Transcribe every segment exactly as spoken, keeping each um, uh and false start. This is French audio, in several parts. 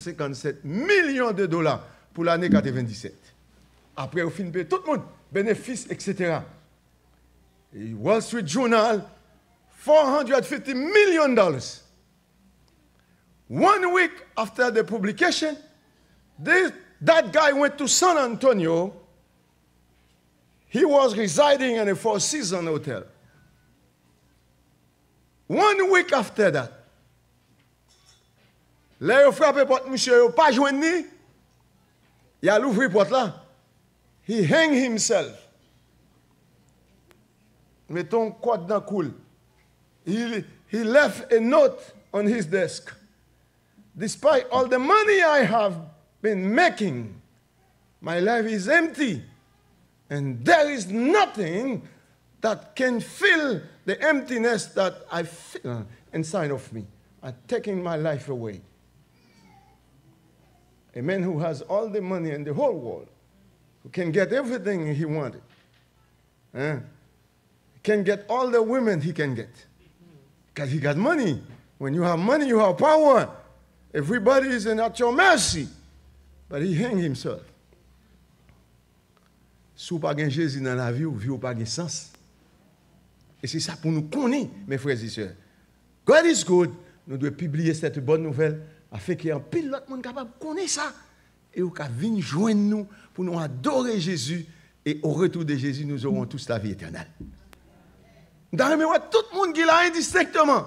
cinquante-sept millions de dollars pour l'année quatre-vingt-dix-sept. Après, au fin de tout le monde, bénéfices, et cetera. Et Wall Street Journal, four hundred fifty million dollars. One week after the publication, this, that guy went to San Antonio. He was residing in a Four Seasons hotel. One week after that, là, il a frappé porte, monsieur, il n'a pas joint ni. Il a l'ouvert porte là. He hang himself. Mettons quoi dans cool. He, he left a note on his desk. Despite all the money I have been making, my life is empty. And there is nothing that can fill the emptiness that I feel inside of me. I'm taking my life away. A man who has all the money in the whole world, who can get everything he wanted, eh? Can get all the women he can get. Because he got money. When you have money, you have power. Everybody is at your mercy. But he hang himself. Si vous n'avez pas Jésus dans la vie, vous n'avez pas de sens. Et c'est ça pour nous connaître, mes frères et sœurs. God is good. Nous devons publier cette bonne nouvelle afin qu'il y ait un pile d'autres monde capable de connaître ça. Et vous pouvez venir joindre nous pour nous adorer Jésus. Et au retour de Jésus, nous aurons tous la vie éternelle. Dans le mémoire, tout le monde qui l'a indistinctement.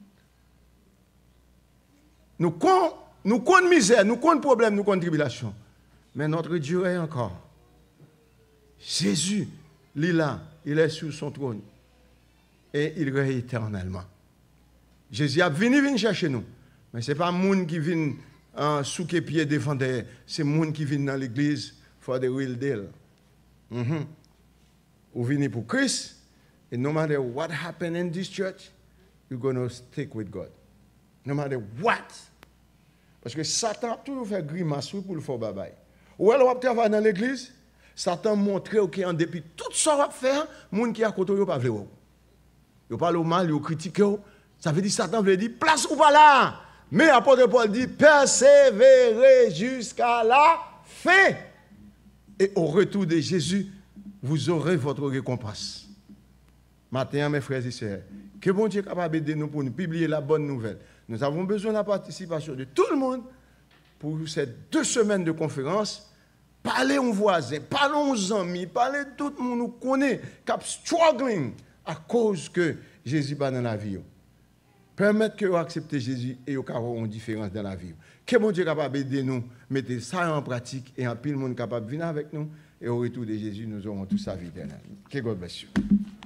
Nous connaissons nous connaissons misère, nous connaissons problème, nous connaissons tribulation. Mais notre Dieu est encore. Jésus, il est là, il est sur son trône. Et il règne éternellement. Jésus a venu, venu chercher nous. Mais ce n'est pas le monde qui vient uh, sous les pieds défendre, c'est le monde qui vient dans l'église for the real deal. Mm-hmm. Vous venez pour Christ, et no matter what happened in this church, you're going to stick with God. No matter what. Parce que Satan a toujours fait grimace pour le faire babaye. Ou alors, on travaille dans l'église, Satan montre qu'en dépit de tout ce qu'on va faire, les gens qui sont à côté, ils ne pas veulent. Ils parlent mal, ils critiquent. Ça veut dire Satan veut dire place ou pas là. Mais l'apôtre Paul dit persévérez jusqu'à la fin. Et au retour de Jésus, vous aurez votre récompense. Maintenant, mes frères et sœurs, que bon Dieu est capable d'aider nous pour nous publier la bonne nouvelle. Nous avons besoin de la participation de tout le monde pour ces deux semaines de conférence. Parlez aux voisins, parlez aux amis, parlez de tout le monde nous connaît, qui est struggling à cause que Jésus n'est pas dans la vie. Permettre que vous acceptez Jésus et vous ayez une différence dans la vie. Que bon Dieu est capable d'aider nous, mettez ça en pratique et en pile le monde capable de venir avec nous. Et au retour de Jésus, nous aurons toute sa vie éternelle. Que God bless you.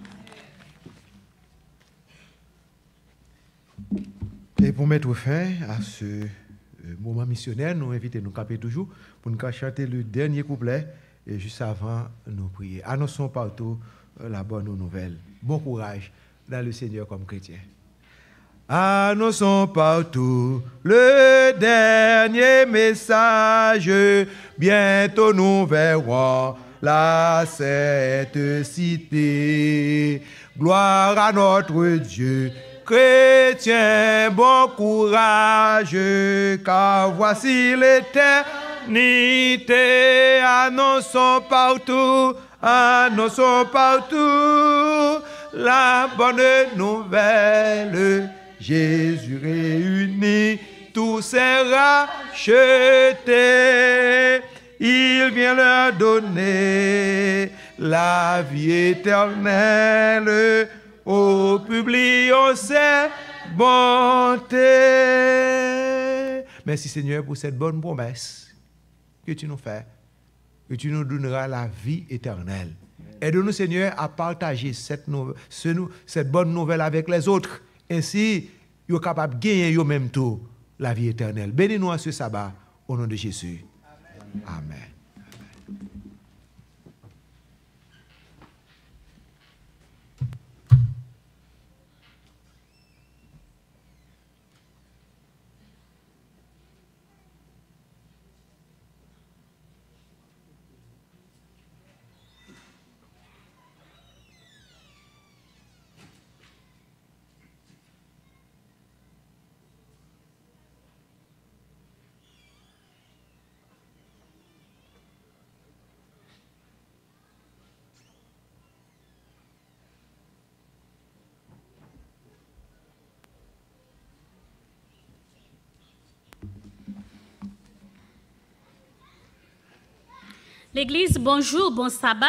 Et pour mettre fin à ce moment missionnaire, nous invitons nous caper toujours pour nous chanter le dernier couplet et juste avant nous prier. Annonçons partout la bonne nouvelle. Bon courage dans le Seigneur comme chrétien. Annonçons partout le dernier message. Bientôt nous verrons la sainte cité. Gloire à notre Dieu. Chrétien, bon courage, car voici l'éternité. Annonçons partout, annonçons partout la bonne nouvelle. Jésus réunit tous ses rachetés. Il vient leur donner la vie éternelle. Oh, publions ses bontés. Merci Seigneur pour cette bonne promesse que tu nous fais, que tu nous donneras la vie éternelle. Aide-nous Seigneur à partager cette, nouvelle, ce, cette bonne nouvelle avec les autres. Ainsi, ils sont capables de gagner eux-mêmes tout la vie éternelle. Bénis-nous à ce sabbat au nom de Jésus. Amen. Amen. L'Église, bonjour, bon sabbat.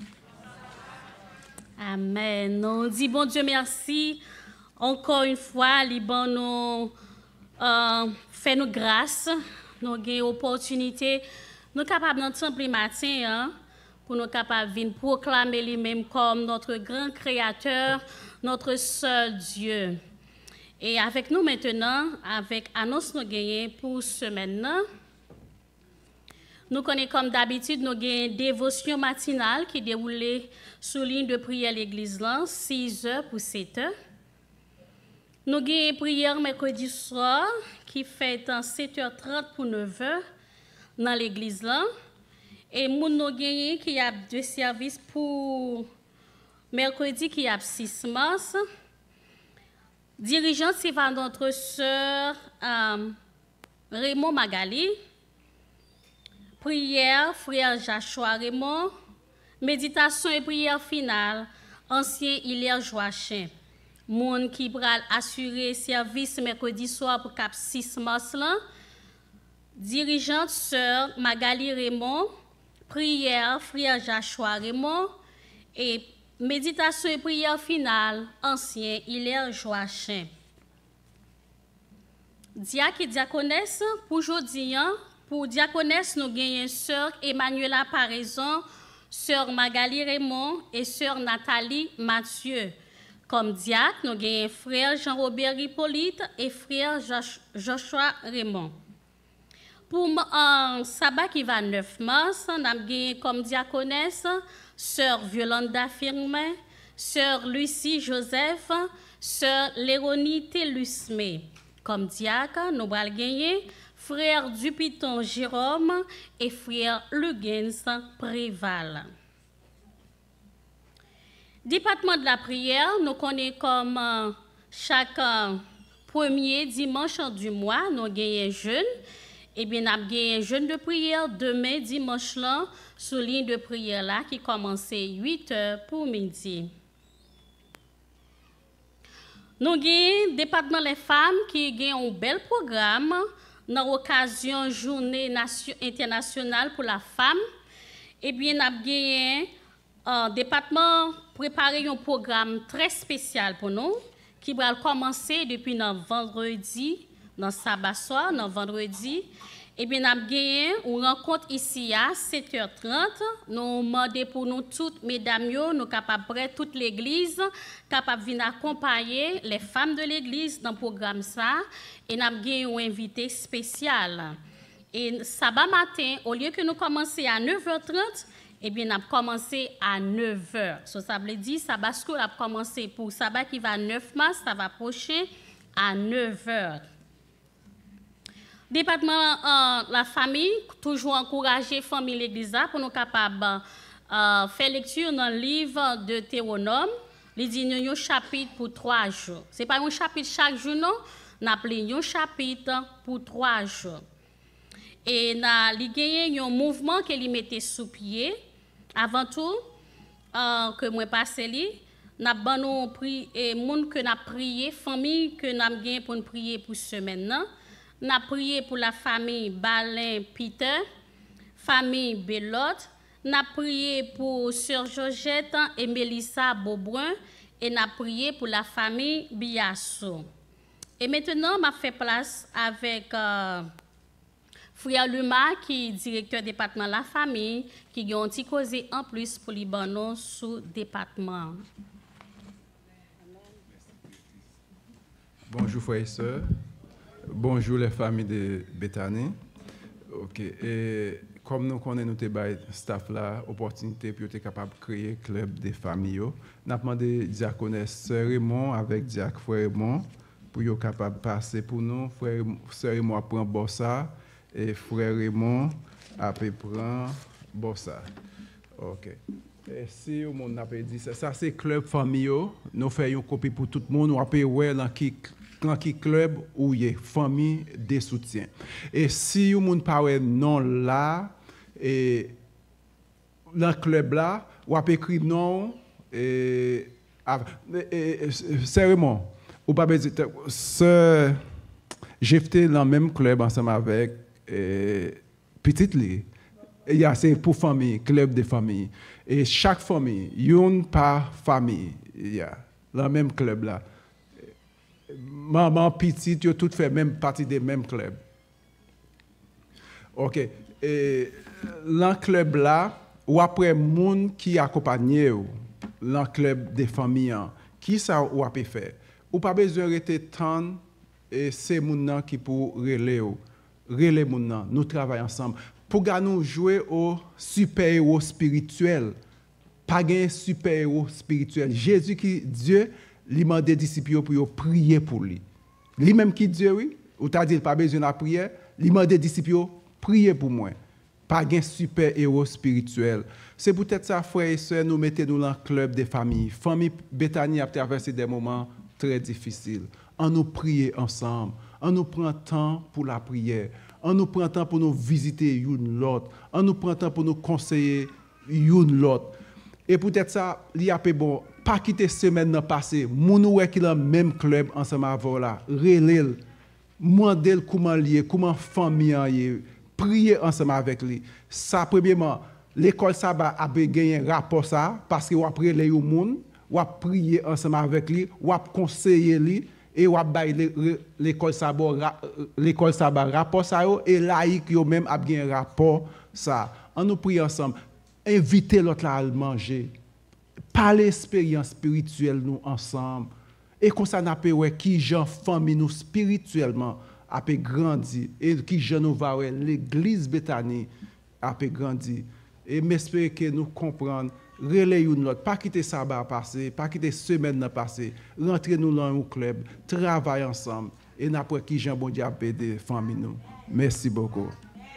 Amen. Nous disons bon Dieu merci encore une fois, Liban nous euh, fait nous grâce, nous avons une opportunité, nous sommes capables dans le matin hein, pour nous capables de proclamer lui-même comme notre grand créateur, notre seul Dieu. Et avec nous maintenant, avec annonce nous gagnons pour semaine. Nous connaissons comme d'habitude, nous avons une dévotion matinale qui déroule sous ligne de prière l'église, six heures pour sept heures. Nous avons une prière mercredi soir qui fait sept heures trente pour neuf heures dans l'église. Et nous avons qui a deux services pour mercredi qui a six mars. Dirigeante, c'est notre sœur euh, Raymond Magali. Prière, frère Joshua Raymond. Méditation et prière finale, ancien Hilaire Joachim. Moun qui pral assurer service mercredi soir pour cap six mars là. Dirigeante sœur Magali Raymond. Prière, frère Joshua Raymond. Et méditation et prière finale, ancien Hilaire Joachim. Diacre et diaconesse, pour aujourd'hui, pour diaconesse, nous gagnons sœur Emmanuela Paraison, sœur Magali Raymond et sœur Nathalie Mathieu. Comme diacre, nous gagnons frère Jean-Robert Hippolyte et frère Joshua Raymond. Pour un sabbat qui va neuf mars, nous avons comme diaconesse sœur Violanda Firmin, sœur Lucie Joseph, sœur Léonie Telusme. Comme diacre, nous allons gagner frère Dupiton Jérôme et frère Lugens Préval. Département de la prière, nous connaissons comme euh, chaque euh, premier dimanche du mois, nous gagnons jeûne. Et bien, nous avons un jeûne de prière demain, dimanche, là, sous ligne de prière là, qui commence à huit heures pour midi. Nous avons un département des femmes qui a un bel programme dans l'occasion Journée internationale pour la femme. Et bien, nous avons un département préparé un programme très spécial pour nous, qui va commencer depuis le vendredi, dans sabbat soir, dans vendredi. Et bien, nous avons gagné une rencontre ici à sept heures trente. Nous demandons pour nous toutes, mesdames, nous capables près toute l'église, capables de venir accompagner les femmes de l'église dans le programme ça. Et nous avons gagné un invité spécial. Et sabbat matin, au lieu que nous commencions à neuf heures trente, eh bien, nous avons commencé à neuf heures. So, ça veut dire que sabbat school a commencé pour sabbat qui va neuf mars, ça va prochain à neuf heures. Département euh, la famille, toujours encourager la famille l'église pour nous capables de euh, faire lecture dans le livre de Théronome. Il dit un chapitre pour trois jours. Ce n'est pas un chapitre chaque jour, non. On a appelé un chapitre pour trois jours. Et il a un mouvement qu'il mettait sous pied. Avant tout, euh, que moi passe li, n'a ban pri et monde que n'a prié, famille que n'a gagné pour prier pour semaine là. N'a prié pour la famille Balin Peter, famille Belotte, n'a prié pour sœur Georgette et Mélissa Beaubrun et n'a prié pour la famille Biasso. Et maintenant, m'a fait place avec euh, frère Luma, qui est directeur département de la famille, qui a un petit causé en plus pour Libanon sous département. Bonjour frères et sœurs. Bonjour les familles de Bethany. OK. Et comme nous connaissons notre staff là, opportunité pour être capable de créer un club de familles. Nous avons demandé diaconesse Sœur Raymond avec diacre frère Raymond pour être capable de passer pour nous. Frère Sœur Raymond prend Bossa et frère Raymond après prend Bossa. OK. Et si le monde n'a pas dit ça, ça c'est club famille. Nous faisons une copie pour tout le monde. Nous appelons ouais dans qui dans qui club ou y famille de soutien. Et si le monde parle non là et dans le club là, ou peut écrire non et sérieusement, ou pas dire ce j'ai fait dans le même club ensemble avec petite li Yeah, c'est pour famille, club de famille. Et chaque famille, une par famille, yeah, le même club là. Maman, petite, ils tout fait même partie des mêmes clubs. OK. Et dans le club là, ou après moun qui accompagne ou, dans le club des familles, qui ça ou a faire? Ou pas besoin de rester tant et c'est moun qui pour relayer ou, relayer moun nous travaillons ensemble. Pour nous jouer au super-héros spirituel. Pas un super-héros spirituel. Jésus qui Dieu, il m'a des disciples pour prier pour lui. Lui-même qui Dieu, oui, ou t'as dit pas besoin de prière, il m'a des disciples prier pour moi. Pas un super-héros spirituel. C'est peut-être ça, frères et sœurs, nous mettons dans le club des familles. Famille Bethany a traversé des moments très difficiles. On nous prie ensemble. On nous prend temps pour la prière. On nous prend temps pour nous visiter une l'autre. On nous prend temps pour nous conseiller une l'autre. Et peut-être ça, il y a bon, pas quitter semaine passée, moun oué qui dans même club ensemble avec là, relève, mandel comment lié, comment famille lié, prier ensemble avec lui. Ça premièrement, l'école ça va a gagner rapport ça parce que ou après les moun, ou prier ensemble avec lui, ou conseiller lui. Et ou bailler l'école ça l'école ça rapport ça et laïc yo même a bien rapport ça. On nous prie ensemble, inviter l'autre là à manger. Parler expérience spirituelle nous ensemble et comme ça n'a pas ouais qui gens famille nous spirituellement a peut grandir et qui gens nous va ouais l'église Bethany a peut grandir et m'espérer que nous comprendre relais une l'autre, pas quitter sabbat passé, pas quitter semaine passée, rentrer nous dans un club, travailler ensemble et n'après qui Jean bon Dieu a aider famille nous. Merci beaucoup.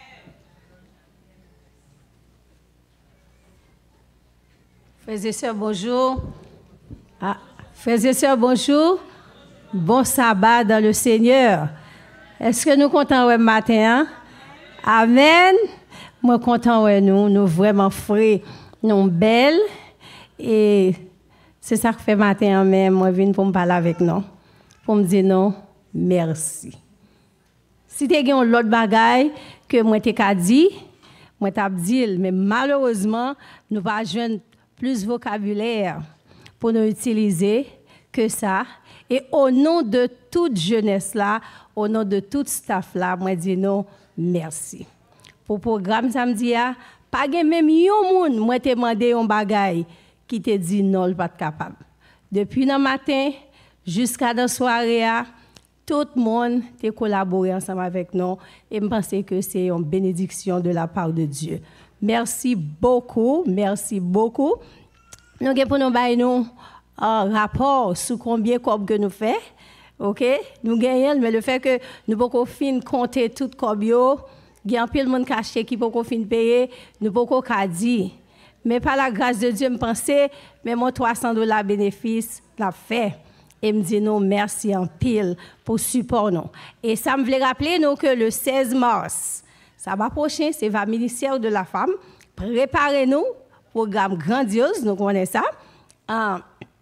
Frères et sœurs, bonjour. Ah, frères et sœurs, bonjour. Bon sabbat dans le Seigneur. Est-ce que nous comptons ouais matin? Hein? Amen. Moi content ouais nous, nous vraiment frais. Non belle et c'est ça que fait matin même moi viens pour me parler avec nous pour me dire non merci. Si tu as l'autre bagaille que moi t'ai dit, moi t'a dit mais malheureusement nous pas joindre plus vocabulaire pour nous utiliser que ça et au nom de toute jeunesse là, au nom de tout staff là, moi dis non merci. Pour programme samedi a pas même yon moun moi te demandé un bagay qui te dit non pas capable. Depuis le matin jusqu'à la soirée tout le monde te collaboré ensemble avec nous et je pense que c'est une bénédiction de la part de Dieu. Merci beaucoup, merci beaucoup. Nous avons pour nous bailler nous un rapport sur combien de que nous fait. OK? Nous gagnons mais le fait que nous pouvons fin compter tout cob yo il y a un peu de monde caché qui peut fin payer, nous pouvons pas dire. Mais par la grâce de Dieu, je pensais, mais mon trois cents dollars bénéfice, l'a fait. Et me dit non, merci en pile pour support nous. Et ça me voulait rappeler nous que le seize mars, ça va prochain, c'est le ministère de la femme. Préparez-nous, programme grandiose, nous connaissons ça. Euh,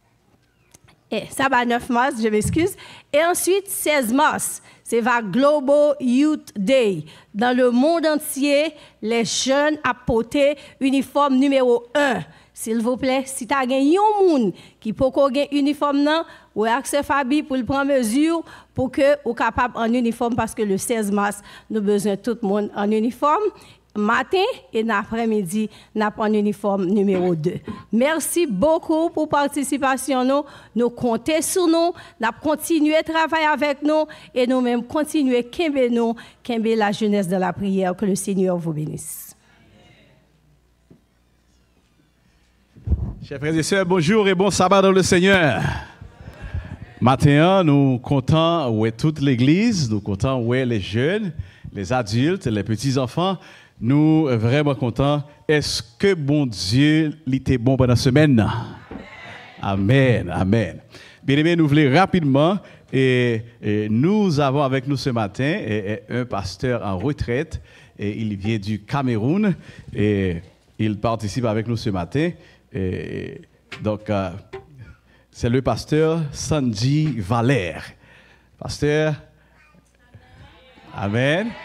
et ça va neuf mars, je m'excuse. Et ensuite, seize mars. C'est va Global Youth Day. Dans le monde entier, les jeunes a porté uniforme numéro un. S'il vous plaît, si tu as un monde qui peut avoir un uniforme, ou accès Fabi pour le prendre mesure pour que vous capable en uniforme parce que le seize mars, nous avons besoin de tout le monde en uniforme. Matin et l'après-midi, nous avons un uniforme numéro deux. Merci beaucoup pour la participation. Nous, nous comptons sur nous, nous continuons à travailler avec nous et nous-mêmes continuons à kembe nous, kembe la jeunesse de la prière. Que le Seigneur vous bénisse. Chers frères et sœurs, bonjour et bon sabbat dans le Seigneur. Matin, nous sommes contents où est toute l'église, nous sommes contents où est les jeunes, les adultes, les petits-enfants. Nous sommes vraiment contents. Est-ce que bon Dieu était bon pendant la semaine? Amen, amen. Bien aimé, nous voulons rapidement, et, et nous avons avec nous ce matin et, et un pasteur en retraite, et il vient du Cameroun, et il participe avec nous ce matin. Et, donc, euh, c'est le pasteur Sandy Valère. Pasteur, amen.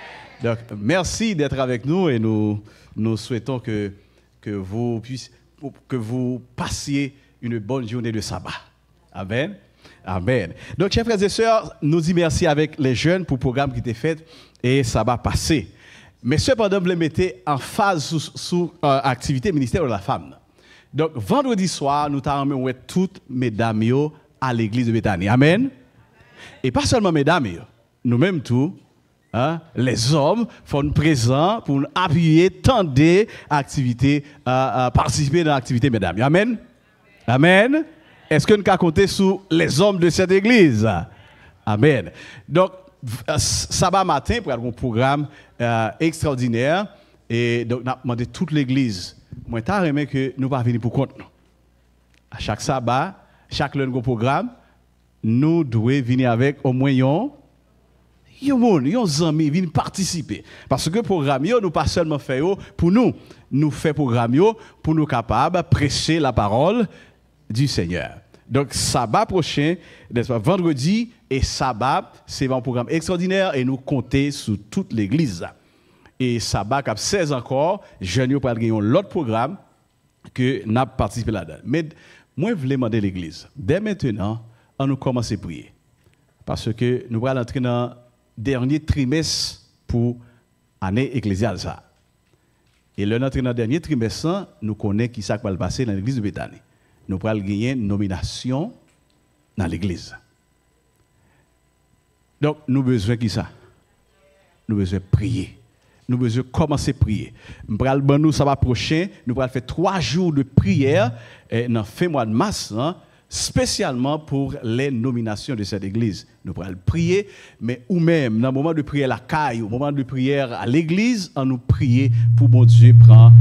Donc, merci d'être avec nous et nous, nous souhaitons que, que, vous puissiez, que vous passiez une bonne journée de sabbat. Amen. Amen. Donc, chers frères et sœurs, nous disons merci avec les jeunes pour le programme qui était fait et ça va passer. Mais cependant, vous le mettez en phase sous, sous euh, activité ministère de la femme. Donc, vendredi soir, nous avons toutes mesdames à l'église de Béthanie. Amen. Et pas seulement mesdames, nous-mêmes tous, hein, les hommes, font présents pour nous appuyer, tendre activité, euh, euh, participer dans l'activité mesdames. Amen. Amen. Est-ce que nous pouvons compter sur les hommes de cette église? Amen. Donc, sabbat matin, pour avoir un programme euh, extraordinaire, et donc, nous avons demandé toute l'église. Moi, je t'ai que nous ne pas venir pour compte. À chaque sabbat, chaque lundi, programme, nous devons venir avec au moins un monde, un ami, venir participer. Parce que le programme, nous pas seulement fait pour nous, nous fait programme pour nous capables de prêcher la parole du Seigneur. Donc, sabbat prochain, vendredi et sabbat, c'est un programme extraordinaire et nous comptons sur toute l'église. Et sabbat, cap seize encore, je ne vais pas gagner l'autre programme que nous avons participé là-dedans. Mais moi, je voulais demander l'église. Dès maintenant, on nous commence à prier. Parce que nous allons entrer dans le dernier trimestre pour l'année ecclésiale. Et le notre dans le dernier trimestre, nous connaissons qui ça va le passer dans l'église de Béthanie. Nous allons gagner une nomination dans l'église. Donc, nous avons besoin de qui ça? Nous avons besoin de prier. Nous avons besoin de commencer à prier. Nous allons nous ça va prochain, nous allons faire trois jours de prière dans le fin mois de mars, hein, spécialement pour les nominations de cette église. Nous allons prier, mais ou même dans le moment de prière à la caille, au moment de prière à l'église, on nous prier pour mon Dieu prendre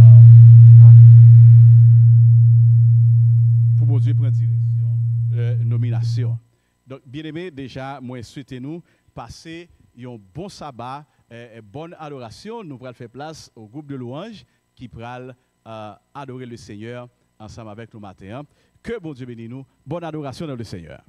pour mon Dieu prendre direction euh, nomination. Donc bien aimé, déjà moi souhaitez-nous passer un bon sabbat, euh, bonne adoration. Nous allons faire place au groupe de louanges qui pourra euh, adorer le Seigneur ensemble avec nous matin. Que bon Dieu bénisse nous. Bonne adoration dans le Seigneur.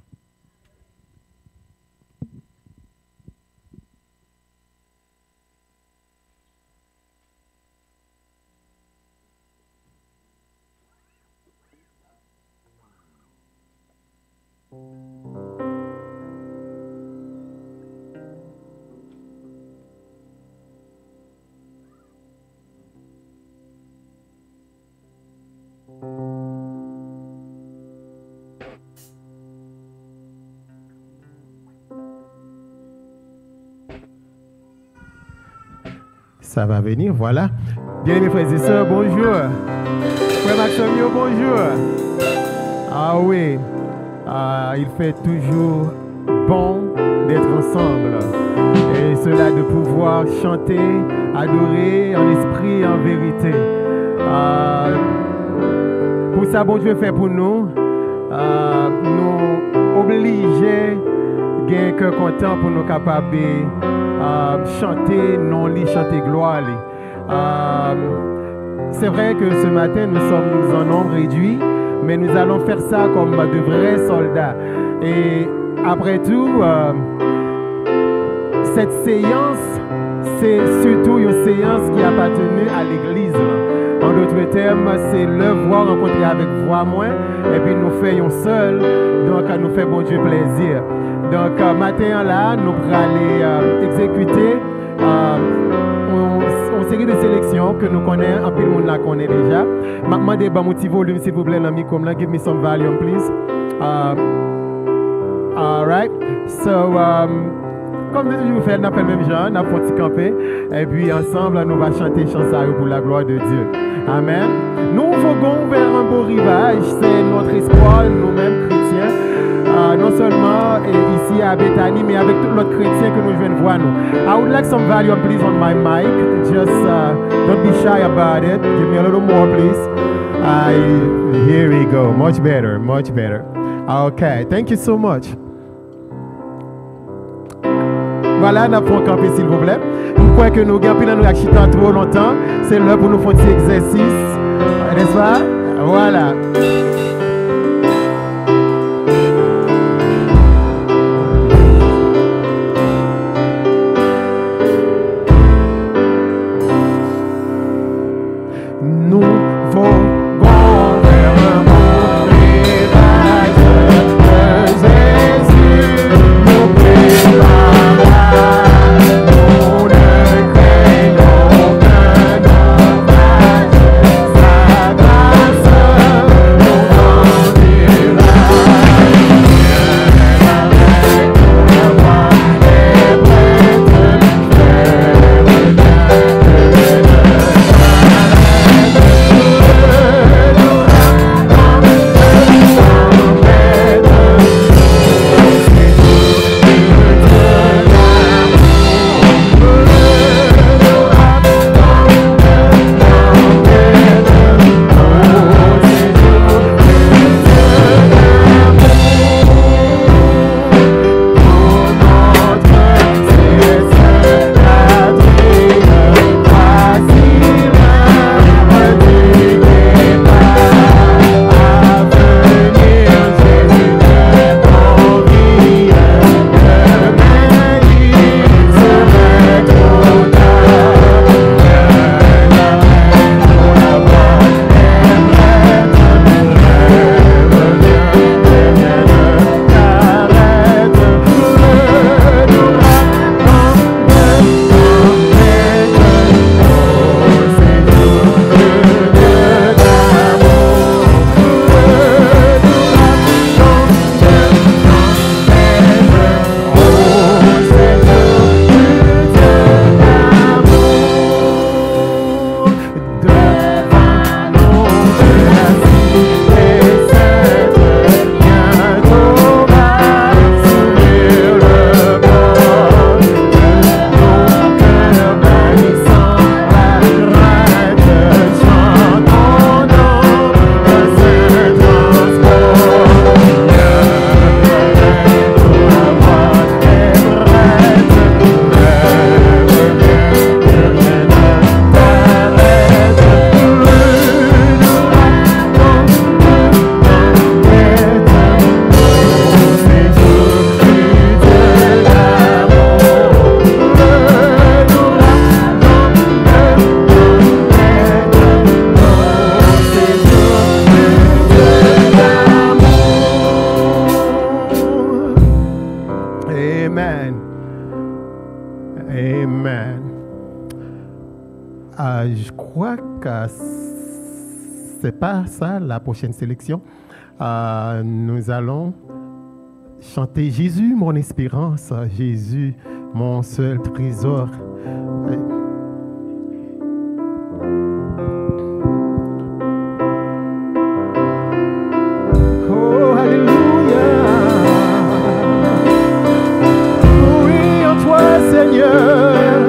Ça va venir, voilà. Bien mes frères et sœurs, bonjour. Frère Maximio, bonjour. Ah oui, ah, il fait toujours bon d'être ensemble. Et cela de pouvoir chanter, adorer en esprit et en vérité. Ah, pour ça, bon Dieu fait pour nous, ah, nous obliger, gagner un cœur content pour nous capables Uh, chanter non li chanter gloire li. Uh, c'est vrai que ce matin nous sommes en nombre réduit, mais nous allons faire ça comme de vrais soldats. Et après tout, uh, cette séance, c'est surtout une séance qui appartenait à l'église. En d'autres termes, c'est le voir rencontrer avec voix moins, et puis nous faisons seul, donc nous fait bon Dieu plaisir. Donc, euh, matin là, nous allons aller euh, exécuter euh, une, une série de sélections que nous connaissons, un peu le monde la connaît déjà. Je vais demander un petit volume, s'il vous plaît, l'ami comme là. Give me some volume, please. Uh, all right. So, um, comme je vous fais, nous appelle même Jean, nous avons petit campé. Et puis, ensemble, nous allons chanter chanson pour la gloire de Dieu. Amen. Nous voguons vers un beau rivage. C'est notre espoir, nous-mêmes chrétiens. Uh, non seulement uh, ici à Béthanie, mais avec tous les chrétiens que nous venons voir nous. I would like some volume, please, on my mic. Just uh, don't be shy about it. Give me a little more, please. Uh, here we go. Much better, much better. Okay, thank you so much. Voilà, nous avons campé, s'il vous plaît. Je crois que nous avons dans nous chita trop longtemps. C'est l'heure pour nous faire cet exercice. N'est-ce pas? Voilà. Ah, je crois que c'est pas ça la prochaine sélection. Ah, nous allons chanter Jésus, mon espérance, Jésus, mon seul trésor. Oh, alléluia. Oui, en toi, Seigneur.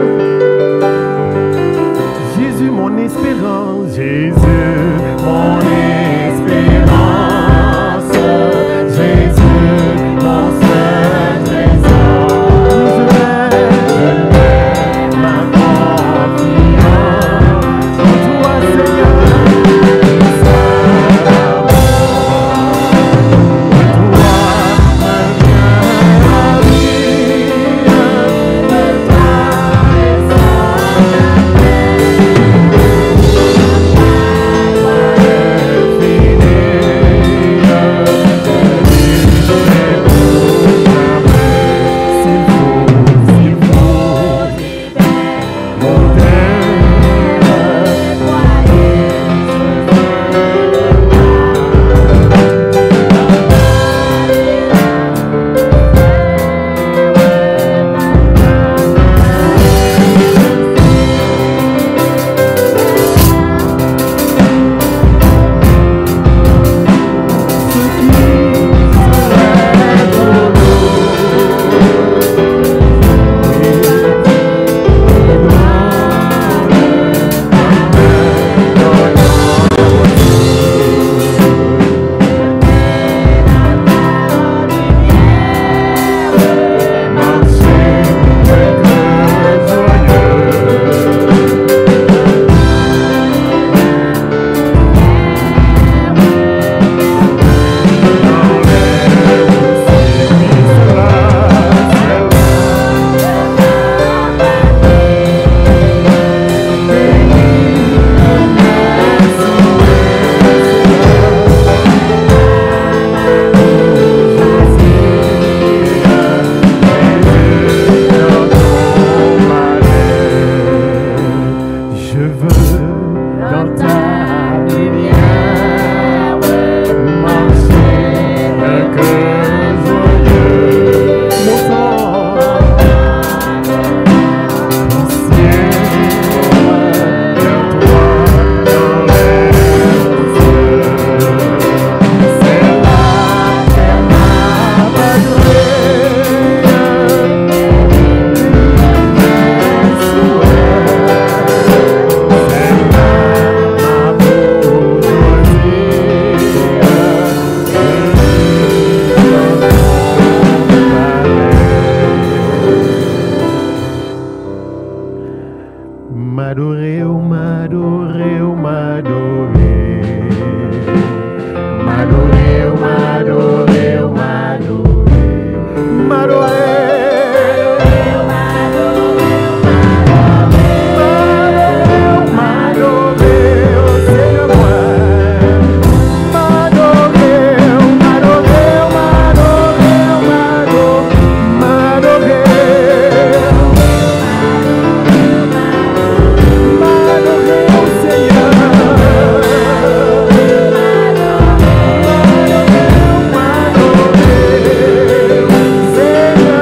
Jésus, mon espérance, Jésus, mon espérance, Jésus, mon seul trésor. Je mets ma confiance en toi, Seigneur. M'adorer, oh m'adorer, oh m'adorer. M'adorer, oh m'adorer, oh m'adorer. M'adorer. Seigneur.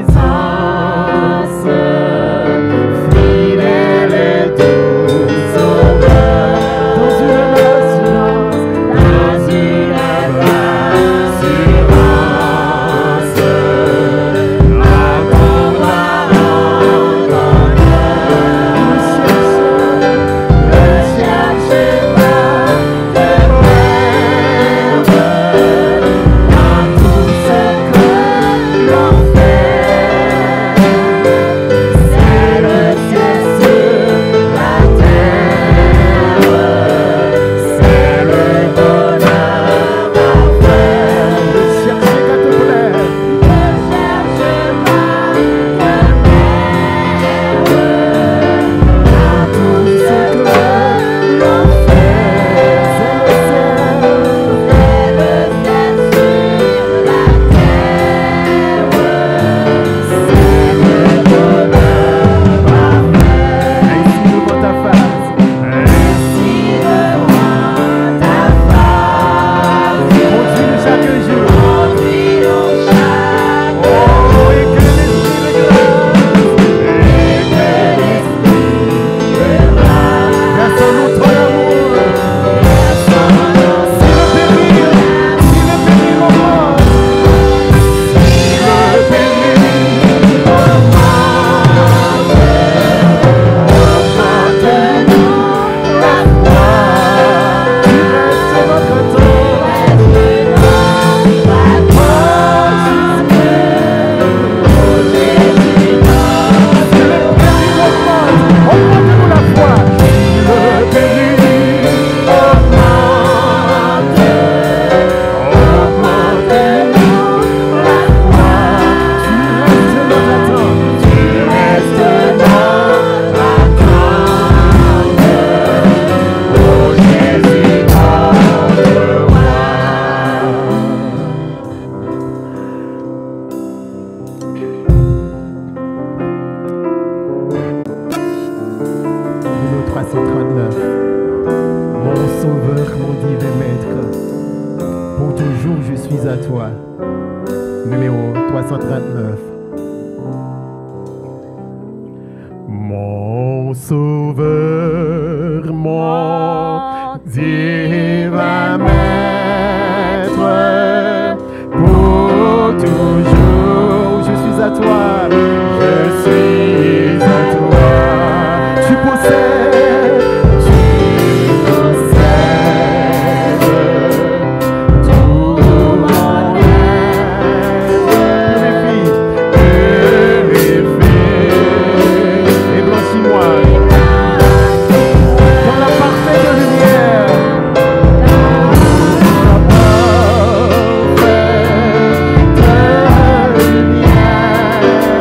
Lumière.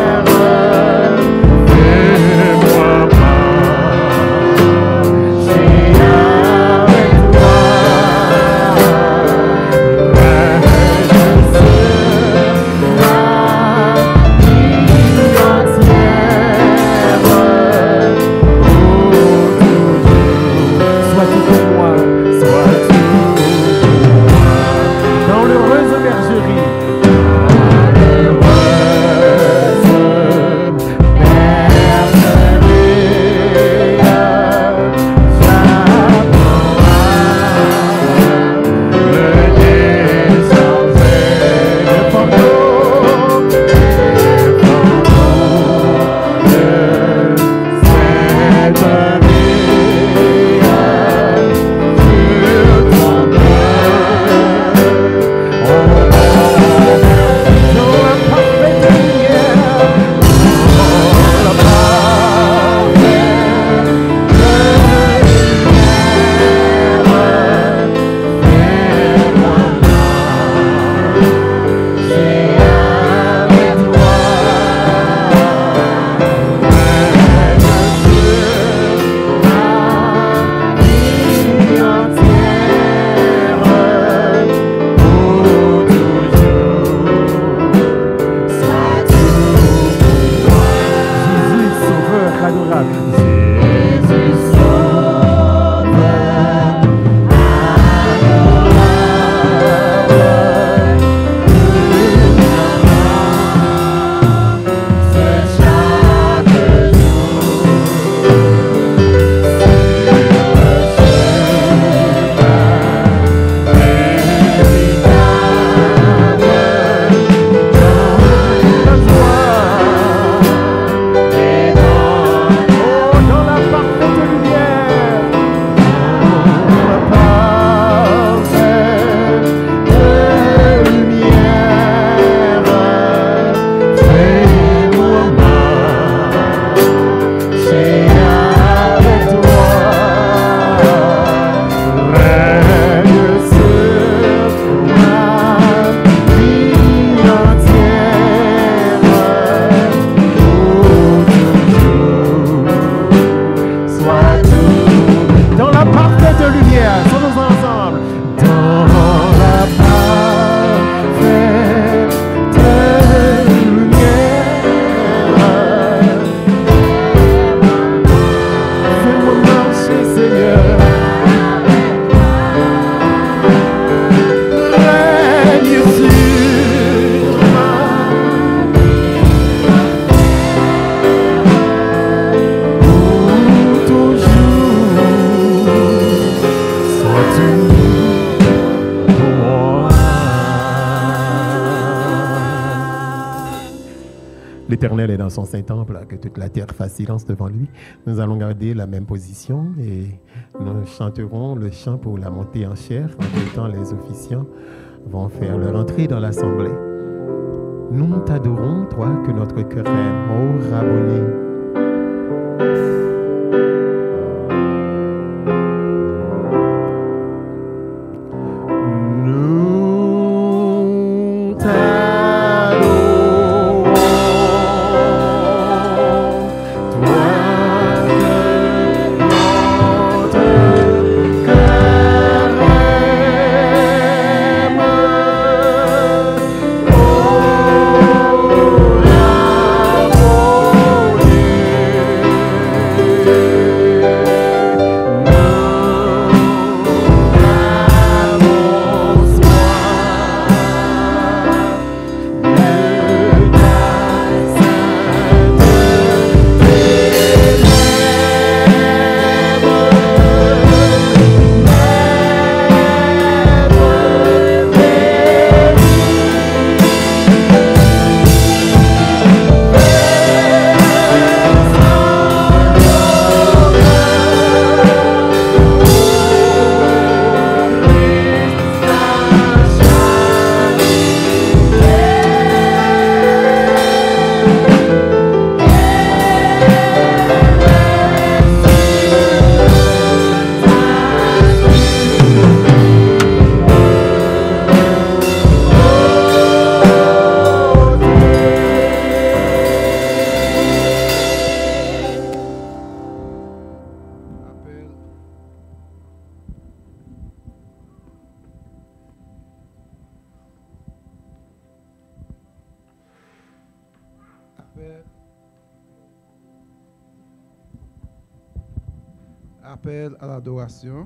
l'Éternel est dans son saint temple, que toute la terre fasse silence devant lui. Nous allons garder la même position et nous chanterons le chant pour la montée en chair. En même temps, les officiants vont faire leur entrée dans l'assemblée. Nous t'adorons, toi, que notre cœur aime, ô Rabboni. Appel à l'adoration.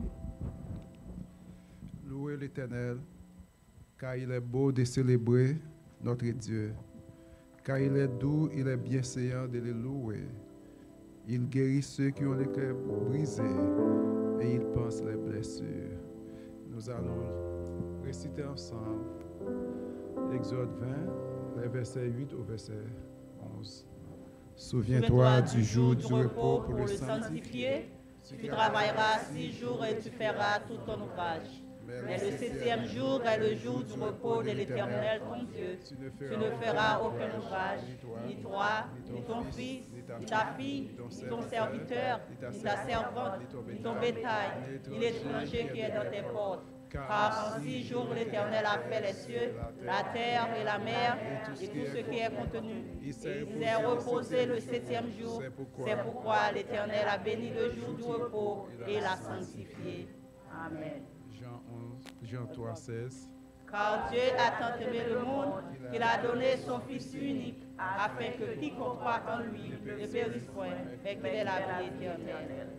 Louez l'Éternel, car il est beau de célébrer notre Dieu. Car il est doux, il est bienséant de le louer. Il guérit ceux qui ont le cœur brisé et il pense les blessures. Nous allons réciter ensemble Exode vingt, les versets huit au verset onze. Souviens-toi du jour du repos pour le sanctifier. Tu travailleras six jours et tu feras tout ton ouvrage. Mais le septième jour est le jour du repos de l'Éternel, ton Dieu. Tu ne feras aucun ouvrage, ni toi, ni ton fils, ni ta fille, ni ton serviteur, ni ta servante, ni ton bétail, ni l'étranger qui est dans tes portes. Car en six jours l'Éternel a fait les cieux, la terre et la mer, et tout ce qui est contenu. Il s'est reposé le septième jour. C'est pourquoi l'Éternel a béni le jour du repos et l'a sanctifié. Amen. Jean onze, Jean trois, seize. Car Dieu a tant aimé le monde qu'il a donné son Fils unique, afin que quiconque croit en lui ne périsse point, mais qu'il ait la vie éternelle.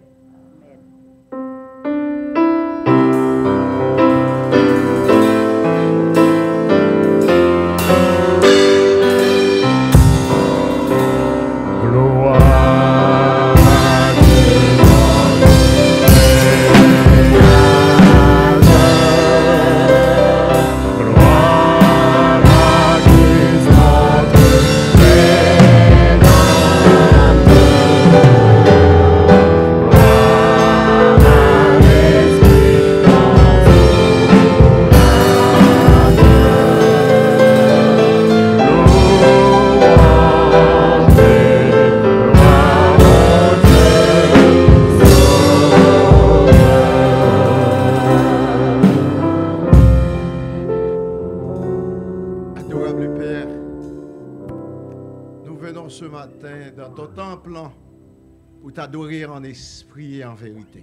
T'adorer en esprit et en vérité.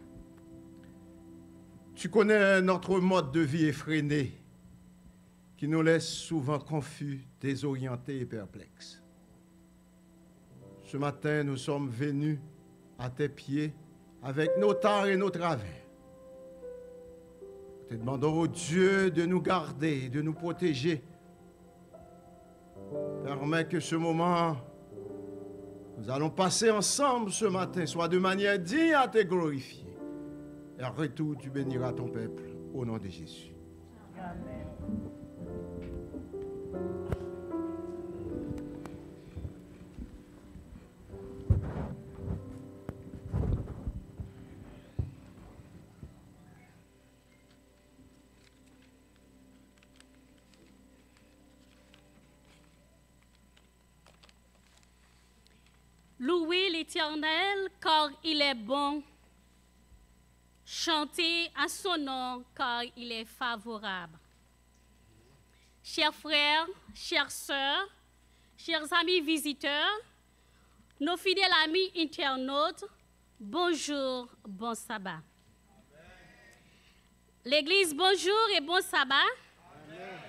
Tu connais notre mode de vie effréné qui nous laisse souvent confus, désorientés et perplexes. Ce matin, nous sommes venus à tes pieds avec nos tares et nos travers. Te demandons au Dieu de nous garder, de nous protéger. Permets que ce moment nous allons passer ensemble ce matin, soit de manière digne à te glorifier. Et en retour, tu béniras ton peuple au nom de Jésus. Amen. Louez l'Éternel car il est bon. Chantez à son nom car il est favorable. Chers frères, chères sœurs, chers amis visiteurs, nos fidèles amis internautes, bonjour, bon sabbat. L'Église, bonjour et bon sabbat. Amen.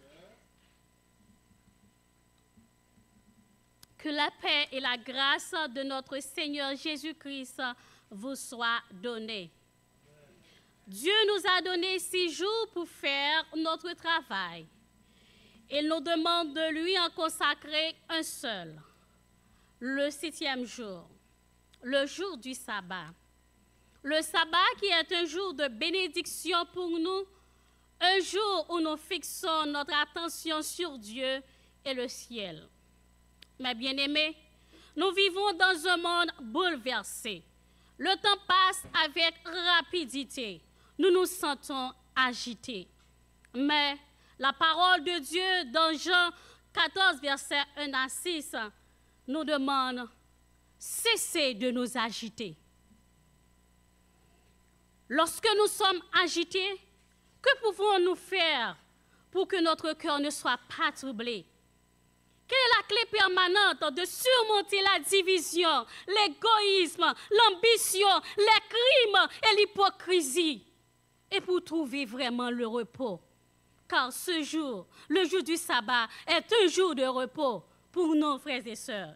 Que la paix et la grâce de notre Seigneur Jésus-Christ vous soient données. Dieu nous a donné six jours pour faire notre travail. Il nous demande de lui en consacrer un seul, le septième jour, le jour du sabbat. Le sabbat qui est un jour de bénédiction pour nous, un jour où nous fixons notre attention sur Dieu et le ciel. Mes bien-aimés, nous vivons dans un monde bouleversé. Le temps passe avec rapidité. Nous nous sentons agités. Mais la parole de Dieu dans Jean quatorze, versets un à six, nous demande « Cessez de nous agiter ». Lorsque nous sommes agités, que pouvons-nous faire pour que notre cœur ne soit pas troublé? Quelle est la clé permanente de surmonter la division, l'égoïsme, l'ambition, les crimes et l'hypocrisie? Et pour trouver vraiment le repos. Car ce jour, le jour du sabbat, est un jour de repos pour nos frères et sœurs.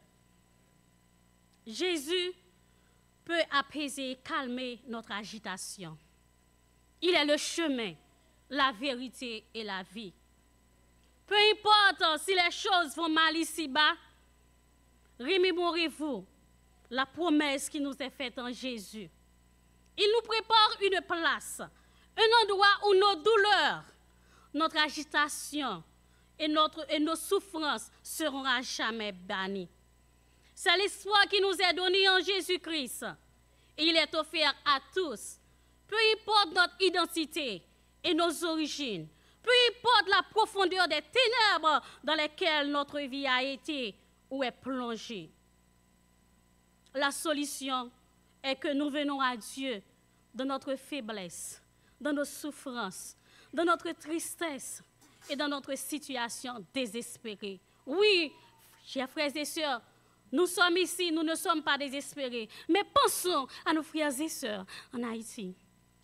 Jésus peut apaiser et calmer notre agitation. Il est le chemin, la vérité et la vie. Peu importe si les choses vont mal ici-bas, remémorez-vous la promesse qui nous est faite en Jésus. Il nous prépare une place, un endroit où nos douleurs, notre agitation et, notre, et nos souffrances seront à jamais bannies. C'est l'espoir qui nous est donné en Jésus-Christ. Et il est offert à tous, peu importe notre identité et nos origines, peu importe la profondeur des ténèbres dans lesquelles notre vie a été ou est plongée. La solution est que nous venons à Dieu dans notre faiblesse, dans nos souffrances, dans notre tristesse et dans notre situation désespérée. Oui, chers frères et sœurs, nous sommes ici, nous ne sommes pas désespérés, mais pensons à nos frères et sœurs en Haïti.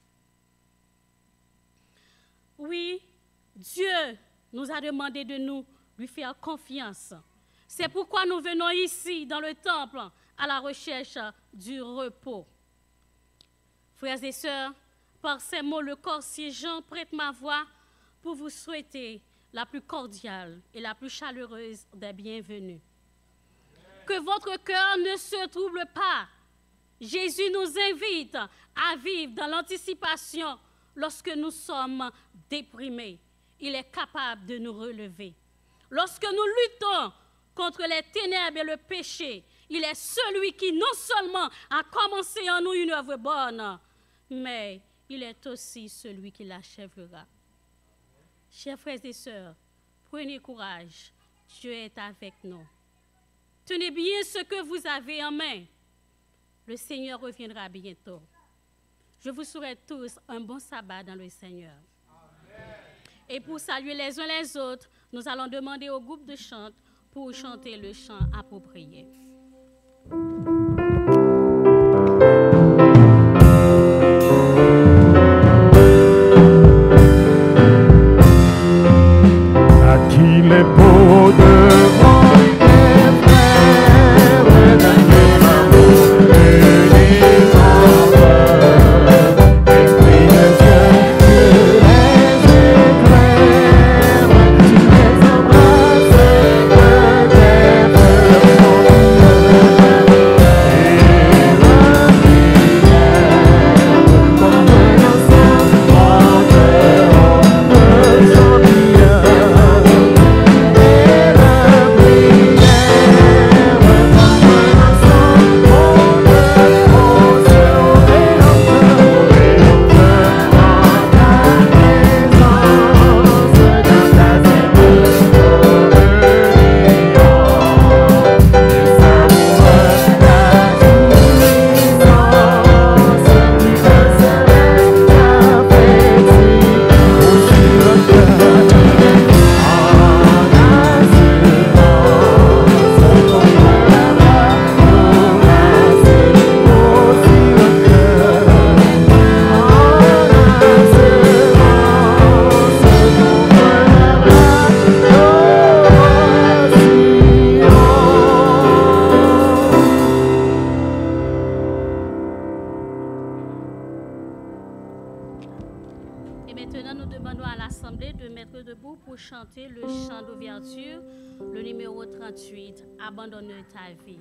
Oui, Dieu nous a demandé de nous lui faire confiance. C'est pourquoi nous venons ici, dans le temple, à la recherche du repos. Frères et sœurs, par ces mots, le corps siégeant prête ma voix pour vous souhaiter la plus cordiale et la plus chaleureuse des bienvenus. Que votre cœur ne se trouble pas. Jésus nous invite à vivre dans l'anticipation lorsque nous sommes déprimés. Il est capable de nous relever. Lorsque nous luttons contre les ténèbres et le péché, il est celui qui non seulement a commencé en nous une œuvre bonne, mais il est aussi celui qui l'achèvera. Chers frères et sœurs, prenez courage. Dieu est avec nous. Tenez bien ce que vous avez en main. Le Seigneur reviendra bientôt. Je vous souhaite tous un bon sabbat dans le Seigneur. Amen. Et pour saluer les uns les autres, nous allons demander au groupe de chant pour chanter le chant approprié. À qui les beaux devant chant d'ouverture, le numéro trente-huit, Abandonne ta vie.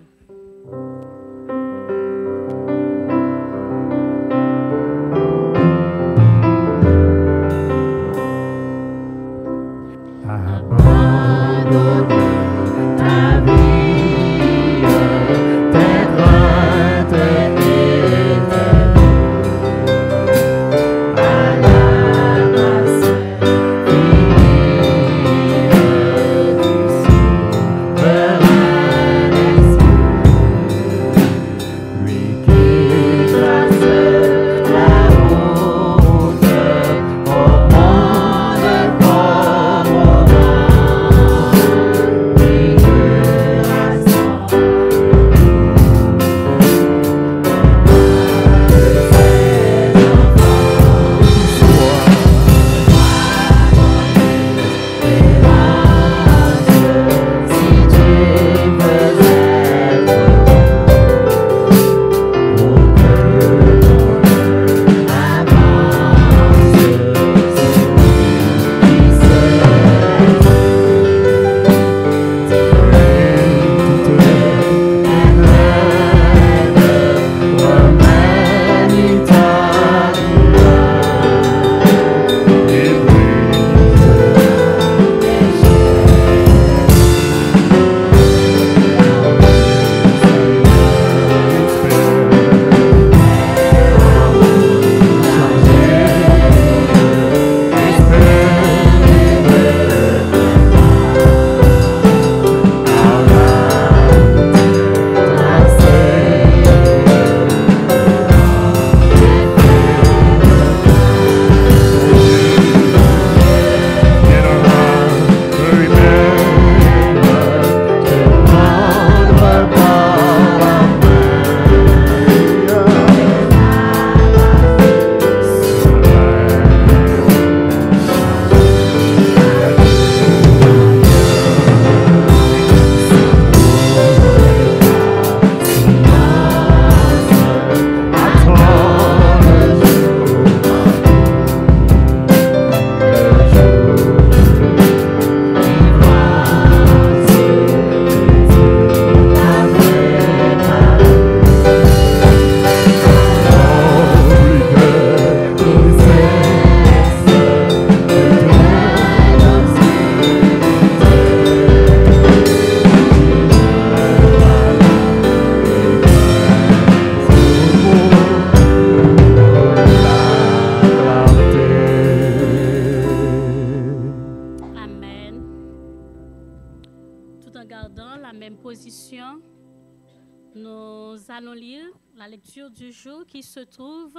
Du jour qui se trouve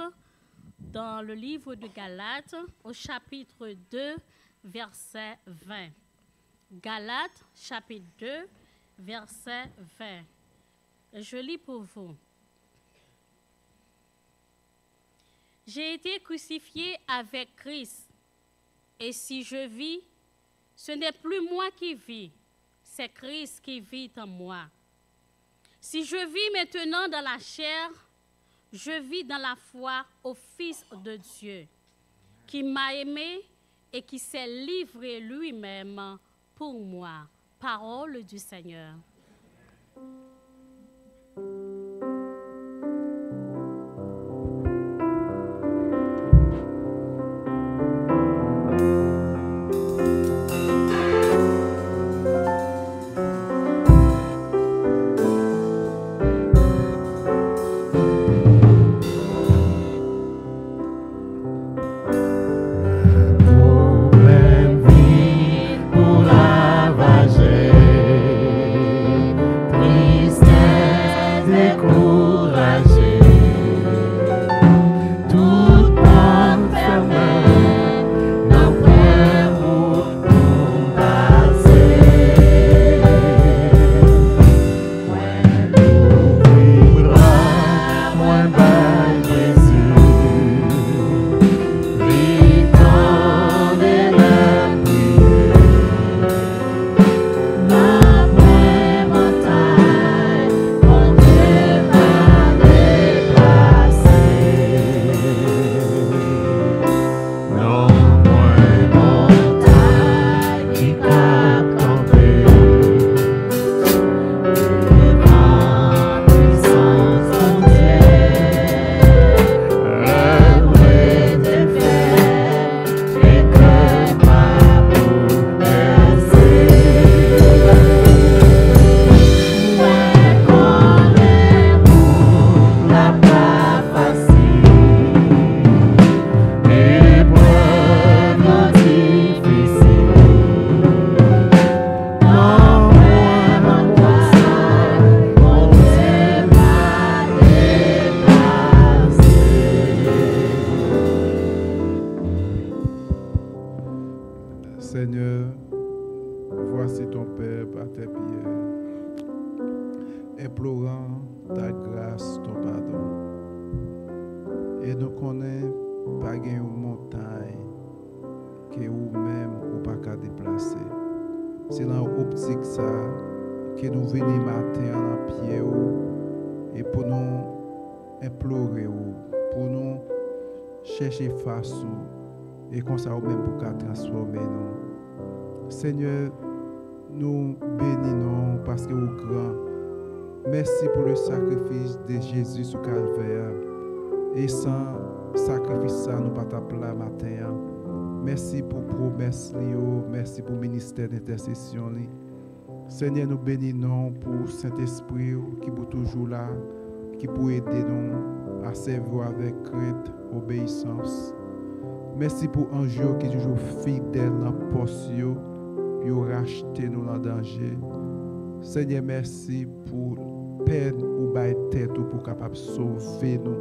dans le livre de Galates au chapitre deux, verset vingt. Galates, chapitre deux, verset vingt. Je lis pour vous. J'ai été crucifié avec Christ, et si je vis, ce n'est plus moi qui vis, c'est Christ qui vit en moi. Si je vis maintenant dans la chair, je vis dans la foi au Fils de Dieu, qui m'a aimé et qui s'est livré lui-même pour moi. Parole du Seigneur. Please implorant ta grâce, ton pardon. Et nous connaissons pas une montagne que vous-même ou pas qu'à déplacer. C'est dans l'optique ça que nous venons matin en pied et pour nous implorer, pour nous chercher face et comme ça même pour qu'à transformer nous. Seigneur, nous bénissons parce que vous grand. Merci pour le sacrifice de Jésus sur Calvaire. Et sans sacrifice ça, nous pas taper la matin. Merci pour promesse, merci pour le ministère d'intercession. Seigneur, nous bénissons pour Saint-Esprit qui est toujours là, qui peut aider nous à servir avec crainte, obéissance. Merci pour Ange qui est toujours fidèle dans le poste, pour racheter nous dans danger. Seigneur, merci pour peine ou bail tête pour capable sauver nous.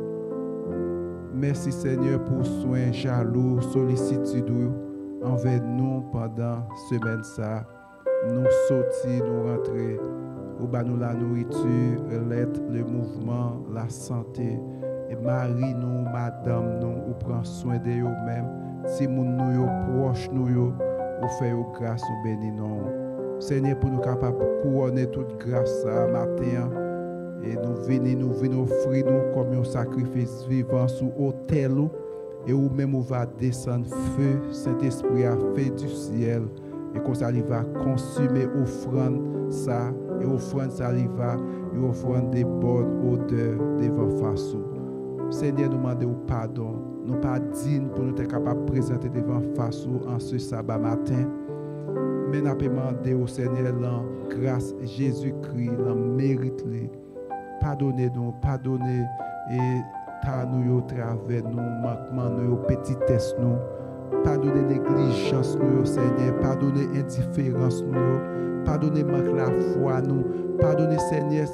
Merci Seigneur pour soins jaloux, sollicitude envers nous pendant semaine ça. Nous sortir, nous rentrer, ou bas nous la nourriture, l'aide, le mouvement, la santé. Et Marie nous, Madame nous, ou prend soin de nous-mêmes. Si nous nous proches nous, ou fait grâce ou béni nous. Seigneur, pour nous capables de couronner toute grâce à matin. Et nous venons, nous venons offrir nous comme un sacrifice vivant sous autel. Et où même on va descendre feu, Saint-Esprit a fait du ciel. Et comme ça, il va consumer offrande ça. Et offrande ça, il va et offrande des bonnes odeurs devant face. Seigneur, nous demandons pardon. Nous pas dignes pour nous être capables de présenter devant face en ce sabbat matin. Mais nous demandons au Seigneur la grâce Jésus-Christ, la mérite. Pardonnez-nous, pardonnez et ta nous au travers nous, manquement nous, petitesse nous. Pardonnez négligence nous, Seigneur. Pardonnez indifférence nous. Pardonnez manque la foi nous. Pardonnez, Seigneur,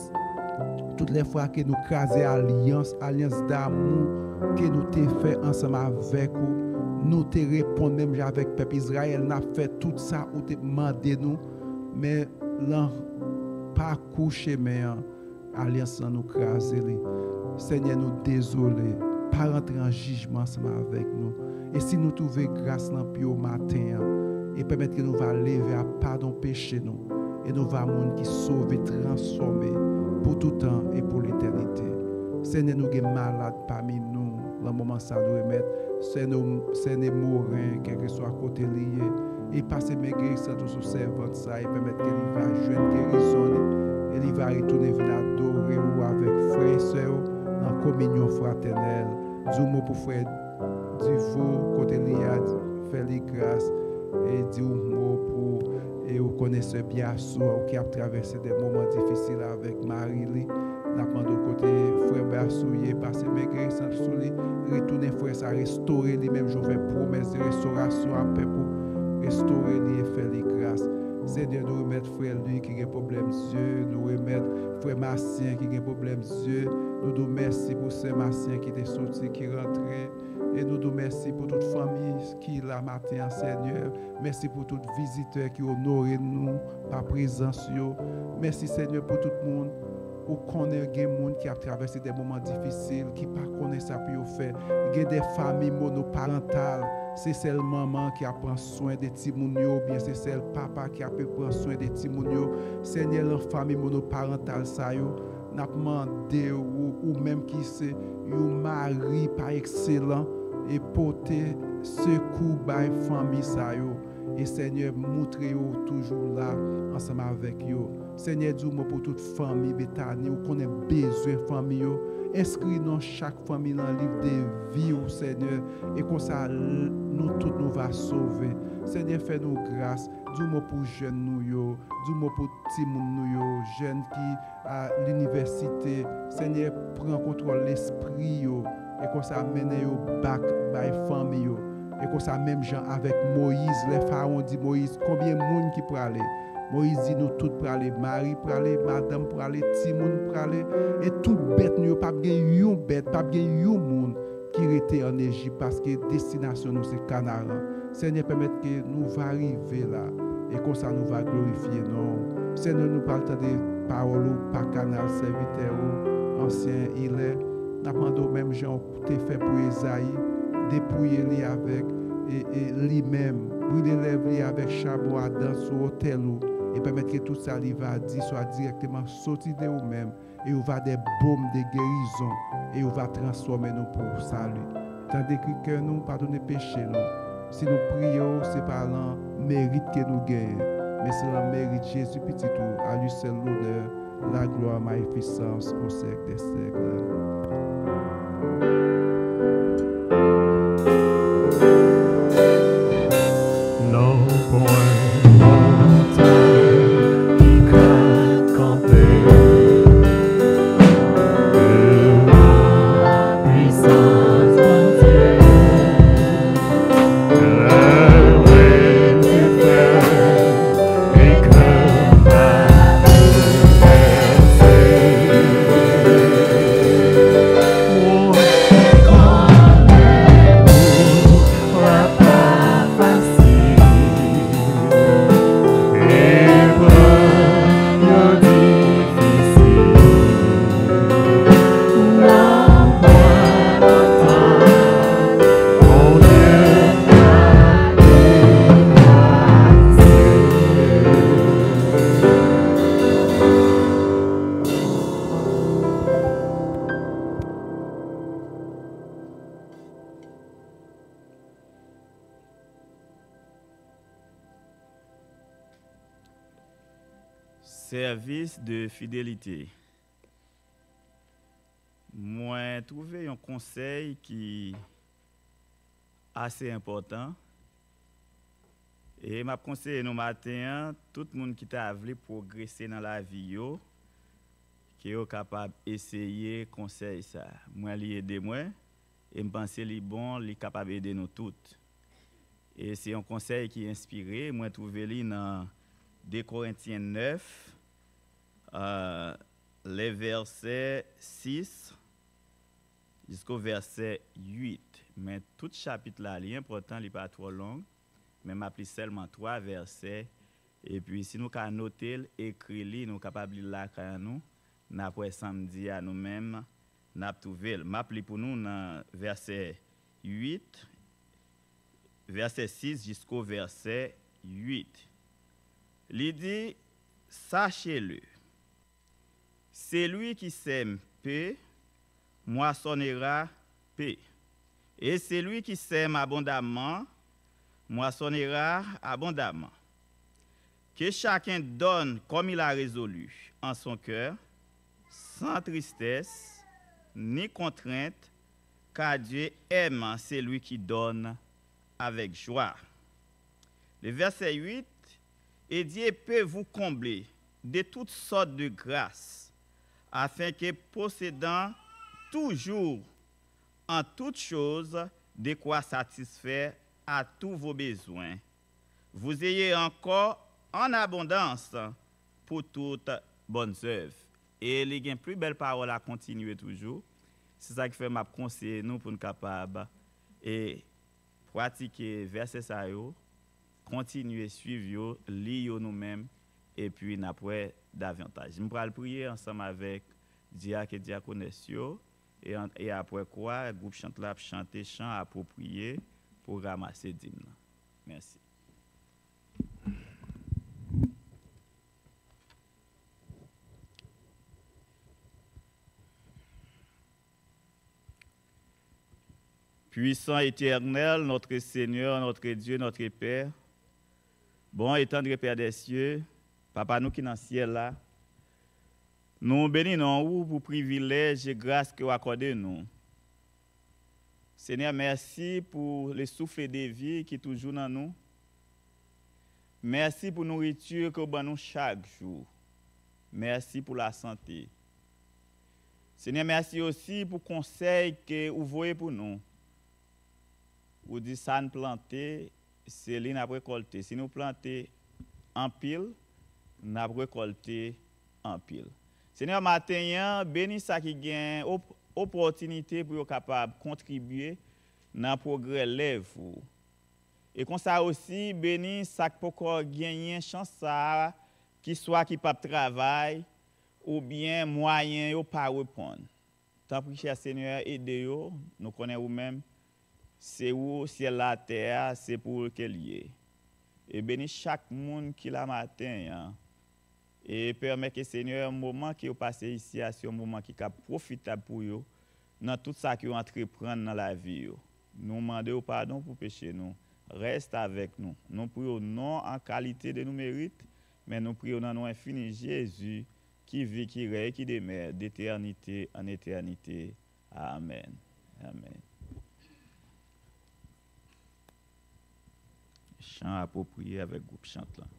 toutes les fois que nous crasons alliance, alliance d'amour que nous t'avons fait ensemble avec vous. Nous te répondons même avec le peuple Israël. Nous avons fait tout ça ou te demandé nous. Mais là, pas coucher, mais alliance nous craser. Seigneur, nous désolés. Pas rentrer en jugement ensemble avec nous. Et si nous trouvons grâce dans le au matin, et permettre que nous va lever à pardon péché nous, et nous va monde qui sauve et transformer pour tout temps et pour l'éternité. Seigneur, nous sommes malades parmi nous, le moment ça nous remettre, Seigneur, mourir, quel que soit côté lié, et passer mes guérisons sur servant ça, et permettre qu'il va jouer une guérison, et il va retourner venir adorer ou avec frères et sœurs dans la communion fraternelle. Du mot pour frère du vous, côté lié, faire les grâces, et du mot pour et vous connaissez bien Soeur qui a traversé des moments difficiles avec Marie-Lie. Nous demandons côté frère Bassouye, passer mes guérisons sur lui, retourner frère, ça restaurer lui-même. Je fais promesse de restauration après pour restaurer lui et faire les grâces. Seigneur, nous remettre frère lui qui a des problèmes yeux, nous remettre frère Massien qui a des problèmes yeux. Nous nous merci pour ce Massien qui est sorti, qui est rentré. Et nous nous merci pour toute famille qui est là matin, Seigneur. Merci pour tout visiteur qui honore nous par présence. Merci, Seigneur, pour tout le monde. Ou connaît des gens qui ont traversé des moments difficiles, qui ne connaissent pas pour faire. Il y a des familles monoparentales. C'est celle maman qui prend soin des petits mounio, bien c'est celle papa qui prend soin des petits mounio. Seigneur, la famille monoparentale, ça yo. N'a demandé ou, ou même qui c'est un mari par excellent et porter secours par famille ça yo. Et Seigneur, montrez-vous toujours là ensemble avec vous. Seigneur, dis-moi pour toute famille Bethany, vous connaissez besoin de famille. Inscris-nous chaque famille dans le livre de vie, Seigneur. Et comme ça, nous tous nous va sauver. Seigneur, fais-nous grâce. Dis-moi pour jeunes nous, dis-moi pour petits nous, jeunes qui à l'université. Seigneur, prends contrôle de l'esprit. Et comme ça, menez-vous back by famille. Et comme ça, même gens avec Moïse, les pharaons dit Moïse, combien de monde qui peut aller? Moïse dit nous tous pour aller, Marie pour aller, Madame pour aller, Timon pour aller. Et tout bête, nous pas bien une bête, pas bien un monde qui était en Égypte parce que destination nous c'est Canaan. Seigneur, permettre que nous va arriver là. Et comme ça, nous va glorifier. Non. Seigneur, nous parlons de parole ou pas canal serviteur ou ancien il est. N'a demandé même gens te fait pour Esaïe, dépouiller lui avec et, et lui-même, brûler les avec charbon ardent sur hôtel et permettre que tout ça lui va dire soit directement sorti de vous-même et vous va des baumes de guérison et vous va transformer nous pour salut. Tandis que nous pardonner péché nous. Si nous prions, c'est par le mérite que nous gagnons, mais c'est le mérite de Jésus petit tout, à lui seul l'honneur, la gloire, la magnificence au siècle des siècles. Non point montagne qui craint camper, de la puissance de Dieu, le vrai du Père, et que ma Service de fidélité. Moi, trouvé un conseil qui est assez important. Et m'a conseillé nous matin, tout le monde qui t'a voulu progresser dans la vie, qui est capable d'essayer conseil ça. Moi, lui aider moi, et je pense qu'il est bon, il est capable d'aider nous toutes. Et c'est un conseil qui est inspiré. Moi, trouvé lui dans deux Corinthiens neuf. Euh, les versets six jusqu'au verset huit. Mais tout chapitre là, il est important, il n'est pas trop long, mais je m'applique seulement trois versets. Et puis, si nous avons noté, écrit, nous sommes capables de lire là, nous, après samedi à nous-mêmes, nous avons trouvé. Je m'applique pour nous dans verset huit, verset six jusqu'au verset huit. Il dit, sachez-le. C'est lui qui sème paix, moissonnera paix. Et c'est lui qui sème abondamment, moissonnera abondamment. Que chacun donne comme il a résolu en son cœur, sans tristesse ni contrainte, car Dieu aime celui qui donne avec joie. Le verset huit, et Dieu peut vous combler de toutes sortes de grâces, afin que, possédant toujours en toutes choses de quoi satisfaire à tous vos besoins, vous ayez encore en abondance pour toutes bonnes œuvres. Et il y a une plus belle parole à continuer toujours. C'est ça qui fait ma conseiller nous pour nous capables et pratiquer verset ça yo, continuer suivre lire nous-mêmes et puis après davantage. Je vais prier ensemble avec diacre et diaconesse et, et après quoi, le groupe chante là chanter chant approprié pour ramasser d'hymne. Merci. Puissant éternel, notre Seigneur, notre Dieu, notre Père, bon et tendre Père des cieux, Papa nous qui dans le ciel là, nous bénissons vous pour privilège et grâce que vous accordez nous. Seigneur, merci pour le souffle de vie qui est toujours dans nous. Merci pour la nourriture que vous donnez chaque jour. Merci pour la santé. Seigneur, merci aussi pour le conseil que vous voyez pour nous. Vous dites ça nous planter, c'est lui nous récolter. Si nous plantons en pile, nous avons récolté en pile. Seigneur, matin, bénis ça qui gagne opportunité pour être capable de contribuer dans le progrès lève. Et comme ça aussi, bénis ça qui peut gagner chance qui soit qui pas travail ou bien moyen yo pas répondre. Tant pis cher Seigneur, aidez-yo, nous connaissons vous-même, c'est où, c'est la terre, c'est pour qu'elle y est. Et bénis chaque monde qui la matin, hein, et permet que Seigneur, un moment qui est passé ici, c'est un moment qui est profitable pour eux, dans tout ça qu'ils entreprendre dans la vie. Nous demandons pardon pour pécher nous. Reste avec nous. Nous prions non en qualité de nos mérites, mais nous prions dans nom infini Jésus, qui vit, qui règne, qui demeure d'éternité en éternité. Amen. Amen. Chant approprié avec le groupe chante là.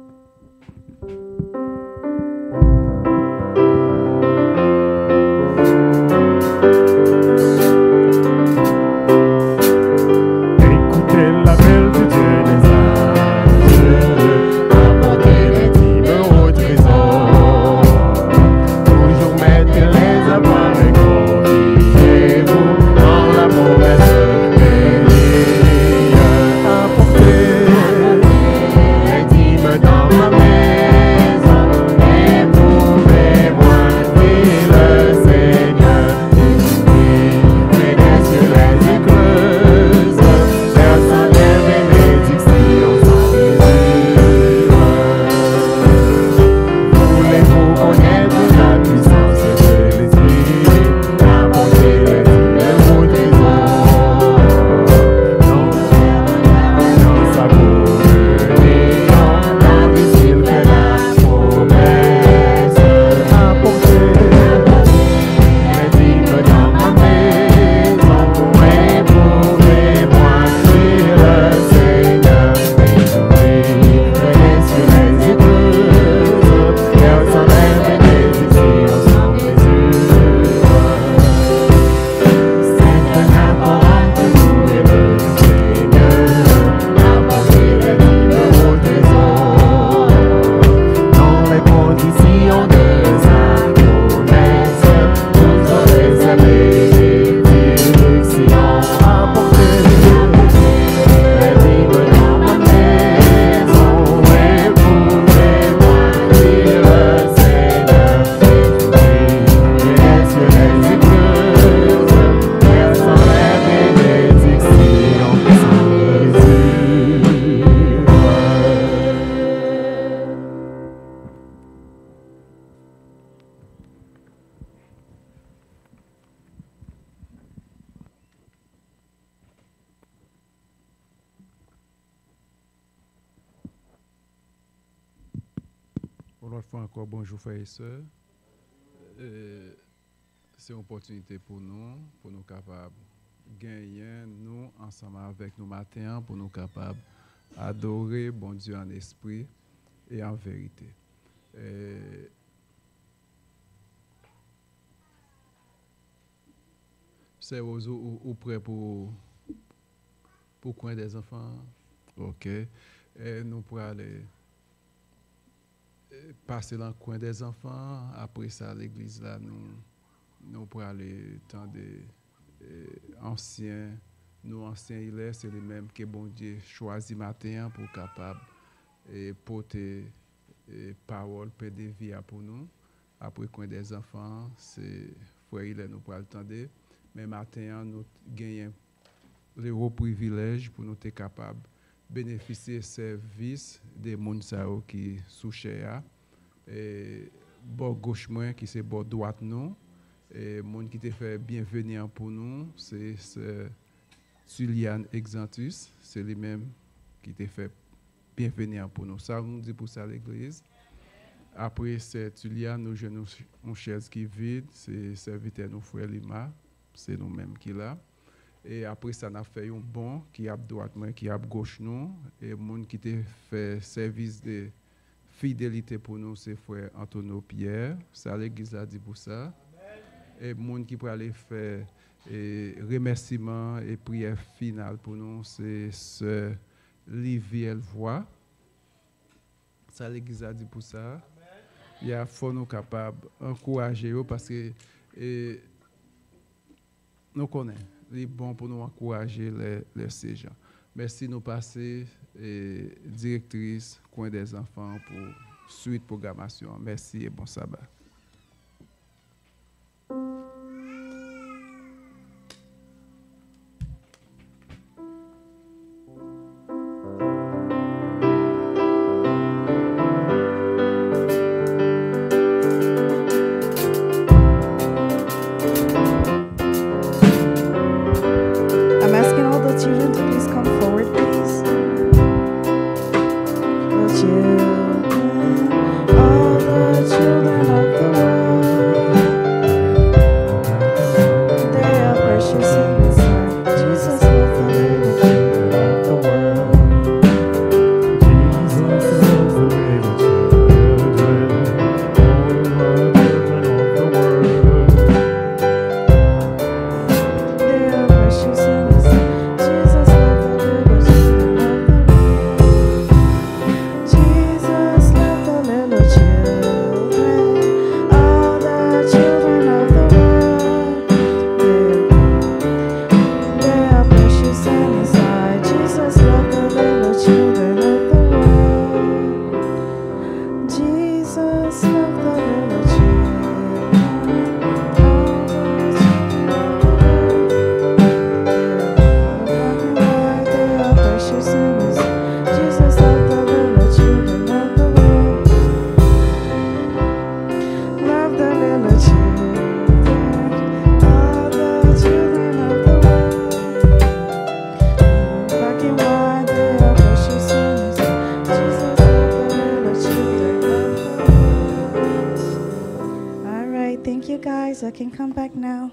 Pour l'autre fois encore, bonjour frères et sœurs. Euh, c'est une opportunité pour nous, pour nous capables de gagner, nous, ensemble avec nous matin, pour nous capables d'adorer bon Dieu en esprit et en vérité. Euh, c'est aux ou, ou prêt pour pour coin des enfants. OK. Et nous pourrons aller passer dans le coin des enfants. Après ça, l'église là, nous, nous pourrons aller dans des euh, anciens. Nous anciens, il est, c'est les mêmes que bon Dieu choisit matin pour capable et porter et parole, paix de vie pour nous. Après coin des enfants, c'est frère il est, nous pourrons attendre. Mais matin, nous gagnons le haut privilège pour nous être capables bénéficier des services des gens qui sont chers. Et bord gauche moins qui c'est bord droite nous. Et monde qui te fait bienvenue pour nous, c'est Julian Exantus, c'est lui-même qui te fait bienvenue pour nous. Ça nous dit pour ça l'église. Après c'est Julian, nous avons une chaise qui vide, c'est serviteur nous frère Lima, c'est nous-mêmes qui là. Et après ça, on a fait un bon qui a droite, qui a gauche nous. Et le monde qui te fait service de fidélité pour nous, c'est frère Antonio Pierre. Ça, l'église a dit pour ça. Et le monde qui peut aller faire et remerciement et prière finale pour nous, c'est ce Liviel Voix. Ça, l'église a dit pour ça. Il y a faut nous capables d'encourager parce que et, nous connaissons. C'est bon pour nous encourager les, les ces gens. Merci de nous passer, et directrice, coin des enfants, pour suite programmation. Merci et bon sabbat. Thank you, guys. I can come back now.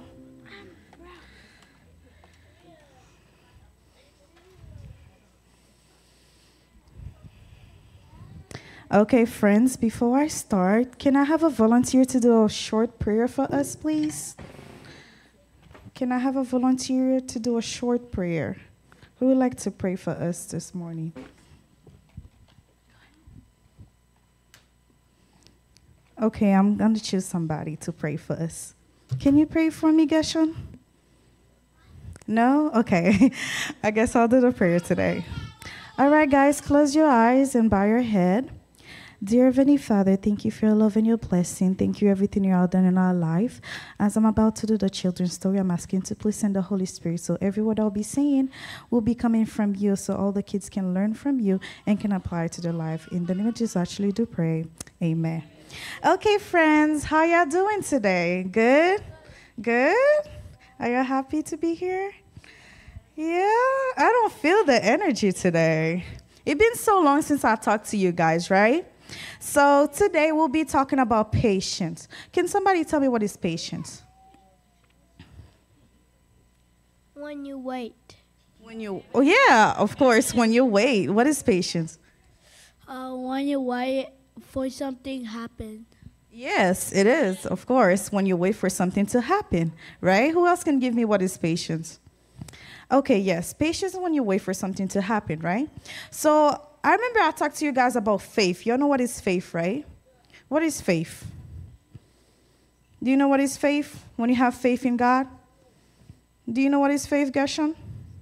Okay, friends, before I start, can I have a volunteer to do a short prayer for us, please? Can I have a volunteer to do a short prayer? Who would like to pray for us this morning? Okay, I'm going to choose somebody to pray for us. Can you pray for me, Gershon? No? Okay. I guess I'll do the prayer today. All right, guys, close your eyes and bow your head. Dear Heavenly Father, thank you for your love and your blessing. Thank you for everything you have done in our life. As I'm about to do the children's story, I'm asking to please send the Holy Spirit so every word I'll be saying will be coming from you so all the kids can learn from you and can apply it to their life. In the name of Jesus, I actually do pray. Amen. Okay, friends, how y'all doing today? Good? Good? Are you happy to be here? Yeah, I don't feel the energy today. It's been so long since I talked to you guys, right? So today we'll be talking about patience. Can somebody tell me what is patience? When you wait. When you, oh yeah, of course, when you wait. What is patience? Uh, when you wait for something happen. Yes, it is, of course, when you wait for something to happen, right? Who else can give me what is patience? Okay, yes, patience is when you wait for something to happen, right? So I remember I talked to you guys about faith. You all know what is faith, right? What is faith? Do you know what is faith? When you have faith in God? Do you know what is faith, Gershon?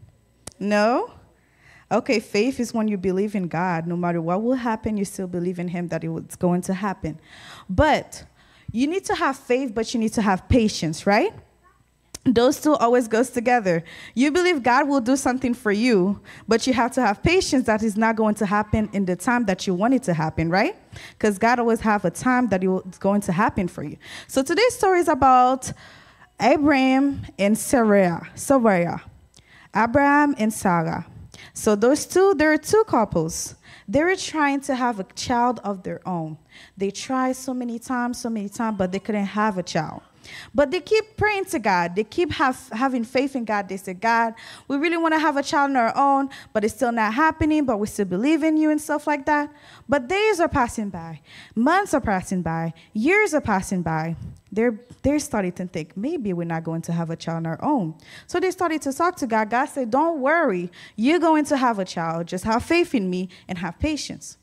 No? Okay, faith is when you believe in God. No matter what will happen, you still believe in him that it's going to happen. But you need to have faith, but you need to have patience, right? Those two always goes together. You believe God will do something for you, but you have to have patience that is not going to happen in the time that you want it to happen, right? Because God always have a time that it's going to happen for you. So today's story is about Abraham and Sarah. Sarah. Abraham and Sarah. So those two, there are two couples. They were trying to have a child of their own. They tried so many times, so many times, but they couldn't have a child. But they keep praying to God. They keep have, having faith in God. They say, God, we really want to have a child on our own, but it's still not happening, but we still believe in you and stuff like that. But days are passing by. Months are passing by. Years are passing by. They're, they're starting to think, maybe we're not going to have a child on our own. So they started to talk to God. God said, don't worry. You're going to have a child. Just have faith in me and have patience.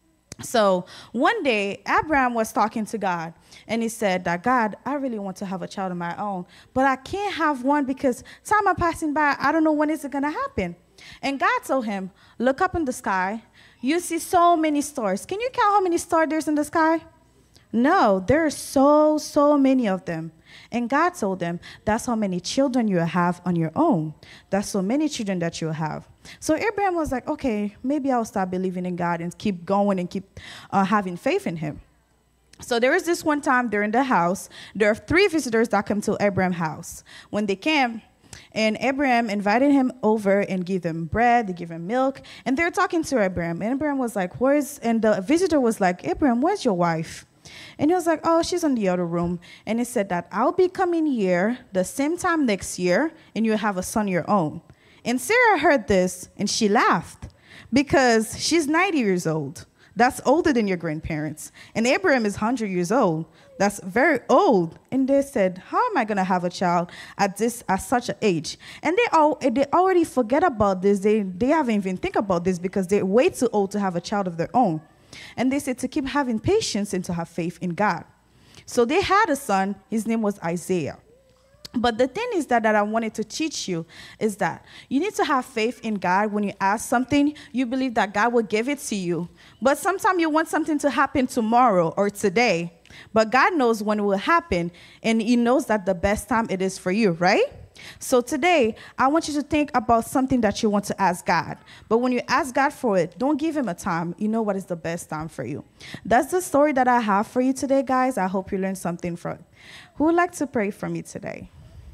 So one day, Abraham was talking to God, and he said that, God, I really want to have a child of my own, but I can't have one because time are passing by. I don't know when is it going to happen. And God told him, look up in the sky. You see so many stars. Can you count how many stars there's in the sky? No, there are so, so many of them. And God told them, that's how many children you have on your own. That's so many children that you have. So Abraham was like, okay, maybe I'll start believing in God and keep going and keep uh, having faith in him. So there was this one time they're in the house. There are three visitors that come to Abraham's house. When they came, and Abraham invited him over and gave him bread, they give him milk, and they're talking to Abraham. And Abraham was like, where's, and the visitor was like, Abraham, where's your wife? And he was like, oh, she's in the other room. And he said that I'll be coming here the same time next year, and you'll have a son of your own. And Sarah heard this, and she laughed because she's ninety years old. That's older than your grandparents. And Abraham is one hundred years old. That's very old. And they said, how am I going to have a child at this at such an age? And they all they already forget about this. They, they haven't even think about this because they're way too old to have a child of their own. And they said to keep having patience and to have faith in God. So they had a son. His name was Isaiah. But the thing is that, that I wanted to teach you is that you need to have faith in God. When you ask something, you believe that God will give it to you. But sometimes you want something to happen tomorrow or today. But God knows when it will happen, and he knows that the best time it is for you, right? So today, I want you to think about something that you want to ask God. But when you ask God for it, don't give him a time. You know what is the best time for you. That's the story that I have for you today, guys. I hope you learned something from it. Who would like to pray for me today?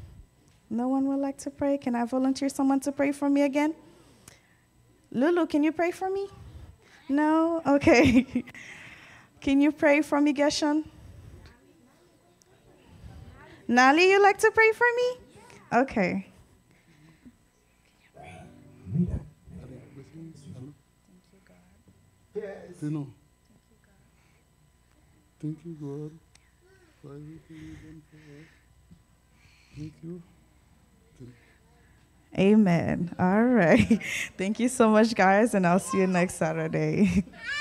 No one would like to pray? Can I volunteer someone to pray for me again? Lulu, can you pray for me? No? Okay. Can you pray for me, Gershon? Nali, you like to pray for me? Okay. No. Thank you, God, for everything you've done for us. Thank you. Amen. All right. Thank you so much, guys, and I'll see you next Saturday.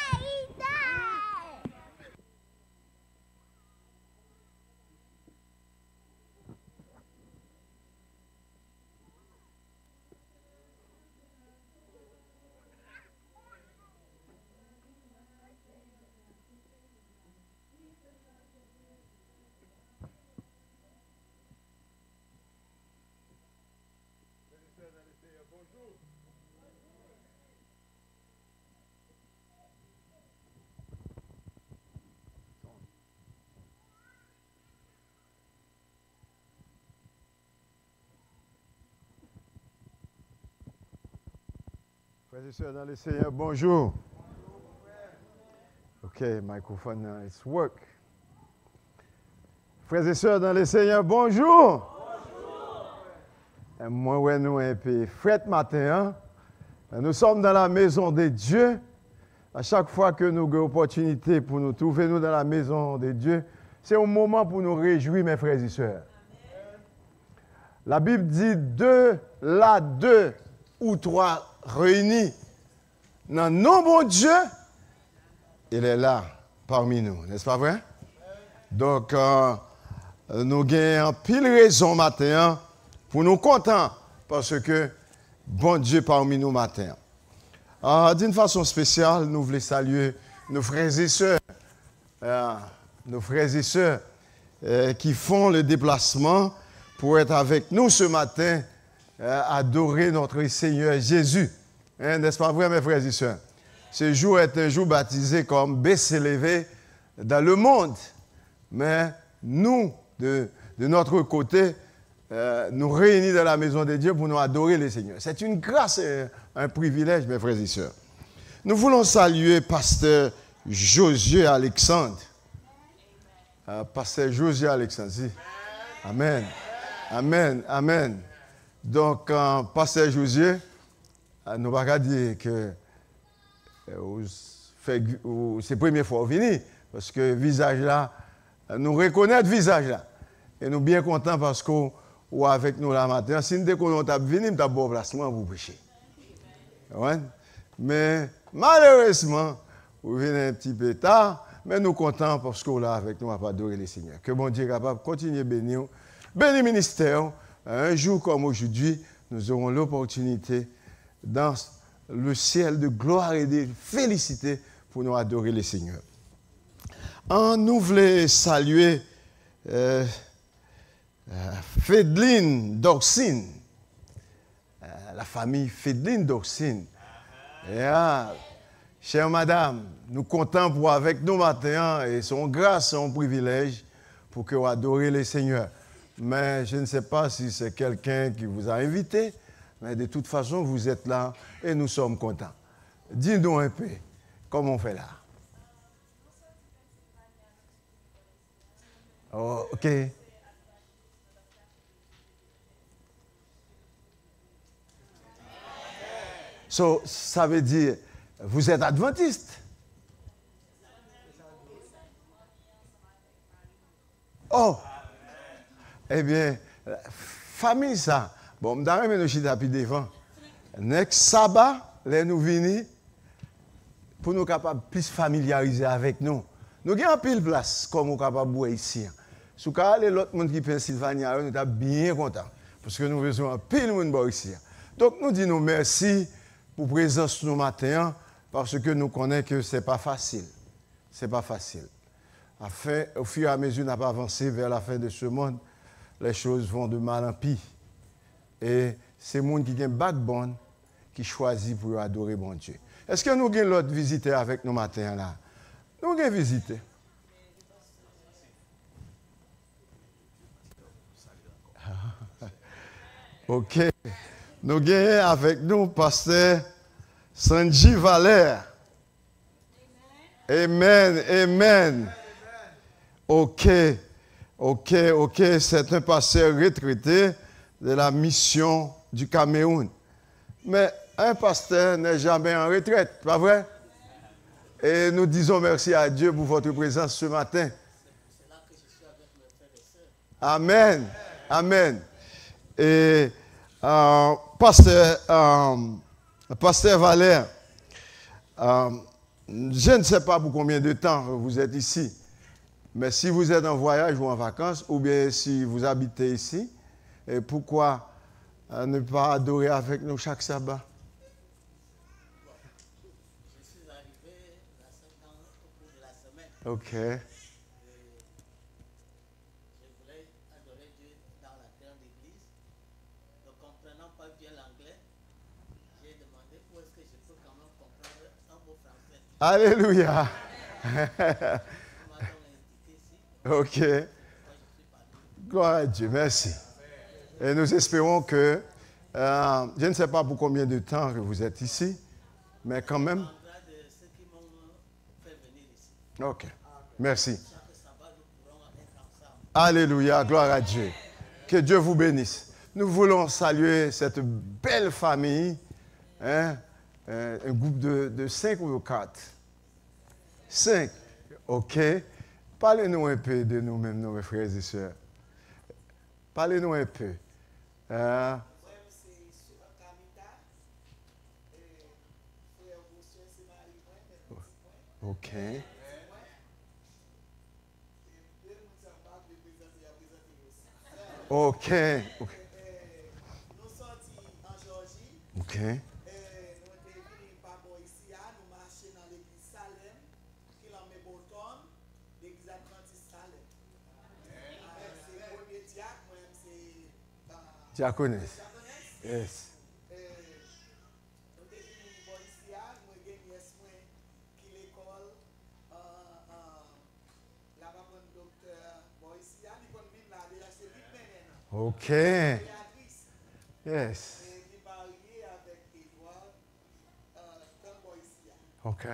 Frères et sœurs dans le Seigneur, bonjour. OK, microphone, uh, it's work. Frères et sœurs dans le Seigneur, bonjour. Bonjour. Et moi, ouais, nous, un peu fret matin, hein? Nous sommes dans la maison de Dieu. À chaque fois que nous avons l'opportunité pour nous trouver nous dans la maison de Dieu, c'est un moment pour nous réjouir, mes frères et sœurs. La Bible dit deux, là, deux ou trois réunis dans nos bons Dieu, il est là parmi nous, n'est-ce pas vrai? Donc, euh, nous avons pile raison matin pour nous contents parce que bon Dieu parmi nous matin. Euh, D'une façon spéciale, nous voulons saluer nos frères et sœurs, euh, nos frères et sœurs euh, qui font le déplacement pour être avec nous ce matin. Euh, adorer notre Seigneur Jésus. Hein, n'est-ce pas vrai, mes frères et sœurs? Ce jour est un jour baptisé comme Bécélévé dans le monde. Mais nous, de, de notre côté, euh, nous réunis dans la maison de Dieu pour nous adorer le Seigneur. C'est une grâce et un privilège, mes frères et sœurs. Nous voulons saluer Pasteur Josué Alexandre. Euh, Pasteur Josué Alexandre, si. Amen. Amen. Amen. Donc, euh, Pasteur Josué, euh, nous ne pouvons pas dire que euh, c'est la première fois qu'il vient, parce que le visage là, nous reconnaissons le visage là. Et nous sommes bien contents parce que ou avec nous la matin. Si nous sommes venus, nous avons bon placement pour prêcher. Ouais? Mais malheureusement, vous venez un petit peu tard, mais nous sommes contents parce que là avec nous, on va adorer le Seigneur. Que bon Dieu est capable de continuer à bénir, bénir le ministère. Un jour comme aujourd'hui, nous aurons l'opportunité dans le ciel de gloire et de félicité pour nous adorer le Seigneur. En nous voulons saluer euh, euh, Fédeline Dorcine, euh, la famille Fédeline Dorcine. Et ah, chère madame, nous comptons pour avec nous matin et son grâce, son privilège pour que vous adorez le Seigneur. Mais je ne sais pas si c'est quelqu'un qui vous a invité, mais de toute façon, vous êtes là et nous sommes contents. Dis-nous un peu, comment on fait là? Oh, OK. So, ça veut dire, vous êtes adventiste? Oh! Eh bien, famille ça. Bon, je vais nous chiter puis devant. Next sabbat, les nous venir pour nous capables plus familiariser avec nous. Nous avons pile place comme nous capables de boire ici. Si vous avez l'autre monde qui est Pennsylvania, nous sommes bien contents parce que nous besoin pile monde boire ici. Donc nous disons merci pour la présence de nous matin parce que nous connaissons que ce n'est pas facile. Ce n'est pas facile. Afin, au fur et à mesure, n'a pas avancé vers la fin de ce monde, les choses vont de mal en pis. Et c'est le monde qui a un backbone qui choisit pour adorer bon Dieu. Est-ce que nous avons l'autre visiteur avec nous matin là? Nous avons visité. OK. Nous avons avec nous pasteur Sanji Valère. Amen. Amen. OK. Ok, ok, c'est un pasteur retraité de la mission du Cameroun. Mais un pasteur n'est jamais en retraite, pas vrai? Et nous disons merci à Dieu pour votre présence ce matin. Amen. Amen. Et euh, pasteur, euh, pasteur Valère, euh, je ne sais pas pour combien de temps vous êtes ici, mais si vous êtes en voyage ou en vacances, ou bien si vous habitez ici, et pourquoi euh, ne pas adorer avec nous chaque sabbat? Je suis arrivé la cinquante au cours de la semaine. Ok. Et je voulais adorer Dieu dans la grande église. Ne comprenant pas bien l'anglais, j'ai demandé où est-ce que je peux quand même comprendre un mot français. Alléluia. Ok. Gloire à Dieu, merci. Et nous espérons que, euh, je ne sais pas pour combien de temps que vous êtes ici, mais quand même. Ok, merci. Alléluia, gloire à Dieu. Que Dieu vous bénisse. Nous voulons saluer cette belle famille, hein, un groupe de, de cinq ou de quatre. Cinq, ok. Parlez-nous un peu de nous-mêmes, nos frères et sœurs. Parlez-nous un peu. Euh, ok. Ok. Ok. Diaconesse. Yes. Ok. Yes. Ok.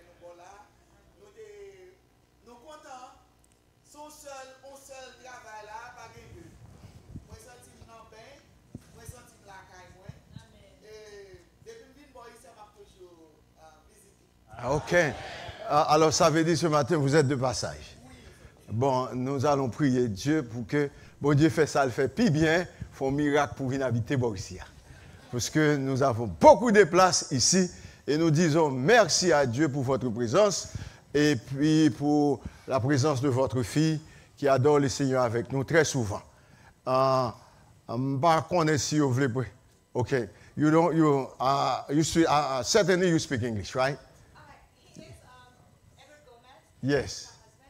Ok. Alors, ça veut dire ce matin, vous êtes de passage. Bon, nous allons prier Dieu pour que, bon Dieu fait ça, le fait plus bien, faut un miracle pour venir habiter Borissia. Parce que nous avons beaucoup de places ici et nous disons merci à Dieu pour votre présence et puis pour la présence de votre fille qui adore le Seigneur avec nous très souvent. Uh, um, par contre, si vous voulez, ok, you don't, you, uh, you speak, uh, certainly you speak English, right? Yes.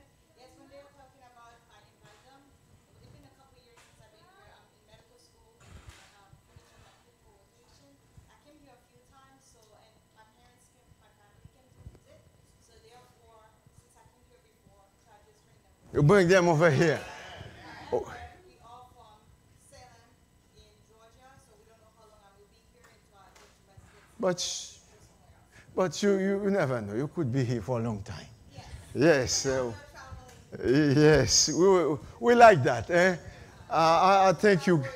You bring them over here. Oh. But, but you, you never know. You could be here for a long time. Yes. Uh, yes. We, we like that. Eh? Uh, I, I think you.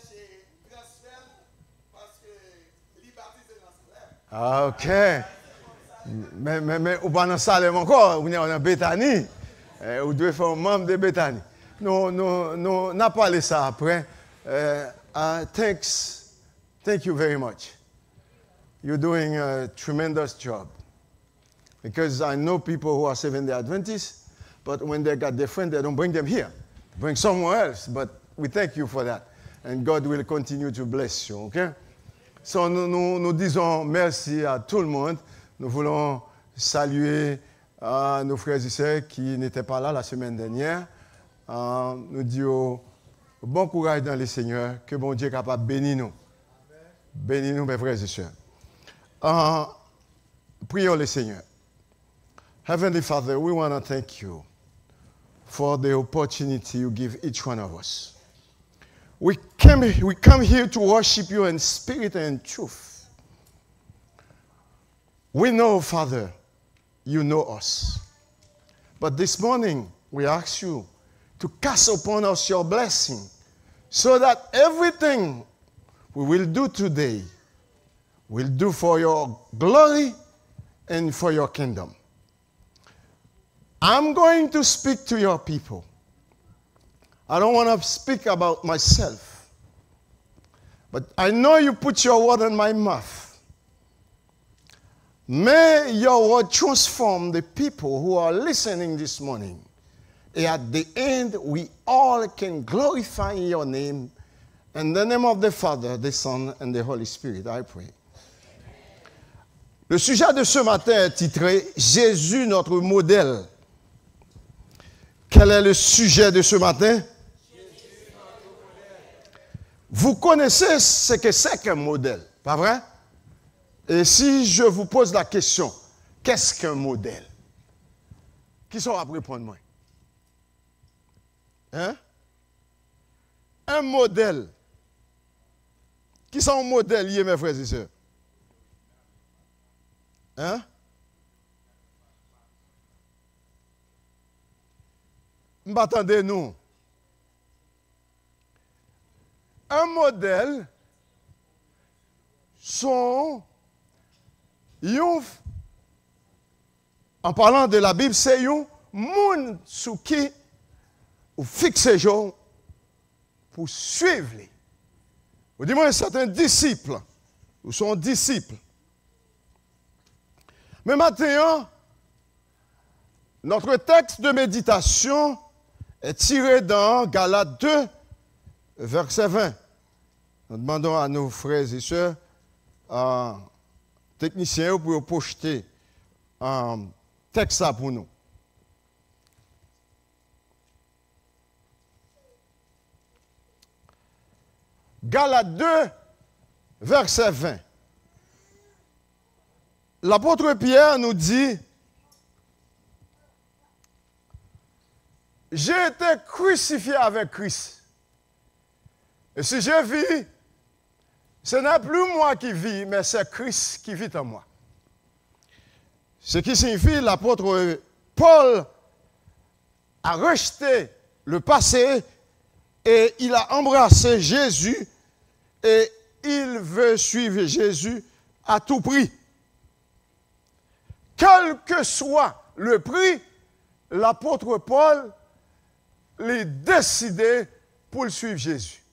OK. Mais, mais, mais, ou pas dans Salem encore, ou dans Bethany. Ou devez faire un membre de Bethany. Nous, nous, nous, n'a parlé ça après. Uh, uh, thanks. Thank you very much. You're doing a tremendous job. Because I know people who are Seventh-day Adventists, but when they got their friends, they don't bring them here. They bring somewhere else. But we thank you for that. And God will continue to bless you, okay? So, nous, nous, nous disons merci à tout le monde. Nous voulons saluer uh, nos frères et sœurs qui n'étaient pas là la semaine dernière. Uh, nous disons bon courage dans le Seigneur, que bon Dieu est capable de bénir nous. Bénis nous, mes frères et sœurs. Uh, prions le Seigneur. Heavenly Father, we want to thank you for the opportunity you give each one of us. We came, we come here to worship you in spirit and truth. We know, Father, you know us. But this morning, we ask you to cast upon us your blessing, so that everything we will do today will do for your glory and for your kingdom. I'm going to speak to your people. I don't want to speak about myself, but I know you put your word in my mouth. May your word transform the people who are listening this morning. And at the end, we all can glorify your name. In the name of the Father, the Son, and the Holy Spirit, I pray. Le sujet de ce matin est titré « Jésus, notre modèle ». Quel est le sujet de ce matin? Vous connaissez ce que c'est qu'un modèle, pas vrai? Et si je vous pose la question, qu'est-ce qu'un modèle? Qui saura répondre moi? Hein? Un modèle. Qui sont un modèle lié, mes frères et sœurs? Hein? M'attendez-nous. Un modèle sont, en parlant de la Bible, c'est un monde sous qui ou fixe jour pour suivre les. Ou dis-moi, certains disciples, ou sont disciples. Mais maintenant, notre texte de méditation est tiré dans Galates deux, verset vingt. Nous demandons à nos frères et sœurs, euh, techniciens, pour projeter un texte pour nous. Galates deux, verset vingt. L'apôtre Pierre nous dit, « J'ai été crucifié avec Christ. Et si je vis, ce n'est plus moi qui vis, mais c'est Christ qui vit en moi. » Ce qui signifie l'apôtre Paul a rejeté le passé et il a embrassé Jésus et il veut suivre Jésus à tout prix. Quel que soit le prix, l'apôtre Paul l'a décidé pour suivre Jésus.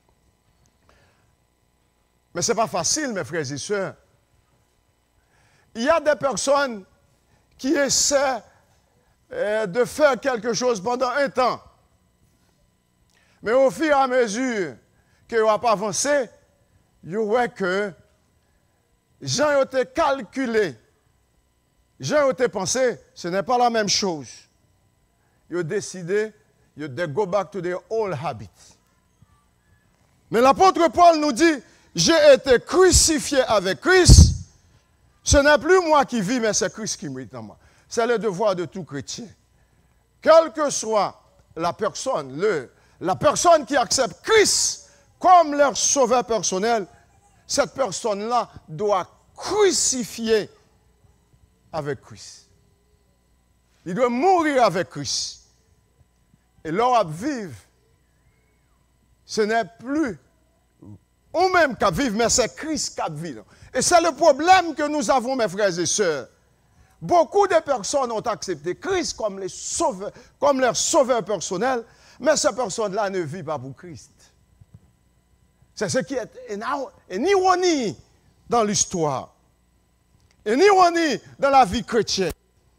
Mais ce n'est pas facile, mes frères et sœurs. Il y a des personnes qui essaient euh, de faire quelque chose pendant un temps. Mais au fur et à mesure qu'ils n'ont pas avancé, ils voient que Jean a été calculé. Jean a été pensé, ce n'est pas la même chose. Ils ont décidé de go back to their old habits. Mais l'apôtre Paul nous dit, j'ai été crucifié avec Christ. Ce n'est plus moi qui vis, mais c'est Christ qui vit en moi. C'est le devoir de tout chrétien. Quelle que soit la personne, le, la personne qui accepte Christ comme leur sauveur personnel, cette personne-là doit crucifier avec Christ. Il doit mourir avec Christ. Et leur vivre, ce n'est plus ou même qu'à vivre, mais c'est Christ qui vit. Et c'est le problème que nous avons, mes frères et sœurs. Beaucoup de personnes ont accepté Christ comme, les sauveurs, comme leur sauveur personnel, mais ces personnes-là ne vivent pas pour Christ. C'est ce qui est une ironie dans l'histoire. Une ironie dans la vie chrétienne.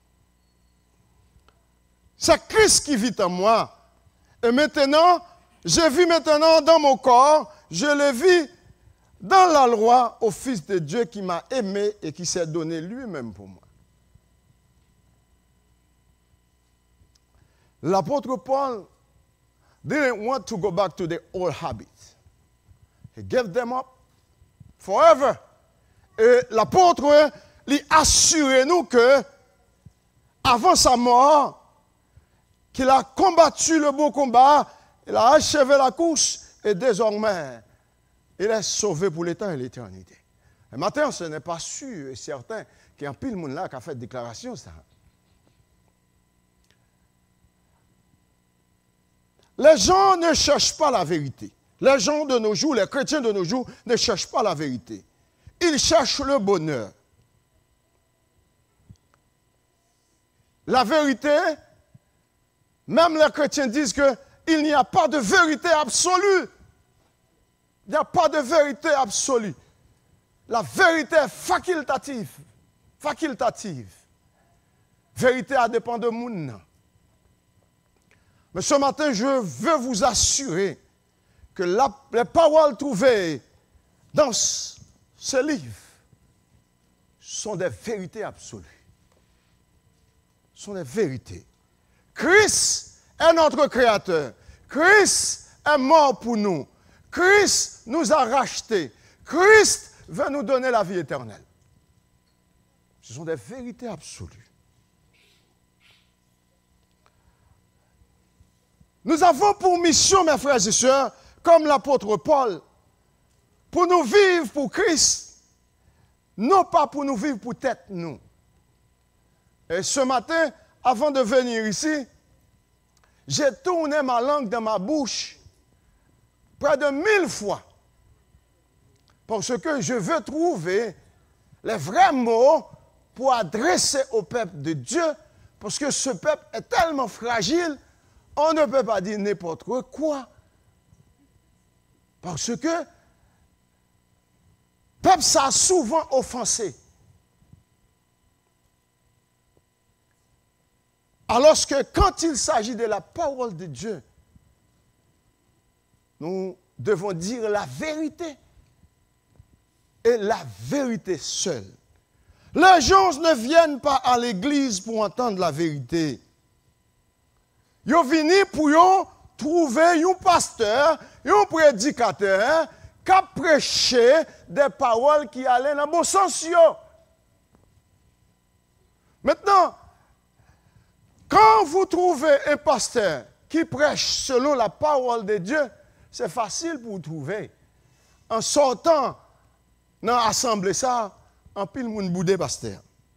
C'est Christ qui vit en moi. Et maintenant, je vis maintenant dans mon corps, je le vis dans la loi au Fils de Dieu qui m'a aimé et qui s'est donné lui-même pour moi. L'apôtre Paul didn't want to go back to the old habits. He gave them up forever. Et l'apôtre lui assurait nous que, avant sa mort, qu'il a combattu le beau combat, il a achevé la course et désormais, il est sauvé pour le temps et l'éternité. Et maintenant, ce n'est pas sûr et certain qu'il y a un pile de monde là qui a fait déclaration ça. Les gens ne cherchent pas la vérité. Les gens de nos jours, les chrétiens de nos jours, ne cherchent pas la vérité. Ils cherchent le bonheur. La vérité, même les chrétiens disent qu'il n'y a pas de vérité absolue. Il n'y a pas de vérité absolue. La vérité est facultative. Facultative. Vérité à dépend de monde. Mais ce matin, je veux vous assurer que la, les paroles trouvées dans ce, ce livre sont des vérités absolues. Sont des vérités. Christ est notre Créateur. Christ est mort pour nous. Christ nous a rachetés. Christ veut nous donner la vie éternelle. Ce sont des vérités absolues. Nous avons pour mission, mes frères et sœurs, comme l'apôtre Paul, pour nous vivre pour Christ, non pas pour nous vivre pour tête nous. Et ce matin, avant de venir ici, j'ai tourné ma langue dans ma bouche près de mille fois. Parce que je veux trouver les vrais mots pour adresser au peuple de Dieu. Parce que ce peuple est tellement fragile, on ne peut pas dire n'importe quoi. Parce que le peuple s'est souvent offensé. Alors que quand il s'agit de la parole de Dieu, nous devons dire la vérité. Et la vérité seule. Les gens ne viennent pas à l'église pour entendre la vérité. Ils viennent pour trouver un pasteur, un prédicateur qui a prêché des paroles qui allaient dans le bon sens. Maintenant, quand vous trouvez un pasteur qui prêche selon la parole de Dieu, c'est facile pour vous trouver. En sortant dans l'assemblée, ça, en pile moun boudé pasteur.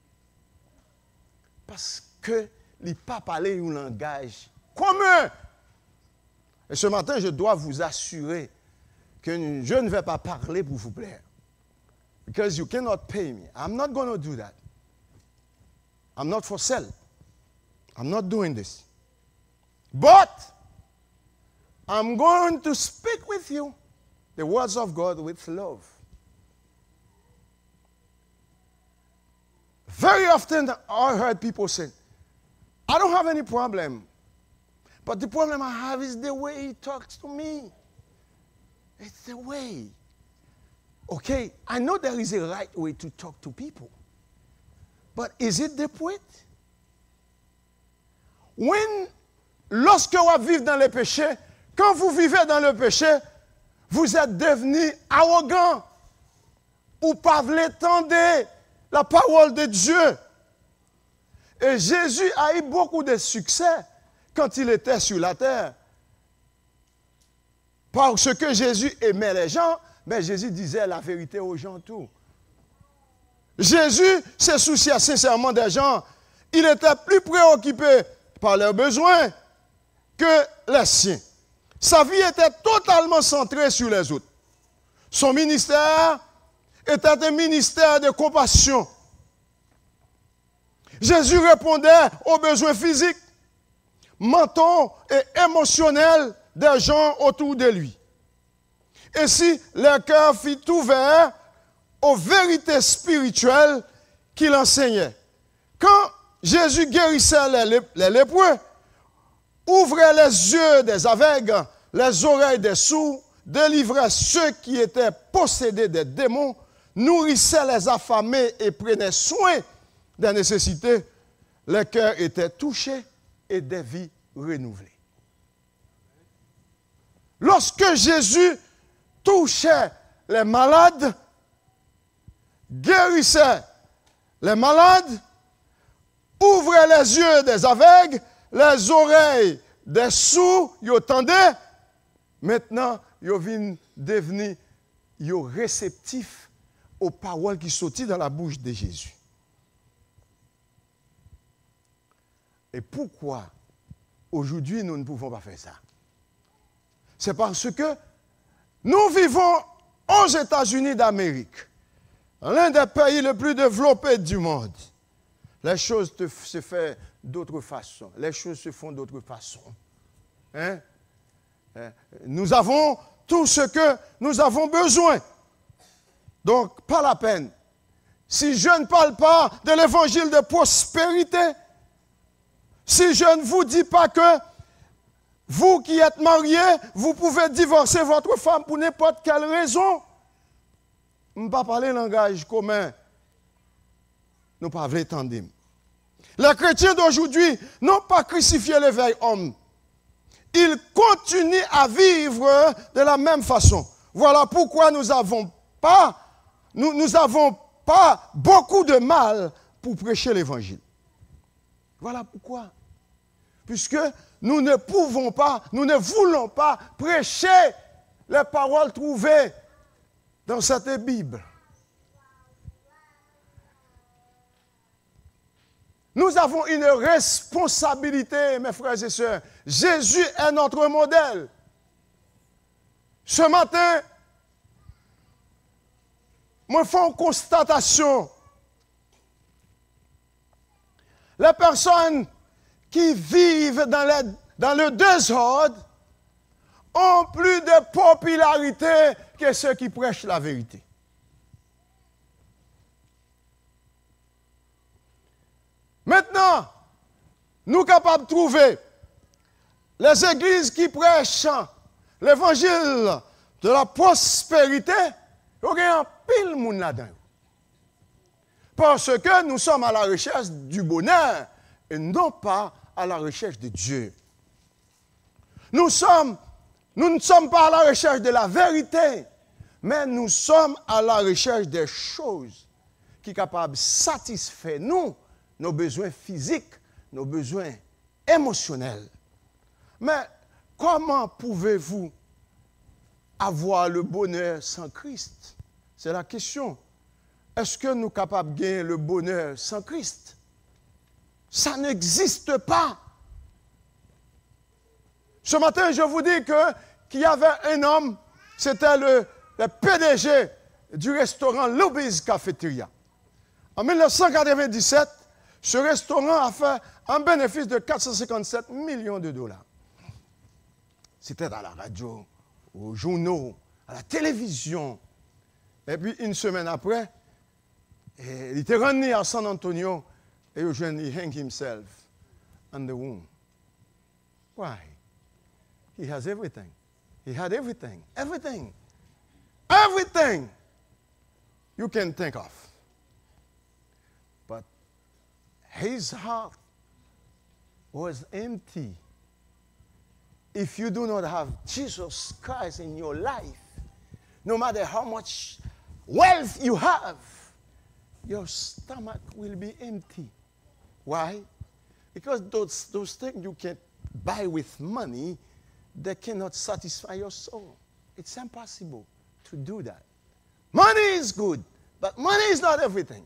Parce que il n'a pas parlé un langage commun. Et ce matin, je dois vous assurer que je ne vais pas parler pour vous plaire. Because you cannot pay me. I'm not going to do that. I'm not for sale. I'm not doing this. But I'm going to speak with you the words of God with love. Very often I heard people say, I don't have any problem. But the problem I have is the way he talks to me. It's the way. Okay, I know there is a right way to talk to people. But is it the point? When, lorsque vous vivez dans le péché, quand vous vivez dans le péché, vous êtes devenu arrogant ou pas voulez tendre la parole de Dieu. Et Jésus a eu beaucoup de succès quand il était sur la terre. Parce que Jésus aimait les gens, mais Jésus disait la vérité aux gens tout. Jésus se souciait sincèrement des gens. Il était plus préoccupé par leurs besoins que les siens. Sa vie était totalement centrée sur les autres. Son ministère était un ministère de compassion. Jésus répondait aux besoins physiques, mentaux et émotionnels des gens autour de lui. Et si leur cœur fut ouvert aux vérités spirituelles qu'il enseignait. Quand Jésus guérissait les, les lépreux, ouvrait les yeux des aveugles, les oreilles des sourds, délivrait ceux qui étaient possédés des démons, nourrissait les affamés et prenait soin des nécessités, les cœurs étaient touchés et des vies renouvelées. Lorsque Jésus touchait les malades, guérissait les malades, ouvrait les yeux des aveugles, les oreilles des sourds, ils entendaient. Maintenant, ils viennent devenir réceptifs aux paroles qui sortent dans la bouche de Jésus. Et pourquoi aujourd'hui nous ne pouvons pas faire ça? C'est parce que nous vivons aux États-Unis d'Amérique, l'un des pays les plus développés du monde. Les choses te, se font d'autre façon. Les choses se font d'autre façon. Hein? Nous avons tout ce que nous avons besoin. Donc, pas la peine. Si je ne parle pas de l'évangile de prospérité, si je ne vous dis pas que vous qui êtes mariés, vous pouvez divorcer votre femme pour n'importe quelle raison, je ne vais pas parler langage commun. Nous ne parlons pas tandem. Les chrétiens d'aujourd'hui n'ont pas crucifié le vieil homme. Ils continuent à vivre de la même façon. Voilà pourquoi nous n'avons pas, nous, nous avons pas beaucoup de mal pour prêcher l'évangile. Voilà pourquoi. Puisque nous ne pouvons pas, nous ne voulons pas prêcher les paroles trouvées dans cette Bible. Nous avons une responsabilité, mes frères et sœurs. Jésus est notre modèle. Ce matin, moi, je fais une constatation. Les personnes qui vivent dans, les, dans le désordre ont plus de popularité que ceux qui prêchent la vérité. Maintenant, nous sommes capables de trouver les églises qui prêchent l'évangile de la prospérité, il y a un pile de monde là-dedans. Parce que nous sommes à la recherche du bonheur et non pas à la recherche de Dieu. Nous, sommes, nous ne sommes pas à la recherche de la vérité, mais nous sommes à la recherche des choses qui sont capables de satisfaire nous, nos besoins physiques, nos besoins émotionnels. Mais comment pouvez-vous avoir le bonheur sans Christ? C'est la question. Est-ce que nous sommes capables de gagner le bonheur sans Christ? Ça n'existe pas. Ce matin, je vous dis que qu'il y avait un homme, c'était le, le P D G du restaurant Lobby's Cafeteria. En mille neuf cent quatre-vingt-dix-sept, ce restaurant a fait un bénéfice de quatre cent cinquante-sept millions de dollars. C'était à la radio, aux journaux, à la télévision. Et puis, une semaine après, il était revenu à San Antonio et he hung himself on the womb. Why? He has everything. He had everything. Everything. Everything you can think of. But his heart was empty. If you do not have Jesus Christ in your life, no matter how much wealth you have, your stomach will be empty. Why? Because those, those things you can buy with money, they cannot satisfy your soul. It's impossible to do that. Money is good, but money is not everything.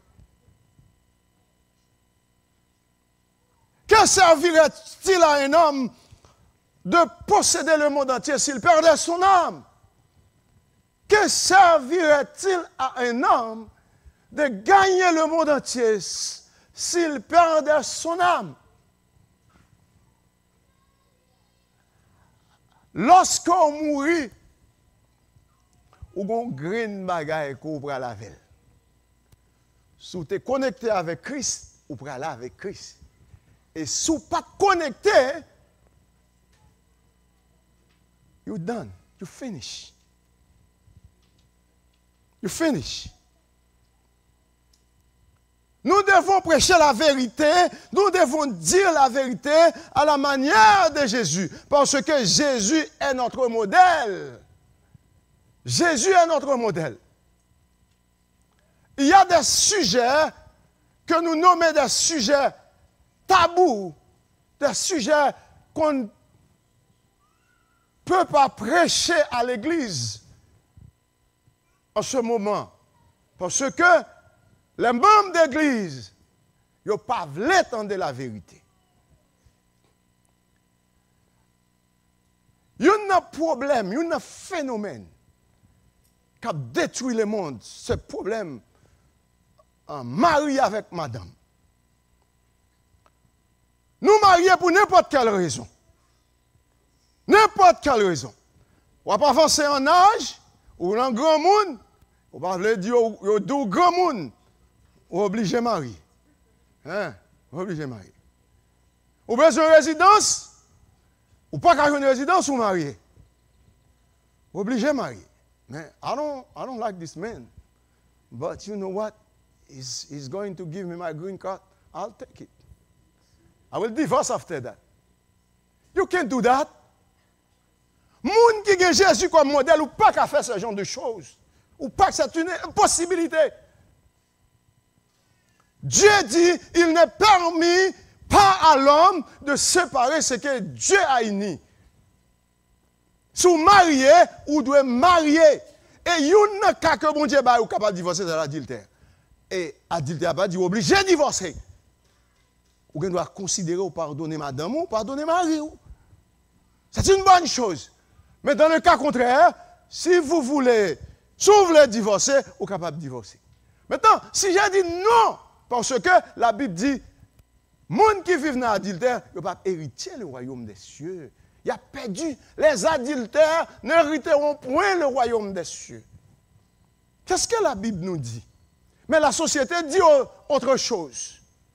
Que servirait-il à un homme de posséder le monde entier s'il perdait son âme? Que servirait-il à un homme de gagner le monde entier s'il perdait son âme? Lorsqu'on mourit, on a un grain bagaille qu'on prend la ville. Si tu es connecté avec Christ, on prend là avec Christ. Et si tu n'es pas connecté, you're done. You finish. You finish. Nous devons prêcher la vérité, nous devons dire la vérité à la manière de Jésus, parce que Jésus est notre modèle. Jésus est notre modèle. Il y a des sujets que nous nommons des sujets tabous, des sujets qu'on ne peut pas prêcher à l'Église en ce moment, parce que les membres d'église, ils n'ont pas voulu entendre la vérité. Il y a un problème, il y a un phénomène qui a détruit le monde. Ce problème, un mari avec madame. Nous marions pour n'importe quelle raison. N'importe quelle raison. On va pas avancer en âge, ou dans grand monde, on va dire au do grand monde, on obligé de marier. Hein? On obligé de marier. Ou besoin de résidence, ou pas qu'à une résidence ou marier. Obligé de marier. Mais I don't, I don't like this man. But you know what? He's, he's going to give me my green card. I'll take it. I will divorce after that. You can't do that. Moun qui a Jésus comme modèle ou pas qu'à faire ce genre de choses. Ou pas que c'est une impossibilité. Dieu dit, il n'est permis pas à l'homme de séparer ce que Dieu a uni. Si vous mariez, vous devez marier. Et il y a un cas que bon Dieu est capable de divorcer de l'adultère. Et l'adultère n'a pas dit obligé de divorcer. Vous devez considérer ou pardonner madame ou pardonner mari. C'est une bonne chose. Mais dans le cas contraire, si vous voulez, si vous voulez divorcer, vous êtes capable de divorcer. Maintenant, si j'ai dit non, parce que la Bible dit, les gens qui vivent dans l'adultère, ils ne peuvent pas hériter le royaume des cieux. Il a perdu. Les adultères n'hériteront point le royaume des cieux. Qu'est-ce que la Bible nous dit? Mais la société dit autre chose.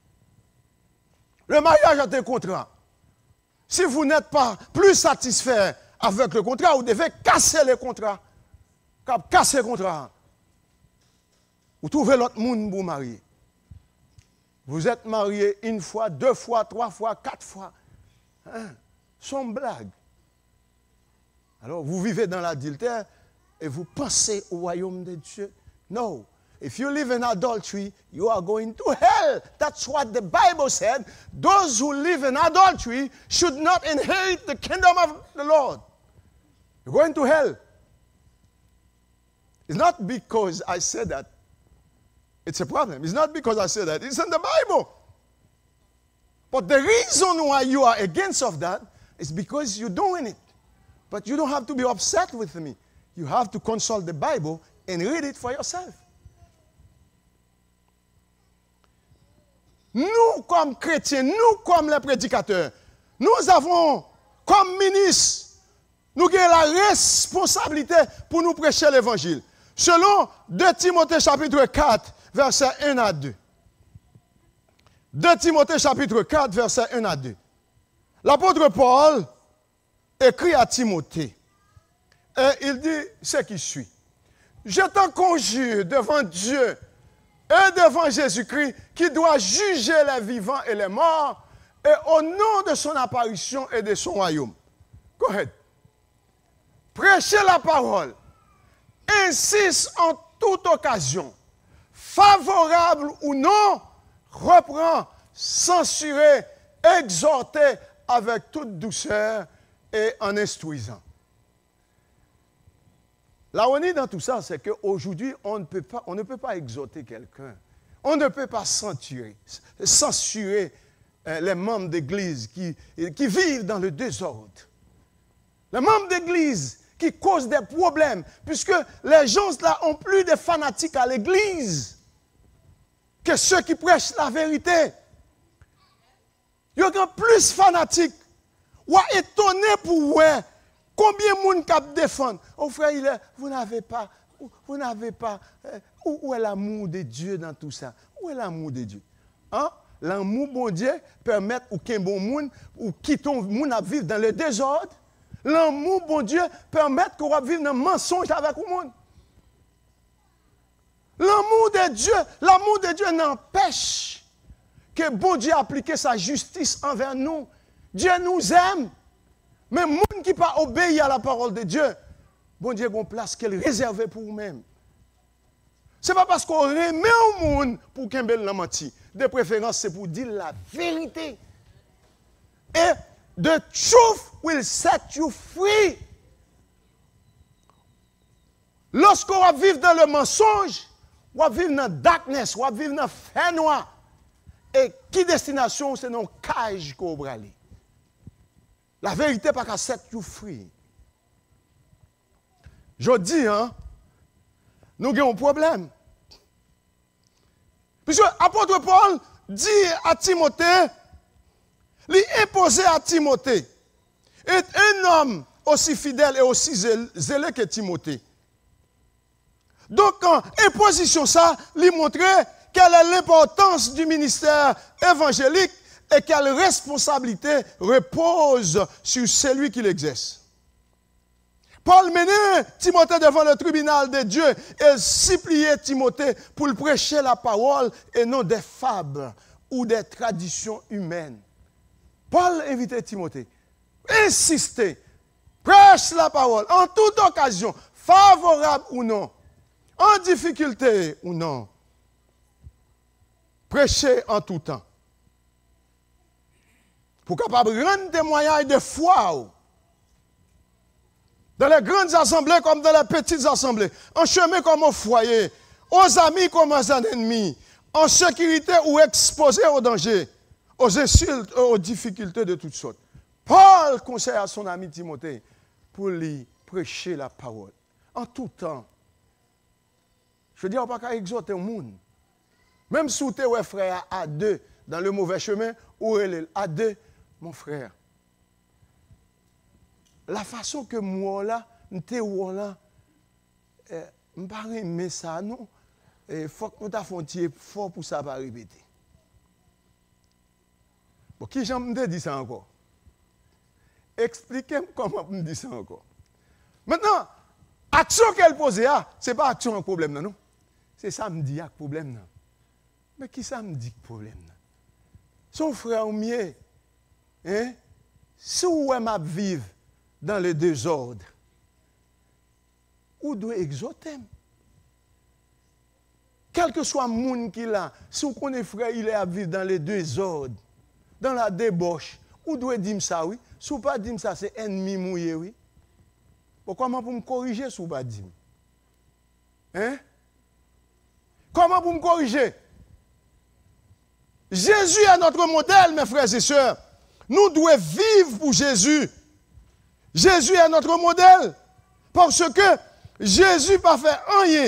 Le mariage est un contrat. Si vous n'êtes pas plus satisfait avec le contrat, vous devez casser le contrat. Casser le contrat. Vous trouvez l'autre monde pour marier. Vous êtes marié une fois, deux fois, trois fois, quatre fois. Hein? Sans blague. Alors, vous vivez dans l'adultère et vous pensez au royaume de Dieu. No. If you live in adultery, you are going to hell. That's what the Bible said. Those who live in adultery should not inherit the kingdom of the Lord. You're going to hell. It's not because I said that. It's a problem. It's not because I said that. It's in the Bible. But the reason why you are against of that is because you're doing it. But you don't have to be upset with me. You have to consult the Bible and read it for yourself. Nous, comme chrétiens, nous, comme les prédicateurs, nous avons, comme ministres, nous avons la responsabilité pour nous prêcher l'évangile. Selon deux Timothée chapitre quatre, verset un à deux. deux Timothée chapitre quatre, verset un à deux. L'apôtre Paul écrit à Timothée. Et il dit ce qui suit. Je t'en conjure devant Dieu et devant Jésus-Christ qui doit juger les vivants et les morts et au nom de son apparition et de son royaume. Go ahead. Prêchez la parole. Insiste en toute occasion. Favorable ou non, reprend, censurer, exhorter avec toute douceur et en instruisant. La ironie dans tout ça, c'est qu'aujourd'hui, on ne peut pas, on ne peut pas exhorter quelqu'un. On ne peut pas censurer, censurer euh, les membres d'Église qui, qui vivent dans le désordre. Les membres d'Église qui causent des problèmes, puisque les gens là ont plus de fanatiques à l'Église que ceux qui prêchent la vérité. Il y a plus fanatiques. Ou étonné pour ouais. Combien de monde cap défendre? Oh frère, il est, vous n'avez pas, vous n'avez pas, euh, où, où est l'amour de Dieu dans tout ça? Où est l'amour de Dieu? Hein? L'amour bon Dieu permet ou qu'un bon monde ou quittons monde à vivre dans le désordre. L'amour bon Dieu permet qu'on va vivre dans le mensonge avec le monde. L'amour de Dieu, l'amour de Dieu n'empêche que bon Dieu applique sa justice envers nous. Dieu nous aime. Mais les gens qui ne pas obéir à la parole de Dieu, bon Dieu a une place qu'elle est réservée pour vous-même. Ce n'est pas parce qu'on remet au monde pour qu'il ait menti. De préférence, c'est pour dire la vérité. Et the truth will set you free. Lorsqu'on va vivre dans le mensonge, on va vivre dans la darkness, on va vivre dans le fer noir. Et qui destination, c'est dans le cage qu'on va aller. La vérité pas qu'à set you free. Je dis, hein, nous avons un problème. Puisque l'apôtre Paul dit à Timothée, lui imposer à Timothée, est un homme aussi fidèle et aussi zélé que Timothée. Donc, en imposition ça, lui montrer quelle est l'importance du ministère évangélique et quelle responsabilité repose sur celui qui l'exerce. Paul menait Timothée devant le tribunal de Dieu et suppliait Timothée pour le prêcher la parole et non des fables ou des traditions humaines. Paul invitait Timothée, insistait, prêche la parole en toute occasion, favorable ou non, en difficulté ou non. Prêcher en tout temps. Pour capable rendre témoignage de foi. Dans les grandes assemblées comme dans les petites assemblées. En chemin comme au foyer. Aux amis comme aux ennemis. En sécurité ou exposés au danger. Aux insultes, aux difficultés de toutes sortes. Paul conseille à son ami Timothée pour lui prêcher la parole. En tout temps. Je veux dire, on ne peut pas exhorter le monde. Même si tu es frère à deux dans le mauvais chemin, ou elle à deux, mon frère. La façon que moi là, je là, je ne pas aimer ça, non. Il faut que nous fassions fort pour ça pas répéter. Bon, qui j'en me dit ça encore? Expliquez-moi comment me dit ça encore. Maintenant, action qu'elle pose, ce n'est pas action un problème, non, non. C'est ça me dit, il y a un problème, non. Mais qui ça me dit le problème? Son frère mieux, hein? Si vous m'a vivre dans les deux ordres, où doit exhorter? Quel que soit le monde qui a, si vous connaissez frère, il est à vivre dans les deux ordres, dans la débauche, où doit dire ça, oui? Si vous ne pas dire ça, c'est ennemi mouillé, oui? Pourquoi comment pour me corriger si vous ne pas dire? Hein? Comment pour me corriger? Jésus est notre modèle, mes frères et sœurs. Nous devons vivre pour Jésus. Jésus est notre modèle. Parce que Jésus n'a pas fait rien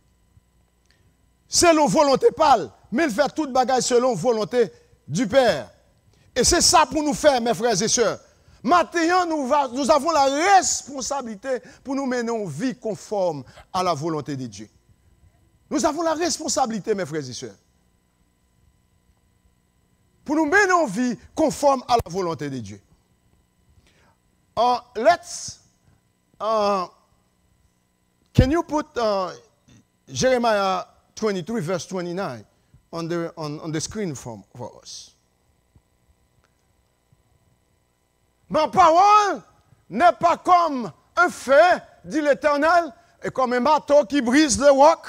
selon volonté pâle, mais il fait toute bagaille selon volonté du Père. Et c'est ça pour nous faire, mes frères et sœurs. Maintenant, nous, va, nous avons la responsabilité pour nous mener une vie conforme à la volonté de Dieu. Nous avons la responsabilité, mes frères et sœurs, pour nous mener en vie conforme à la volonté de Dieu. Uh, let's, uh, can you put uh, Jeremiah twenty-three, verse twenty-nine on the, on, on the screen for, for us? Ma parole n'est pas comme un feu, dit l'Éternel, et comme un marteau qui brise le roc.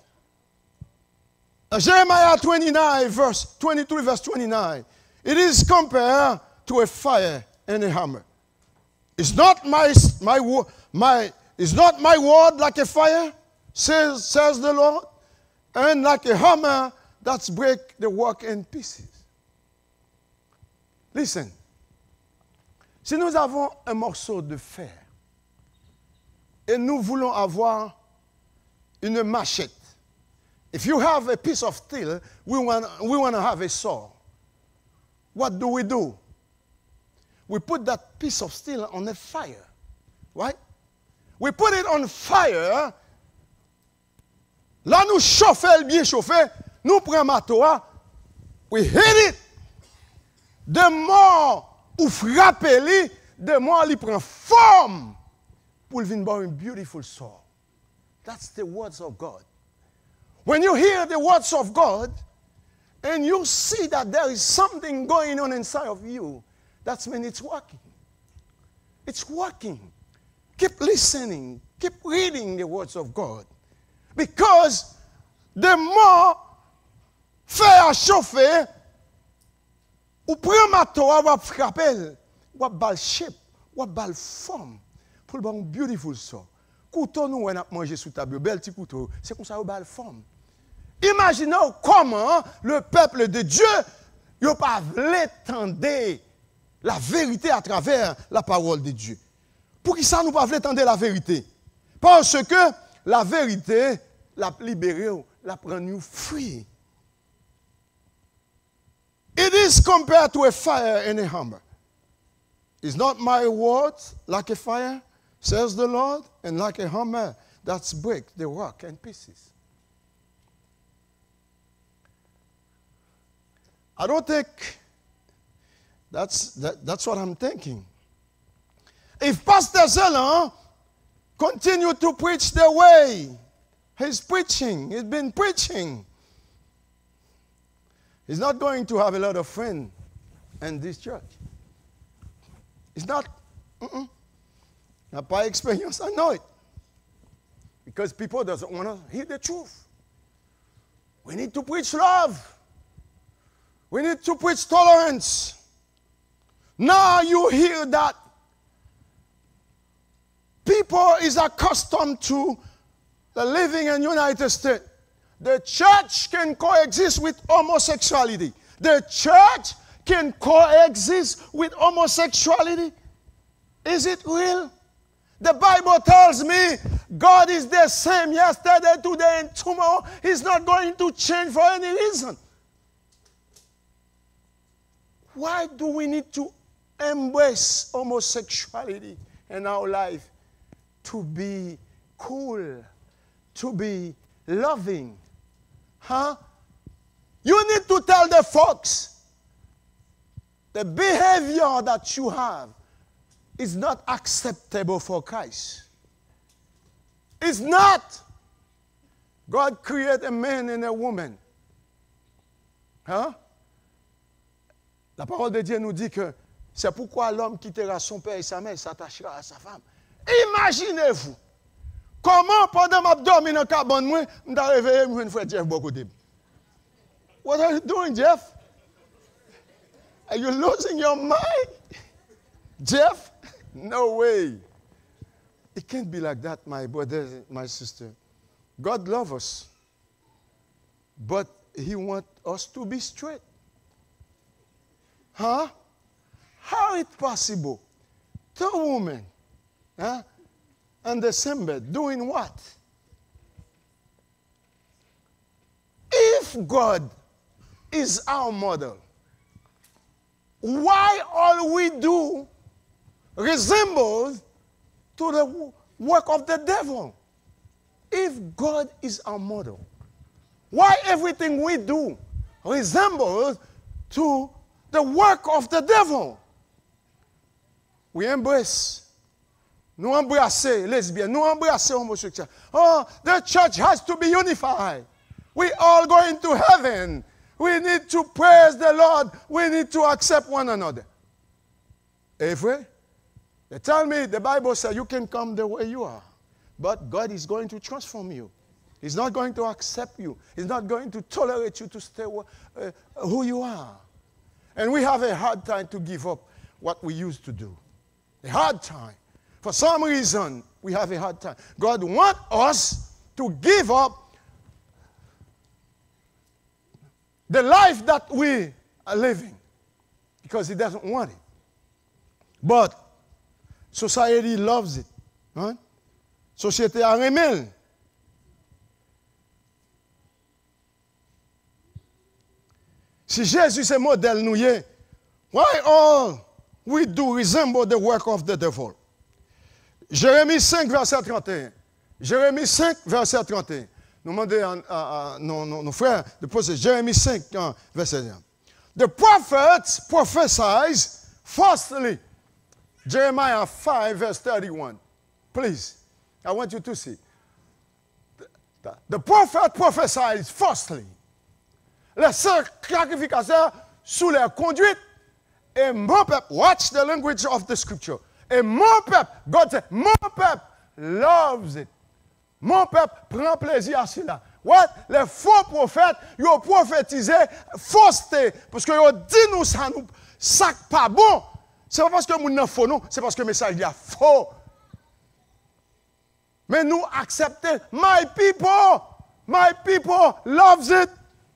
Jeremiah twenty-nine, verse twenty-three, verse twenty-nine. It is compared to a fire and a hammer. Is not my my my is not my word like a fire, says says the Lord, and like a hammer that break the rock in pieces. Listen. Si nous avons un morceau de fer et nous voulons avoir une machette, if you have a piece of steel, we want, we want to have a saw. What do we do? We put that piece of steel on a fire, right? We put it on fire. Là, nous chauffons, bien chauffé, nous prenons marteau, we hit it. De mort ou frapper, de mort, il prend forme pour venir avoir une beautiful saw. That's the words of God. When you hear the words of God, and you see that there is something going on inside of you, that's when it's working. It's working. Keep listening. Keep reading the words of God. Because the more faire chauffer, ou prend marteau, ou frapper, ou bal shape, ou bal forme, pour le bon beautiful saw. Couteau nous on a mangé sous table, bel petit couteau, c'est comme ça ou bal forme. Imaginez comment le peuple de Dieu n'a pas l'étendre la vérité à travers la parole de Dieu. Pour qui ça nous pas l'étendre la vérité? Parce que la vérité l'a libéré, la prend nous free. It is compared to a fire and a hammer. Is not my word like a fire, says the Lord, and like a hammer that's break the rock in pieces? I don't think that's, that, that's what I'm thinking. If Pastor Zelan continue to preach the way he's preaching, he's been preaching, he's not going to have a lot of friends in this church. It's not. Mm-mm. Not by experience, I know it. Because people doesn't want to hear the truth. We need to preach love. We need to preach tolerance. Now you hear that people is accustomed to the living in United States. The church can coexist with homosexuality. The church can coexist with homosexuality. Is it real? The Bible tells me God is the same yesterday, today, and tomorrow. He's not going to change for any reason. Why do we need to embrace homosexuality in our life? To be cool, to be loving. Huh? You need to tell the folks the behavior that you have is not acceptable for Christ. It's not. God created a man and a woman. Hein? La parole de Dieu nous dit que c'est pourquoi l'homme quittera son père et sa mère et s'attachera à sa femme. Imaginez-vous comment pendant que je dormais dans la cabane, je me réveillé et je frère Jeff Bokodib. What are you doing, Jeff? Are you losing your mind? Jeff? No way. It can't be like that, my brother, my sister. God loves us, but He wants us to be straight. Huh? How is it possible? Two women, huh, in the same bed, doing what? If God is our model, why all we do resembles to the work of the devil? If God is our model, why everything we do resembles to the work of the devil? We embrace, nous embrasser lesbiennes, nous embrasser homosexuels. Oh, the church has to be unified. We all going to heaven. We need to praise the Lord. We need to accept one another. Every, they tell me the Bible says you can come the way you are, but God is going to transform you. He's not going to accept you. He's not going to tolerate you to stay uh, who you are. And we have a hard time to give up what we used to do. A hard time. For some reason, we have a hard time. God wants us to give up the life that we are living because He doesn't want it. But society loves it. Right? Société a aimé. Si Jésus est modèle nous y, why all we do resemble the work of the devil? Jérémie cinq, verset trente et un. Jérémie cinq, verset trente et un. Nous demandons à, à nos, nos, nos frères de poser Jérémie cinq, verset un. The prophets prophesied falsely. Jeremiah five, verse thirty-one. Please, I want you to see. The, the, the prophet prophesied falsely. Les sacrificateurs sous leur conduite. Et mon peuple, watch the language of the scripture. Et mon peuple, God said, mon peuple loves it. Mon peuple prend plaisir à cela. What? Les faux prophètes, ils ont prophétisé fausseté. Parce qu'ils ont dit nous ça, nous, ça pas bon. C'est pas parce que nous n'avons faux, non. C'est parce que le message est faux. Mais nous acceptons. My people, my people loves it.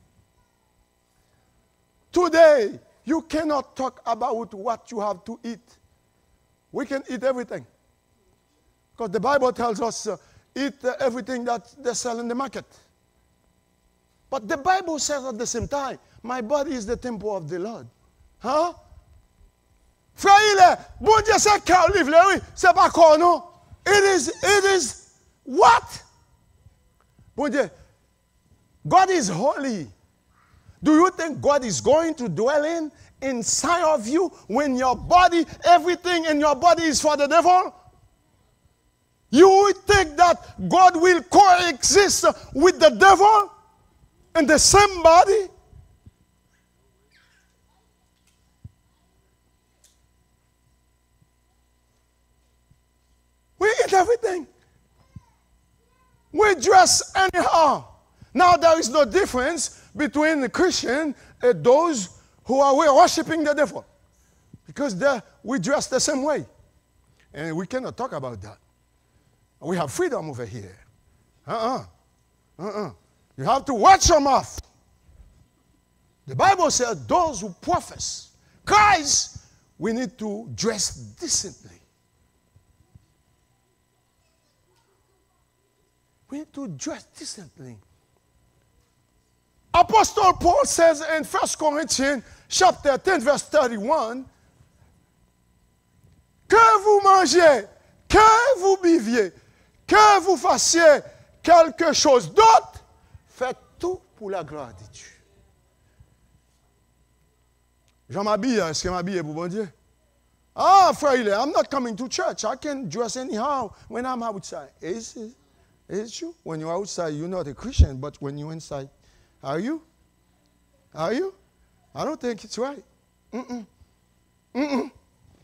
Today, you cannot talk about what you have to eat. We can eat everything. Because the Bible tells us uh, eat uh, everything that they sell in the market. But the Bible says at the same time, my body is the temple of the Lord. Huh? Frère, il est, bon Dieu, c'est cœur livre, oui, c'est pas corps, non? It is, it is what? Bon Dieu, God is holy. Do you think God is going to dwell in inside of you when your body, everything in your body is for the devil? You would think that God will coexist with the devil in the same body? We eat everything. We dress anyhow. Now there is no difference between the Christian and those who are worshiping the devil. Because we dress the same way. And we cannot talk about that. We have freedom over here. Uh-uh. Uh-uh. You have to watch your mouth. The Bible says those who profess Christ, we need to dress decently. We need to dress decently. Apostle Paul says in First Corinthians chapter ten, verse thirty-one, que vous mangez, que vous buviez, que vous fassiez quelque chose d'autre, faites tout pour la gloire de Dieu. Je m'habille, est-ce que je m'habille pour bon Dieu? Ah, frère, I'm not coming to church. I can dress anyhow when I'm outside. Is it? Is it true? When you're outside, you're not a Christian, but when you're inside, are you? Are you? I don't think it's right. Mm-mm. Mm-mm.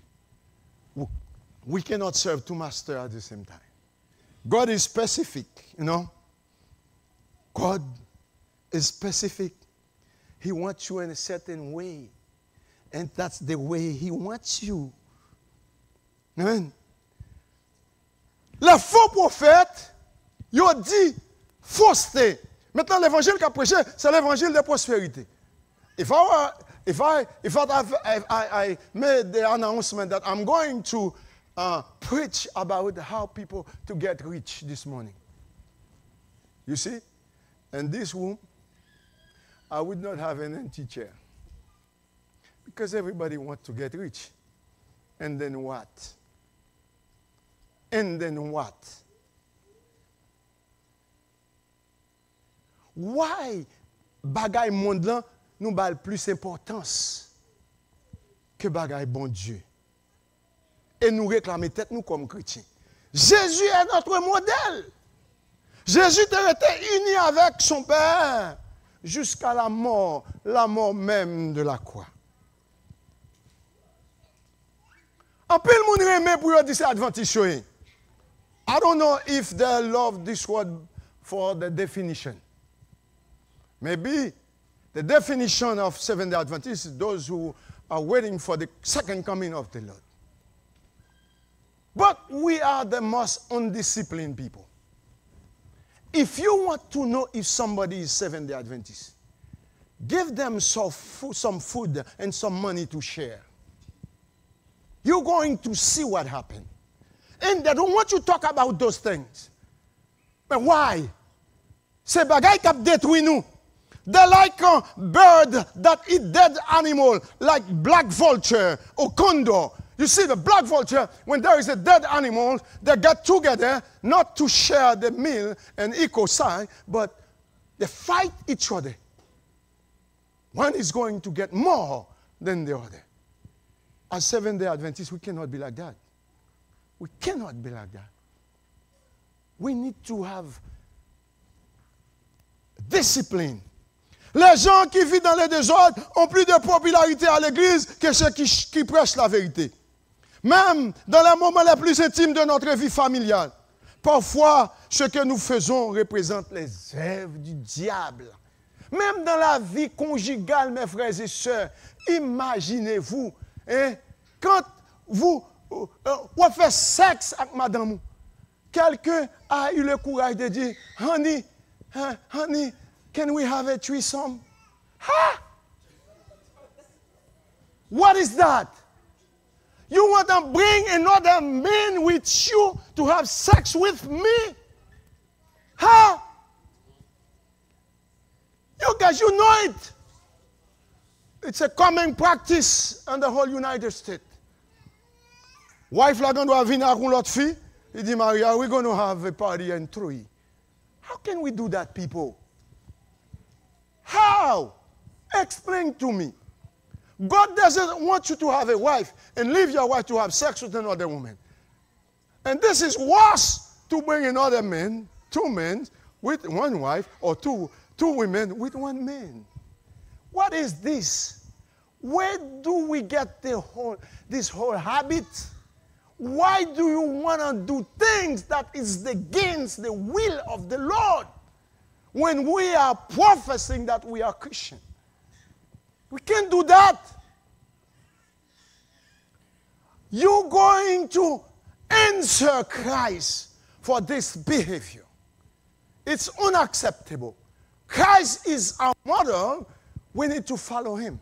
We cannot serve two masters at the same time. God is specific, you know. God is specific. He wants you in a certain way. And that's the way He wants you. Amen. Les faux prophètes, ils ont dit fausseté. Maintenant, l'évangile qu'a prêché, c'est l'évangile de prospérité. If I, if I, if I, I, I made the announcement that I'm going to uh, preach about how people to get rich this morning, you see, in this room, I would not have an empty chair because everybody wants to get rich. And then what? And then what? Why bagay monde là nous bal plus importance que bagay bon Dieu? Et nous réclamer tête nous comme chrétiens. Jésus est notre modèle. Jésus était uni avec son Père jusqu'à la mort, la mort même de la croix. En pile moun remè pour yo di c'est adventiste. I don't know if they love this word for the definition. Maybe the definition of Seventh-day Adventists is those who are waiting for the second coming of the Lord. But we are the most undisciplined people. If you want to know if somebody is Seventh-day Adventist, give them some food, some food and some money to share. You're going to see what happened. And they don't want you to talk about those things. But why? C'est bagay k'ap détruit nous. They're like a bird that eat dead animal, like black vulture or condor. You see, the black vulture, when there is a dead animal, they get together not to share the meal and ecocide, but they fight each other. One is going to get more than the other. As Seventh-day Adventists, we cannot be like that. We cannot be like that. We need to have discipline. Les gens qui vivent dans le désordre ont plus de popularité à l'église que ceux qui, qui prêchent la vérité. Même dans les moments les plus intimes de notre vie familiale, parfois ce que nous faisons représente les œuvres du diable. Même dans la vie conjugale, mes frères et sœurs, imaginez-vous, hein, quand vous, euh, vous faites sexe avec madame, quelqu'un a eu le courage de dire, honey, hein, honey, can we have a threesome? Huh? What is that? You want to bring another man with you to have sex with me? Because you know it. It's a common practice in the whole United States. Wife la doit venir avec l'autre fille. Il dit, Maria, we're going to have a party in three. How can we do that, people? How? Explain to me. God doesn't want you to have a wife and leave your wife to have sex with another woman. And this is worse to bring another man, two men with one wife, or two, two women with one man. What is this? Where do we get the whole, this whole habit? Why do you want to do things that is against the will of the Lord when we are professing that we are Christian? We can't do that. You're going to answer Christ for this behavior. It's unacceptable. Christ is our model. We need to follow him.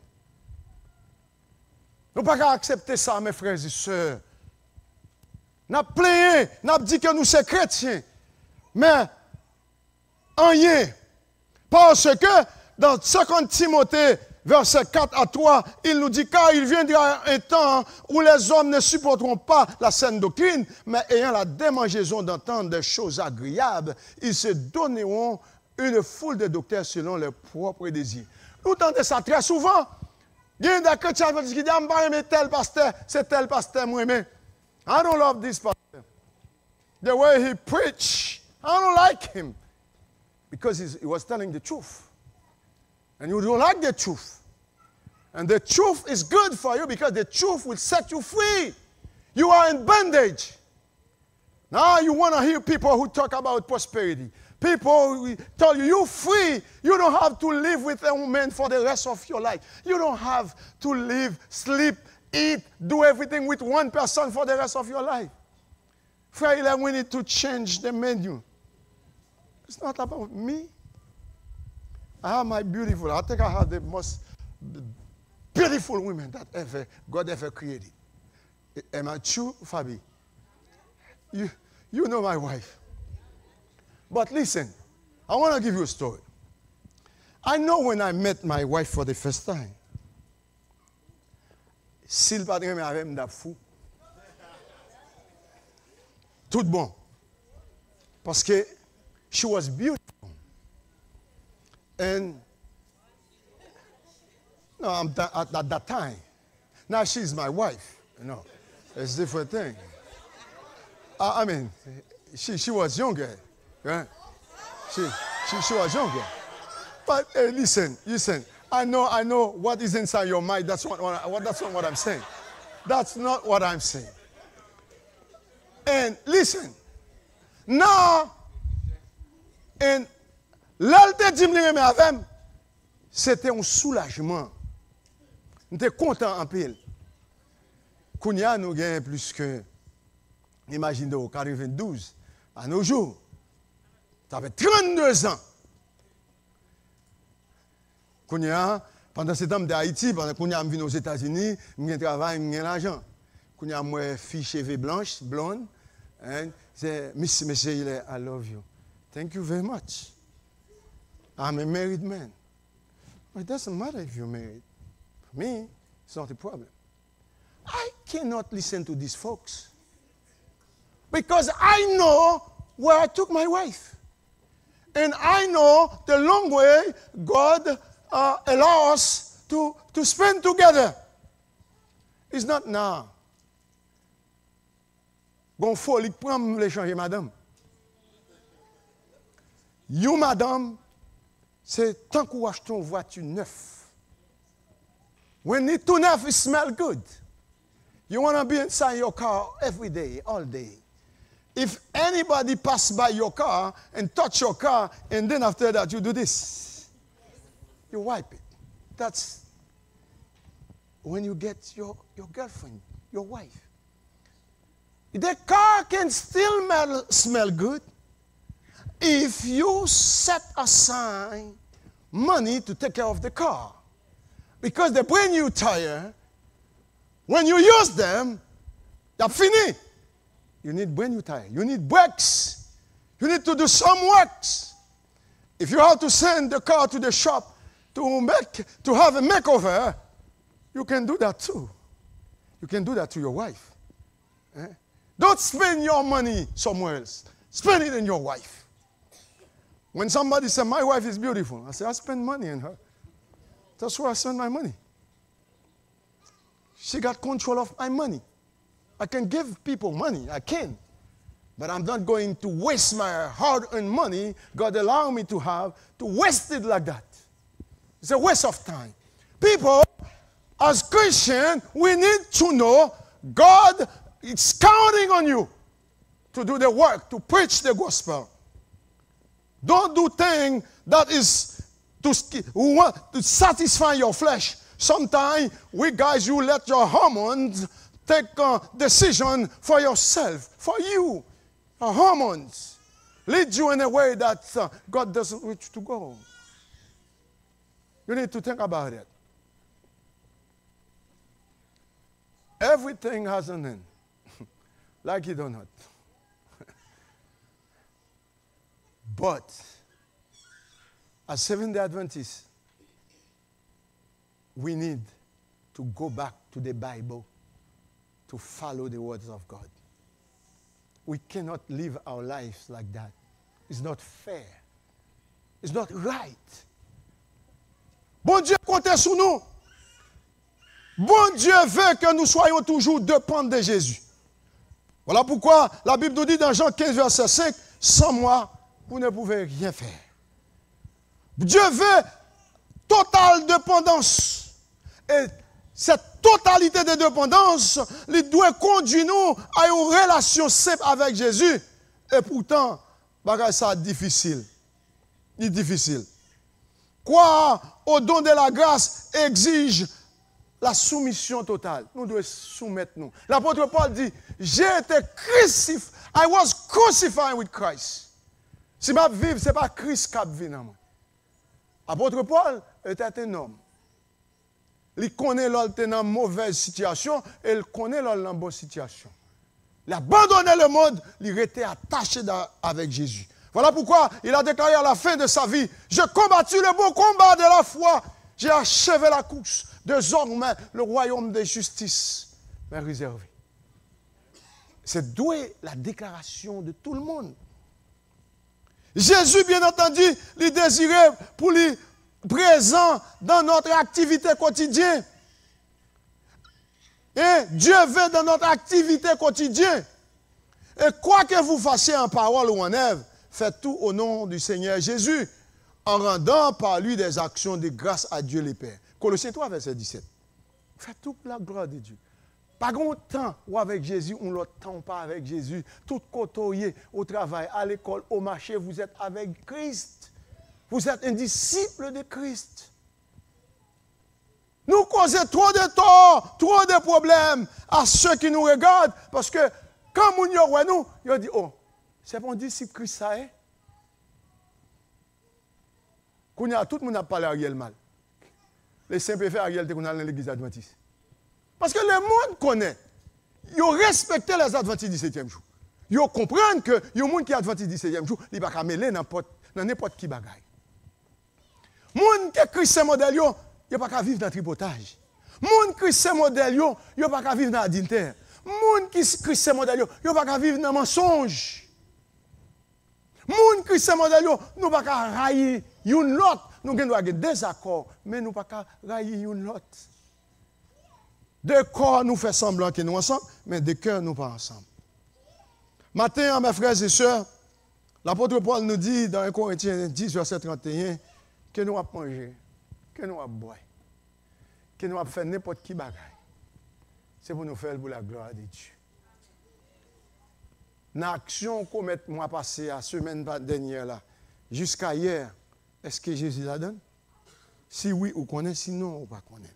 Nous ne pouvons pas accepter ça, mes frères et sœurs. Nous avons plaigné, nous avons dit que nous sommes chrétiens. Mais, rien. Parce que dans Seconde Timothée, verset quatre à trois, il nous dit, car il viendra un temps où les hommes ne supporteront pas la saine doctrine, mais ayant la démangeaison d'entendre des choses agréables, ils se donneront une foule de docteurs selon leurs propres désirs. Nous entendons ça très souvent. Il y a des chrétiens qui disent, je ne pas aimer tel pasteur, c'est tel pasteur, moi, mais I don't love this pastor. The way he preached, I don't like him. Because he was telling the truth. And you don't like the truth. And the truth is good for you because the truth will set you free. You are in bondage. Now you want to hear people who talk about prosperity. People who tell you, you're free. You don't have to live with a woman for the rest of your life. You don't have to live, sleep, eat, do everything with one person for the rest of your life. Frère, we need to change the menu. It's not about me. I have my beautiful, I think I have the most beautiful women that ever, God ever created. Am I true, Fabi? You, you know my wife. But listen, I want to give you a story. I know when I met my wife for the first time, si le patron m'avait mis fou, tout bon. Parce que she was beautiful. And no, I'm th- at, at that time. Now she's my wife. You know, it's a different thing. I, I mean, she, she was younger. Right? She, she, she was younger. But hey, listen, listen. I know, I know what is inside your mind. That's what, what, that's not what I'm saying. That's not what I'm saying. And listen. Now, and l'alté dit me avec, c'était un soulagement. On était content en pile. Kounia nous gagne plus que, imaginez-vous, quatre-vingt-douze, à nos jours. Ça fait trente-deux ans. Kounia, pendant ce temps d'Haïti, pendant que Kounia venu aux États-Unis, je travaille, je l'argent. Kounia, moi, fille cheveux blanches, blonde, and say, Miss Monsieur, I love you. Thank you very much. I'm a married man. But it doesn't matter if you're married. For me, it's not a problem. I cannot listen to these folks. Because I know where I took my wife. And I know the long way God uh, allows us to, to spend together. It's not now. Gon folie pour me changer, madame. You, madame, c'est tant qu'on achète une voiture neuve. When it's too neuf, it smells good. You want to be inside your car every day, all day. If anybody pass by your car and touch your car, and then after that you do this, you wipe it. That's when you get your, your girlfriend, your wife. The car can still smell, smell good if you set aside money to take care of the car. Because the brand new tire, when you use them, they're finished. You need brand new tire. You need brakes. You need to do some works. If you have to send the car to the shop, to make, to have a makeover, you can do that too. You can do that to your wife. Eh? Don't spend your money somewhere else. Spend it on your wife. When somebody says, my wife is beautiful, I say, I spend money on her. That's where I spend my money. She got control of my money. I can give people money, I can. But I'm not going to waste my hard-earned money God allowed me to have, to waste it like that. It's a waste of time. People, as Christians, we need to know God is counting on you to do the work, to preach the gospel. Don't do things that is to, to satisfy your flesh. Sometimes we guys, you let your hormones take a decision for yourself, for you. Your hormones lead you in a way that uh, God doesn't want you to go. You need to think about it. Everything has an end, like it or not. But as Seventh-day Adventists, we need to go back to the Bible to follow the words of God. We cannot live our lives like that. It's not fair. It's not right. Bon Dieu compte sur nous. Bon Dieu veut que nous soyons toujours dépendants de Jésus. Voilà pourquoi la Bible nous dit dans Jean quinze, verset cinq, sans moi, vous ne pouvez rien faire. Dieu veut totale dépendance. Et cette totalité de dépendance, il doit conduire nous à une relation simple avec Jésus. Et pourtant, ça est difficile. Il est difficile. Quoi au don de la grâce exige la soumission totale. Nous devons soumettre nous. L'apôtre Paul dit, j'ai été crucifié. I was crucified with Christ. Si je vis, ce n'est pas Christ qui vit dans moi. L'apôtre Paul était un homme. Il connaît l'autre dans une mauvaise situation et il connaît l'autre dans une bonne situation. Il a abandonné le monde, il était attaché avec Jésus. Voilà pourquoi il a déclaré à la fin de sa vie, j'ai combattu le bon combat de la foi, j'ai achevé la course. Désormais, le royaume de justice m'est réservé. C'est doué la déclaration de tout le monde. Jésus, bien entendu, il désirait pour lui présent dans notre activité quotidienne. Et Dieu veut dans notre activité quotidienne. Et quoi que vous fassiez en parole ou en œuvre, faites tout au nom du Seigneur Jésus, en rendant par lui des actions de grâce à Dieu le Père. Colossiens trois, verset dix-sept. Faites tout pour la gloire de Dieu. Pas grand temps ou avec Jésus, on l'autre temps pas avec Jésus. Tout côtoyé au travail, à l'école, au marché, vous êtes avec Christ. Vous êtes un disciple de Christ. Nous causons trop de tort, trop de problèmes à ceux qui nous regardent, parce que quand nous nous, ils disent, oh, c'est mon disciple Christ, ça est. Quand tout le monde a parlé à Ariel mal. Les simples faits Ariel, qu'on a dans l'église adventiste. Parce que le monde connaît. Ils respectent les adventistes du septième jour. Ils comprennent que les gens qui sont adventistes du septième jour, ils ne peuvent pas mêler dans n'importe qui bagaille. Les gens qui sont chrétiens modèles, ils ne peuvent pas vivre dans le tripotage. Les gens qui sont chrétiens modèles, ils ne peuvent pas vivre dans l'adultère. Les gens qui sont chrétiens modèles, ils ne peuvent pas vivre dans le mensonge. Les gens qui sont chrétiens modèles, ils ne peuvent pas railler une autre. Nous avons des désaccords, mais nous ne pouvons pas railler une autre. De corps, nous faisons semblant que nous ensemble, mais de cœur, nous pas ensemble. Matin, mes frères et sœurs, l'apôtre Paul nous dit dans un Corinthiens dix, verset trente et un, que nous avons mangé, que nous avons boire, que nous avons fait n'importe qui bagaille. C'est pour nous faire pour la gloire de Dieu. Dans l'action qu'on met moi passé la semaine dernière là, jusqu'à hier, est-ce que Jésus la donne? Si oui, ou connaît, sinon, ou pas connaît.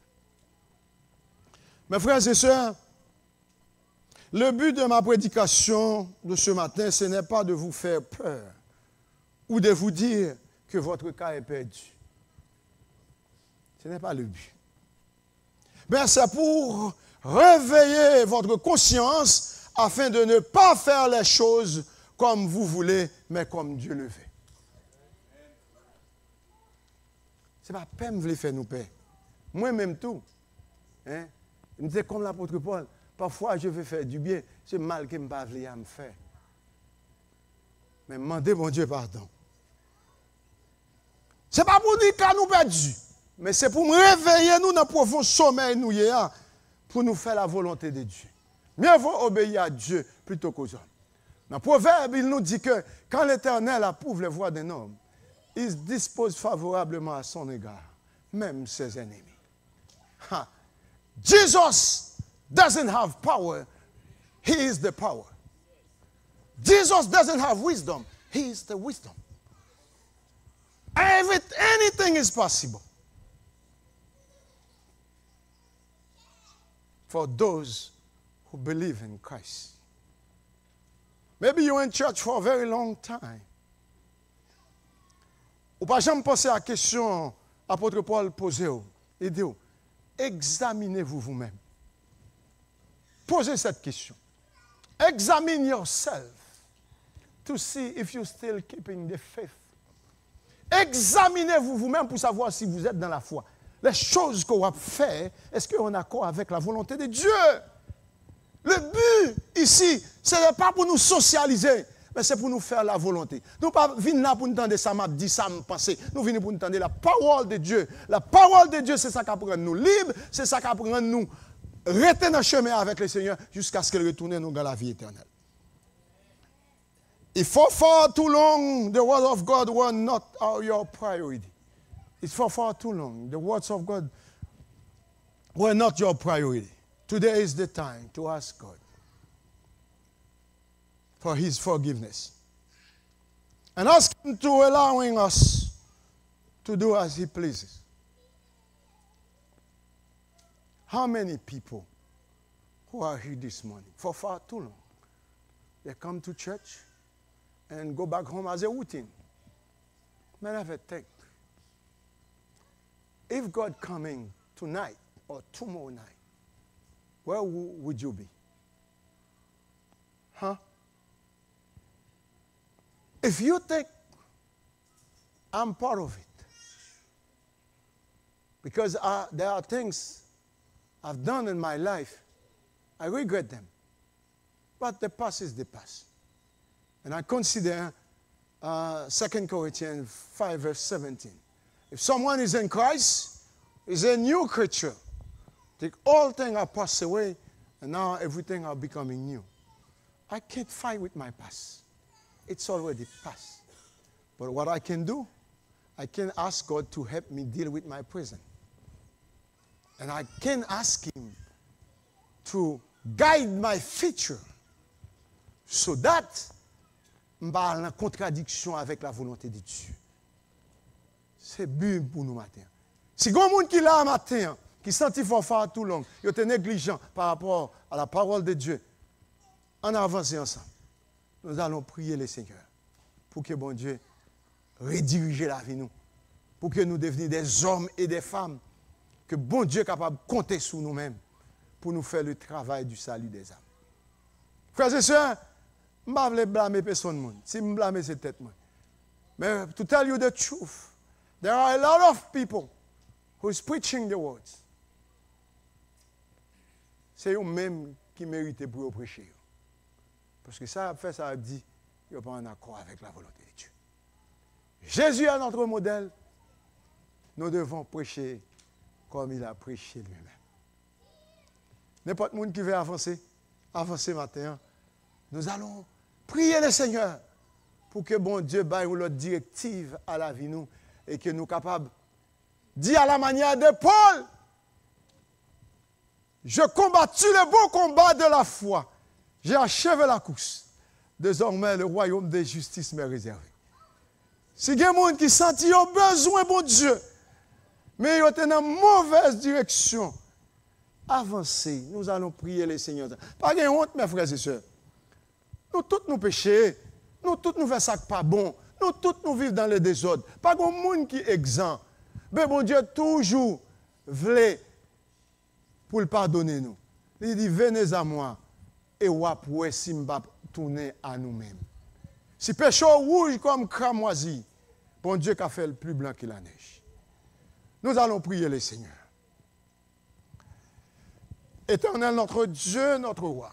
Mes frères et sœurs, le but de ma prédication de ce matin, ce n'est pas de vous faire peur ou de vous dire que votre cas est perdu. Ce n'est pas le but. Mais c'est pour réveiller votre conscience afin de ne pas faire les choses comme vous voulez, mais comme Dieu le veut. Ce n'est pas peine de faire nous paix. Moi-même tout. Hein? C'est comme l'apôtre Paul. Parfois, je veux faire du bien. C'est mal que je ne peux pas me faire. Mais demandez mon Dieu pardon. Ce n'est pas pour dire qu'on nous perdu. Mais c'est pour me réveiller nous dans le profond sommeil nous hier, pour nous faire la volonté de Dieu. Mieux vaut obéir à Dieu plutôt qu'aux hommes. Dans le proverbe, il nous dit que quand l'Éternel approuve les voies d'un homme, il se dispose favorablement à son égard, même ses ennemis. Ha. Jesus doesn't have power, he is the power. Jesus doesn't have wisdom, he is the wisdom. Every, anything is possible for those who believe in Christ. Maybe you're in church for a very long time. Ou pas jamais penser à la question apôtre Paul posée. Il dit, examinez-vous vous-même. Posez cette question. Examine yourself to see if you're still keeping the faith. Examinez-vous vous-même pour savoir si vous êtes dans la foi. Les choses qu'on va faire, est-ce qu'on est en accord avec la volonté de Dieu? Le but ici, ce n'est pas pour nous socialiser, mais c'est pour nous faire la volonté. Nous ne pas venir là pour nous entendre ça, m'a dit ça, m'a pensé. Nous venons pour nous entendre la parole de Dieu. La parole de Dieu, c'est ça qui apprend nous libres, c'est ça qui apprend nous rester dans le chemin avec le Seigneur jusqu'à ce qu'il retourne nous dans la vie éternelle. If for far too long, the word of God were not your priority. It's for far too long. The words of God were not your priority. Today is the time to ask God for his forgiveness. And ask him to allowing us to do as he pleases. How many people who are here this morning for far too long, they come to church and go back home as a routine? Man, have a think. If God coming tonight or tomorrow night, where would you be? Huh? If you think I'm part of it, because I, there are things I've done in my life, I regret them. But the past is the past. And I consider uh, Second Corinthians five, verse seventeen. If someone is in Christ, is a new creature. Take all things are passed away, and now everything are becoming new. I can't fight with my past. It's already past. But what I can do, I can ask God to help me deal with my present. And I can ask him to guide my future so that je ne suis pas en contradiction avec la volonté de Dieu. C'est but pour nous matin. Si il y a des gens qui sont là matin, qui sentent fort fort tout long, ils sont négligents par rapport à la parole de Dieu, en avance ensemble, nous allons prier le Seigneur pour que bon Dieu redirige la vie nous, pour que nous devenions des hommes et des femmes, que bon Dieu est capable de compter sur nous-mêmes pour nous faire le travail du salut des âmes. Frères et sœurs, je ne vais pas blâmer personne. Si je blâme, c'est tête moi. Mais to tell you the truth, there are a lot of people who is preaching the words. C'est eux-mêmes qui méritent pour prêcher. Parce que ça a fait, ça a dit, ils ne sont pas en accord avec la volonté de Dieu. Jésus est notre modèle. Nous devons prêcher comme il a prêché lui-même. N'importe qui qui veut avancer, avancer matin, nous allons prier le Seigneur pour que bon Dieu baille notre directive à la vie nous et que nous soyons capables de dire à la manière de Paul, je combattu le bon combat de la foi. J'ai achevé la course. Désormais, le royaume de justice m'est réservé. Si il y a des gens qui sentent qu'ils ont besoin de bon Dieu, mais ils sont dans une mauvaise direction, avancez. Nous allons prier le Seigneur. Pas de honte, mes frères et sœurs. Nous tous nous péchons. Nous tous nous faisons ça qui pas bon. Nous tous nous vivons dans le désordre. Pas de monde qui est exempt. Mais bon Dieu toujours voulait pour le pardonner nous. Il dit, venez à moi et wapoué si m'ba tourner à nous-mêmes. Si péché rouge comme cramoisi, bon Dieu qui a fait le plus blanc que la neige. Nous allons prier le Seigneur. Éternel notre Dieu, notre roi.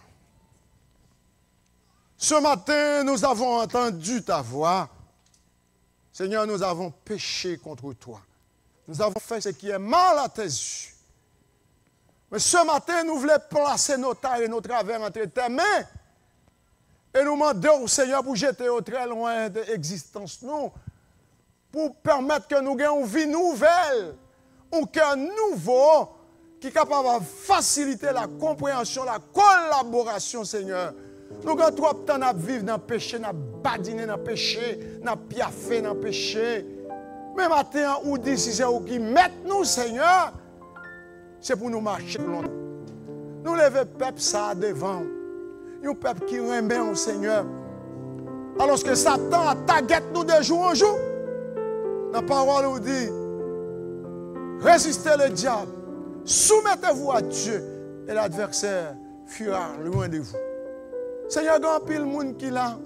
Ce matin, nous avons entendu ta voix. Seigneur, nous avons péché contre toi. Nous avons fait ce qui est mal à tes yeux. Mais ce matin, nous voulons placer nos tailles et nos travers entre tes mains et nous demander au Seigneur pour jeter au très loin de l'existence, nous, pour permettre que nous ayons une vie nouvelle, un cœur nouveau qui est capable de faciliter la compréhension, la collaboration, Seigneur. Nous avons trop de temps à vivre dans le péché, dans le badiner dans le péché, dans le piaffer dans le péché. Mais maintenant, ou décision qui met nous, Seigneur, c'est pour nous marcher longtemps. Nous lever le peuple ça devant. Un peuple qui remet au Seigneur. Alors que Satan attaque nous de jour en jour. La parole nous dit, résistez le diable, soumettez-vous à Dieu et l'adversaire fuira loin de vous. Seigneur, il y a un pile de monde qui là.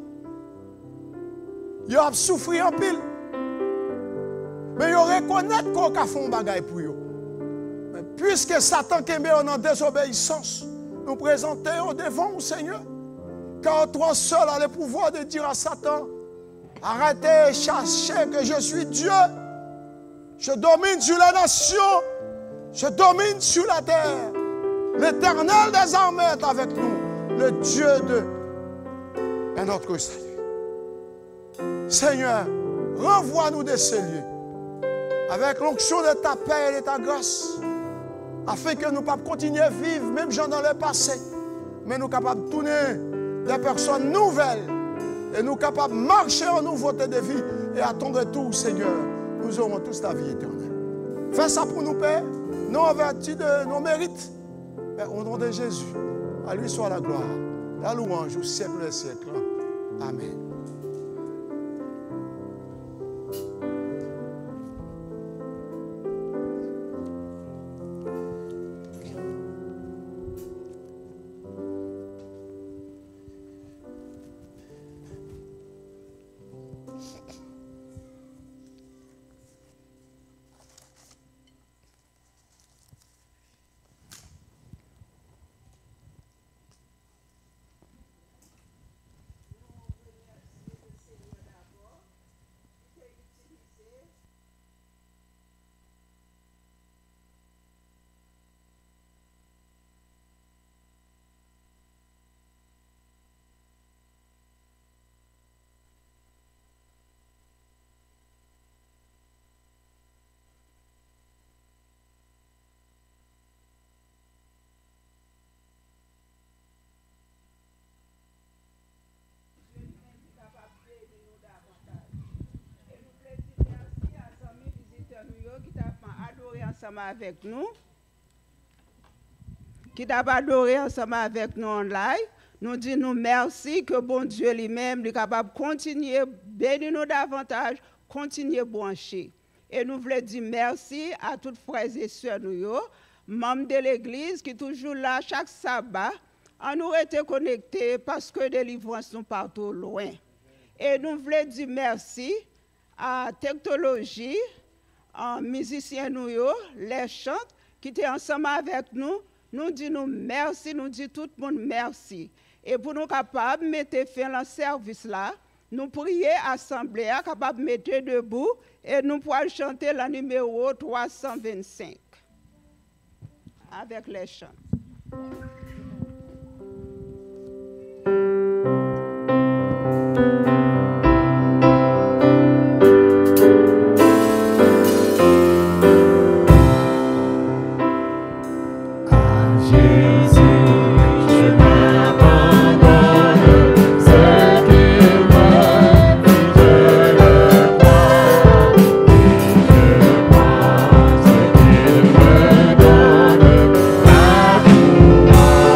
Il a souffert en pile. Mais il reconnaît qu'on a fait un bagage pour eux. Mais puisque Satan qui est en désobéissance, nous présentons devant le Seigneur. Car toi seul as le pouvoir de dire à Satan, arrêtez, cherchez que je suis Dieu. Je domine sur la nation. Je domine sur la terre. L'Éternel des armées est avec nous. Le Dieu de notre salut. Seigneur, renvoie-nous de ces lieux avec l'onction de ta paix et de ta grâce, afin que nous puissions continuer à vivre, même gens dans le passé, mais nous capables de tourner des personnes nouvelles et nous capables de marcher en nouveauté de vie et à ton retour, Seigneur, nous aurons tous la vie éternelle. Fais ça pour nous, Père, non en vertu de nos mérites, mais au nom de Jésus. À lui soit la gloire, la louange au siècle des siècles. Amen. Avec nous, qui t'a adoré ensemble avec nous en live, nous disons merci que bon Dieu lui-même est capable de continuer, bénir nous davantage, continuer à brancher. Et nous voulons dire merci à tous frères et sœurs, membres de l'Église qui sont toujours là chaque sabbat, à nous être connectés parce que la délivrance nous partout loin. Et nous voulons dire merci à Technologie, en musiciens nous, les chants qui étaient ensemble avec nous, nous disons merci, nous disons tout le monde merci. Et pour nous capables de mettre fin à ce service là, nous prions l'Assemblée capable de mettre debout et nous pourrons chanter le numéro trois cent vingt-cinq avec les chants. Thank you.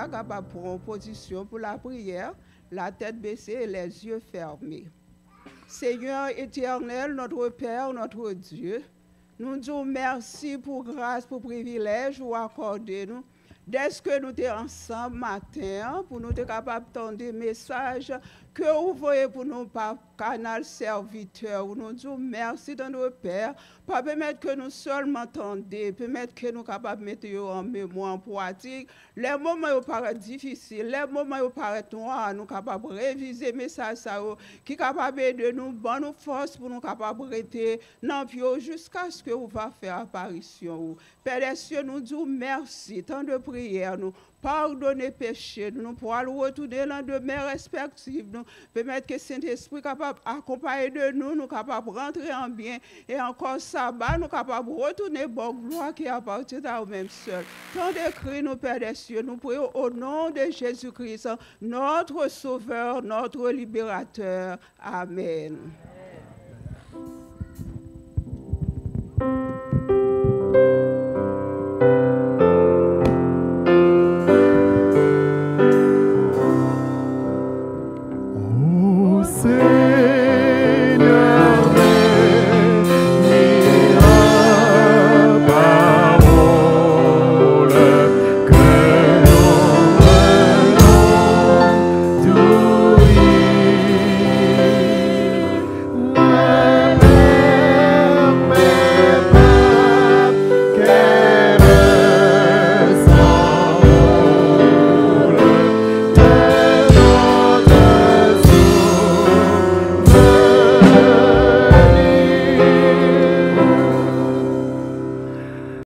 là capable de prendre position pour la prière, la tête baissée et les yeux fermés. Seigneur éternel, notre Père, notre Dieu, nous disons merci pour grâce, pour privilège ou accorder nous. Dès que nous sommes ensemble matin, pour nous être capables d'entendre des messages que vous voyez pour nous par canal serviteur. Nous disons merci dans nos Père, pas permettre que nous seulement entendions, permettre que nous capables de mettre en mémoire, en pratique. Les moments où paraît difficile, les moments où paraît noir, nous capables de réviser les messages qui sont capables de nous donner nous force pour nous capables de rester dans le jusqu'à ce que vous va faire apparition. Père des cieux, nous disons merci, tant de prières, nous pardonner péché, nous pourrons retourner dans de mes respectives, nous permettre que Saint-Esprit capable d'accompagner de nous, nous capable de rentrer en bien et encore sabbat, nous capable de retourner bonne gloire qui appartient à nous-mêmes seuls. Tant de cris, nous Père des cieux, nous prions au nom de Jésus-Christ, notre Sauveur, notre Libérateur. Amen. Amen.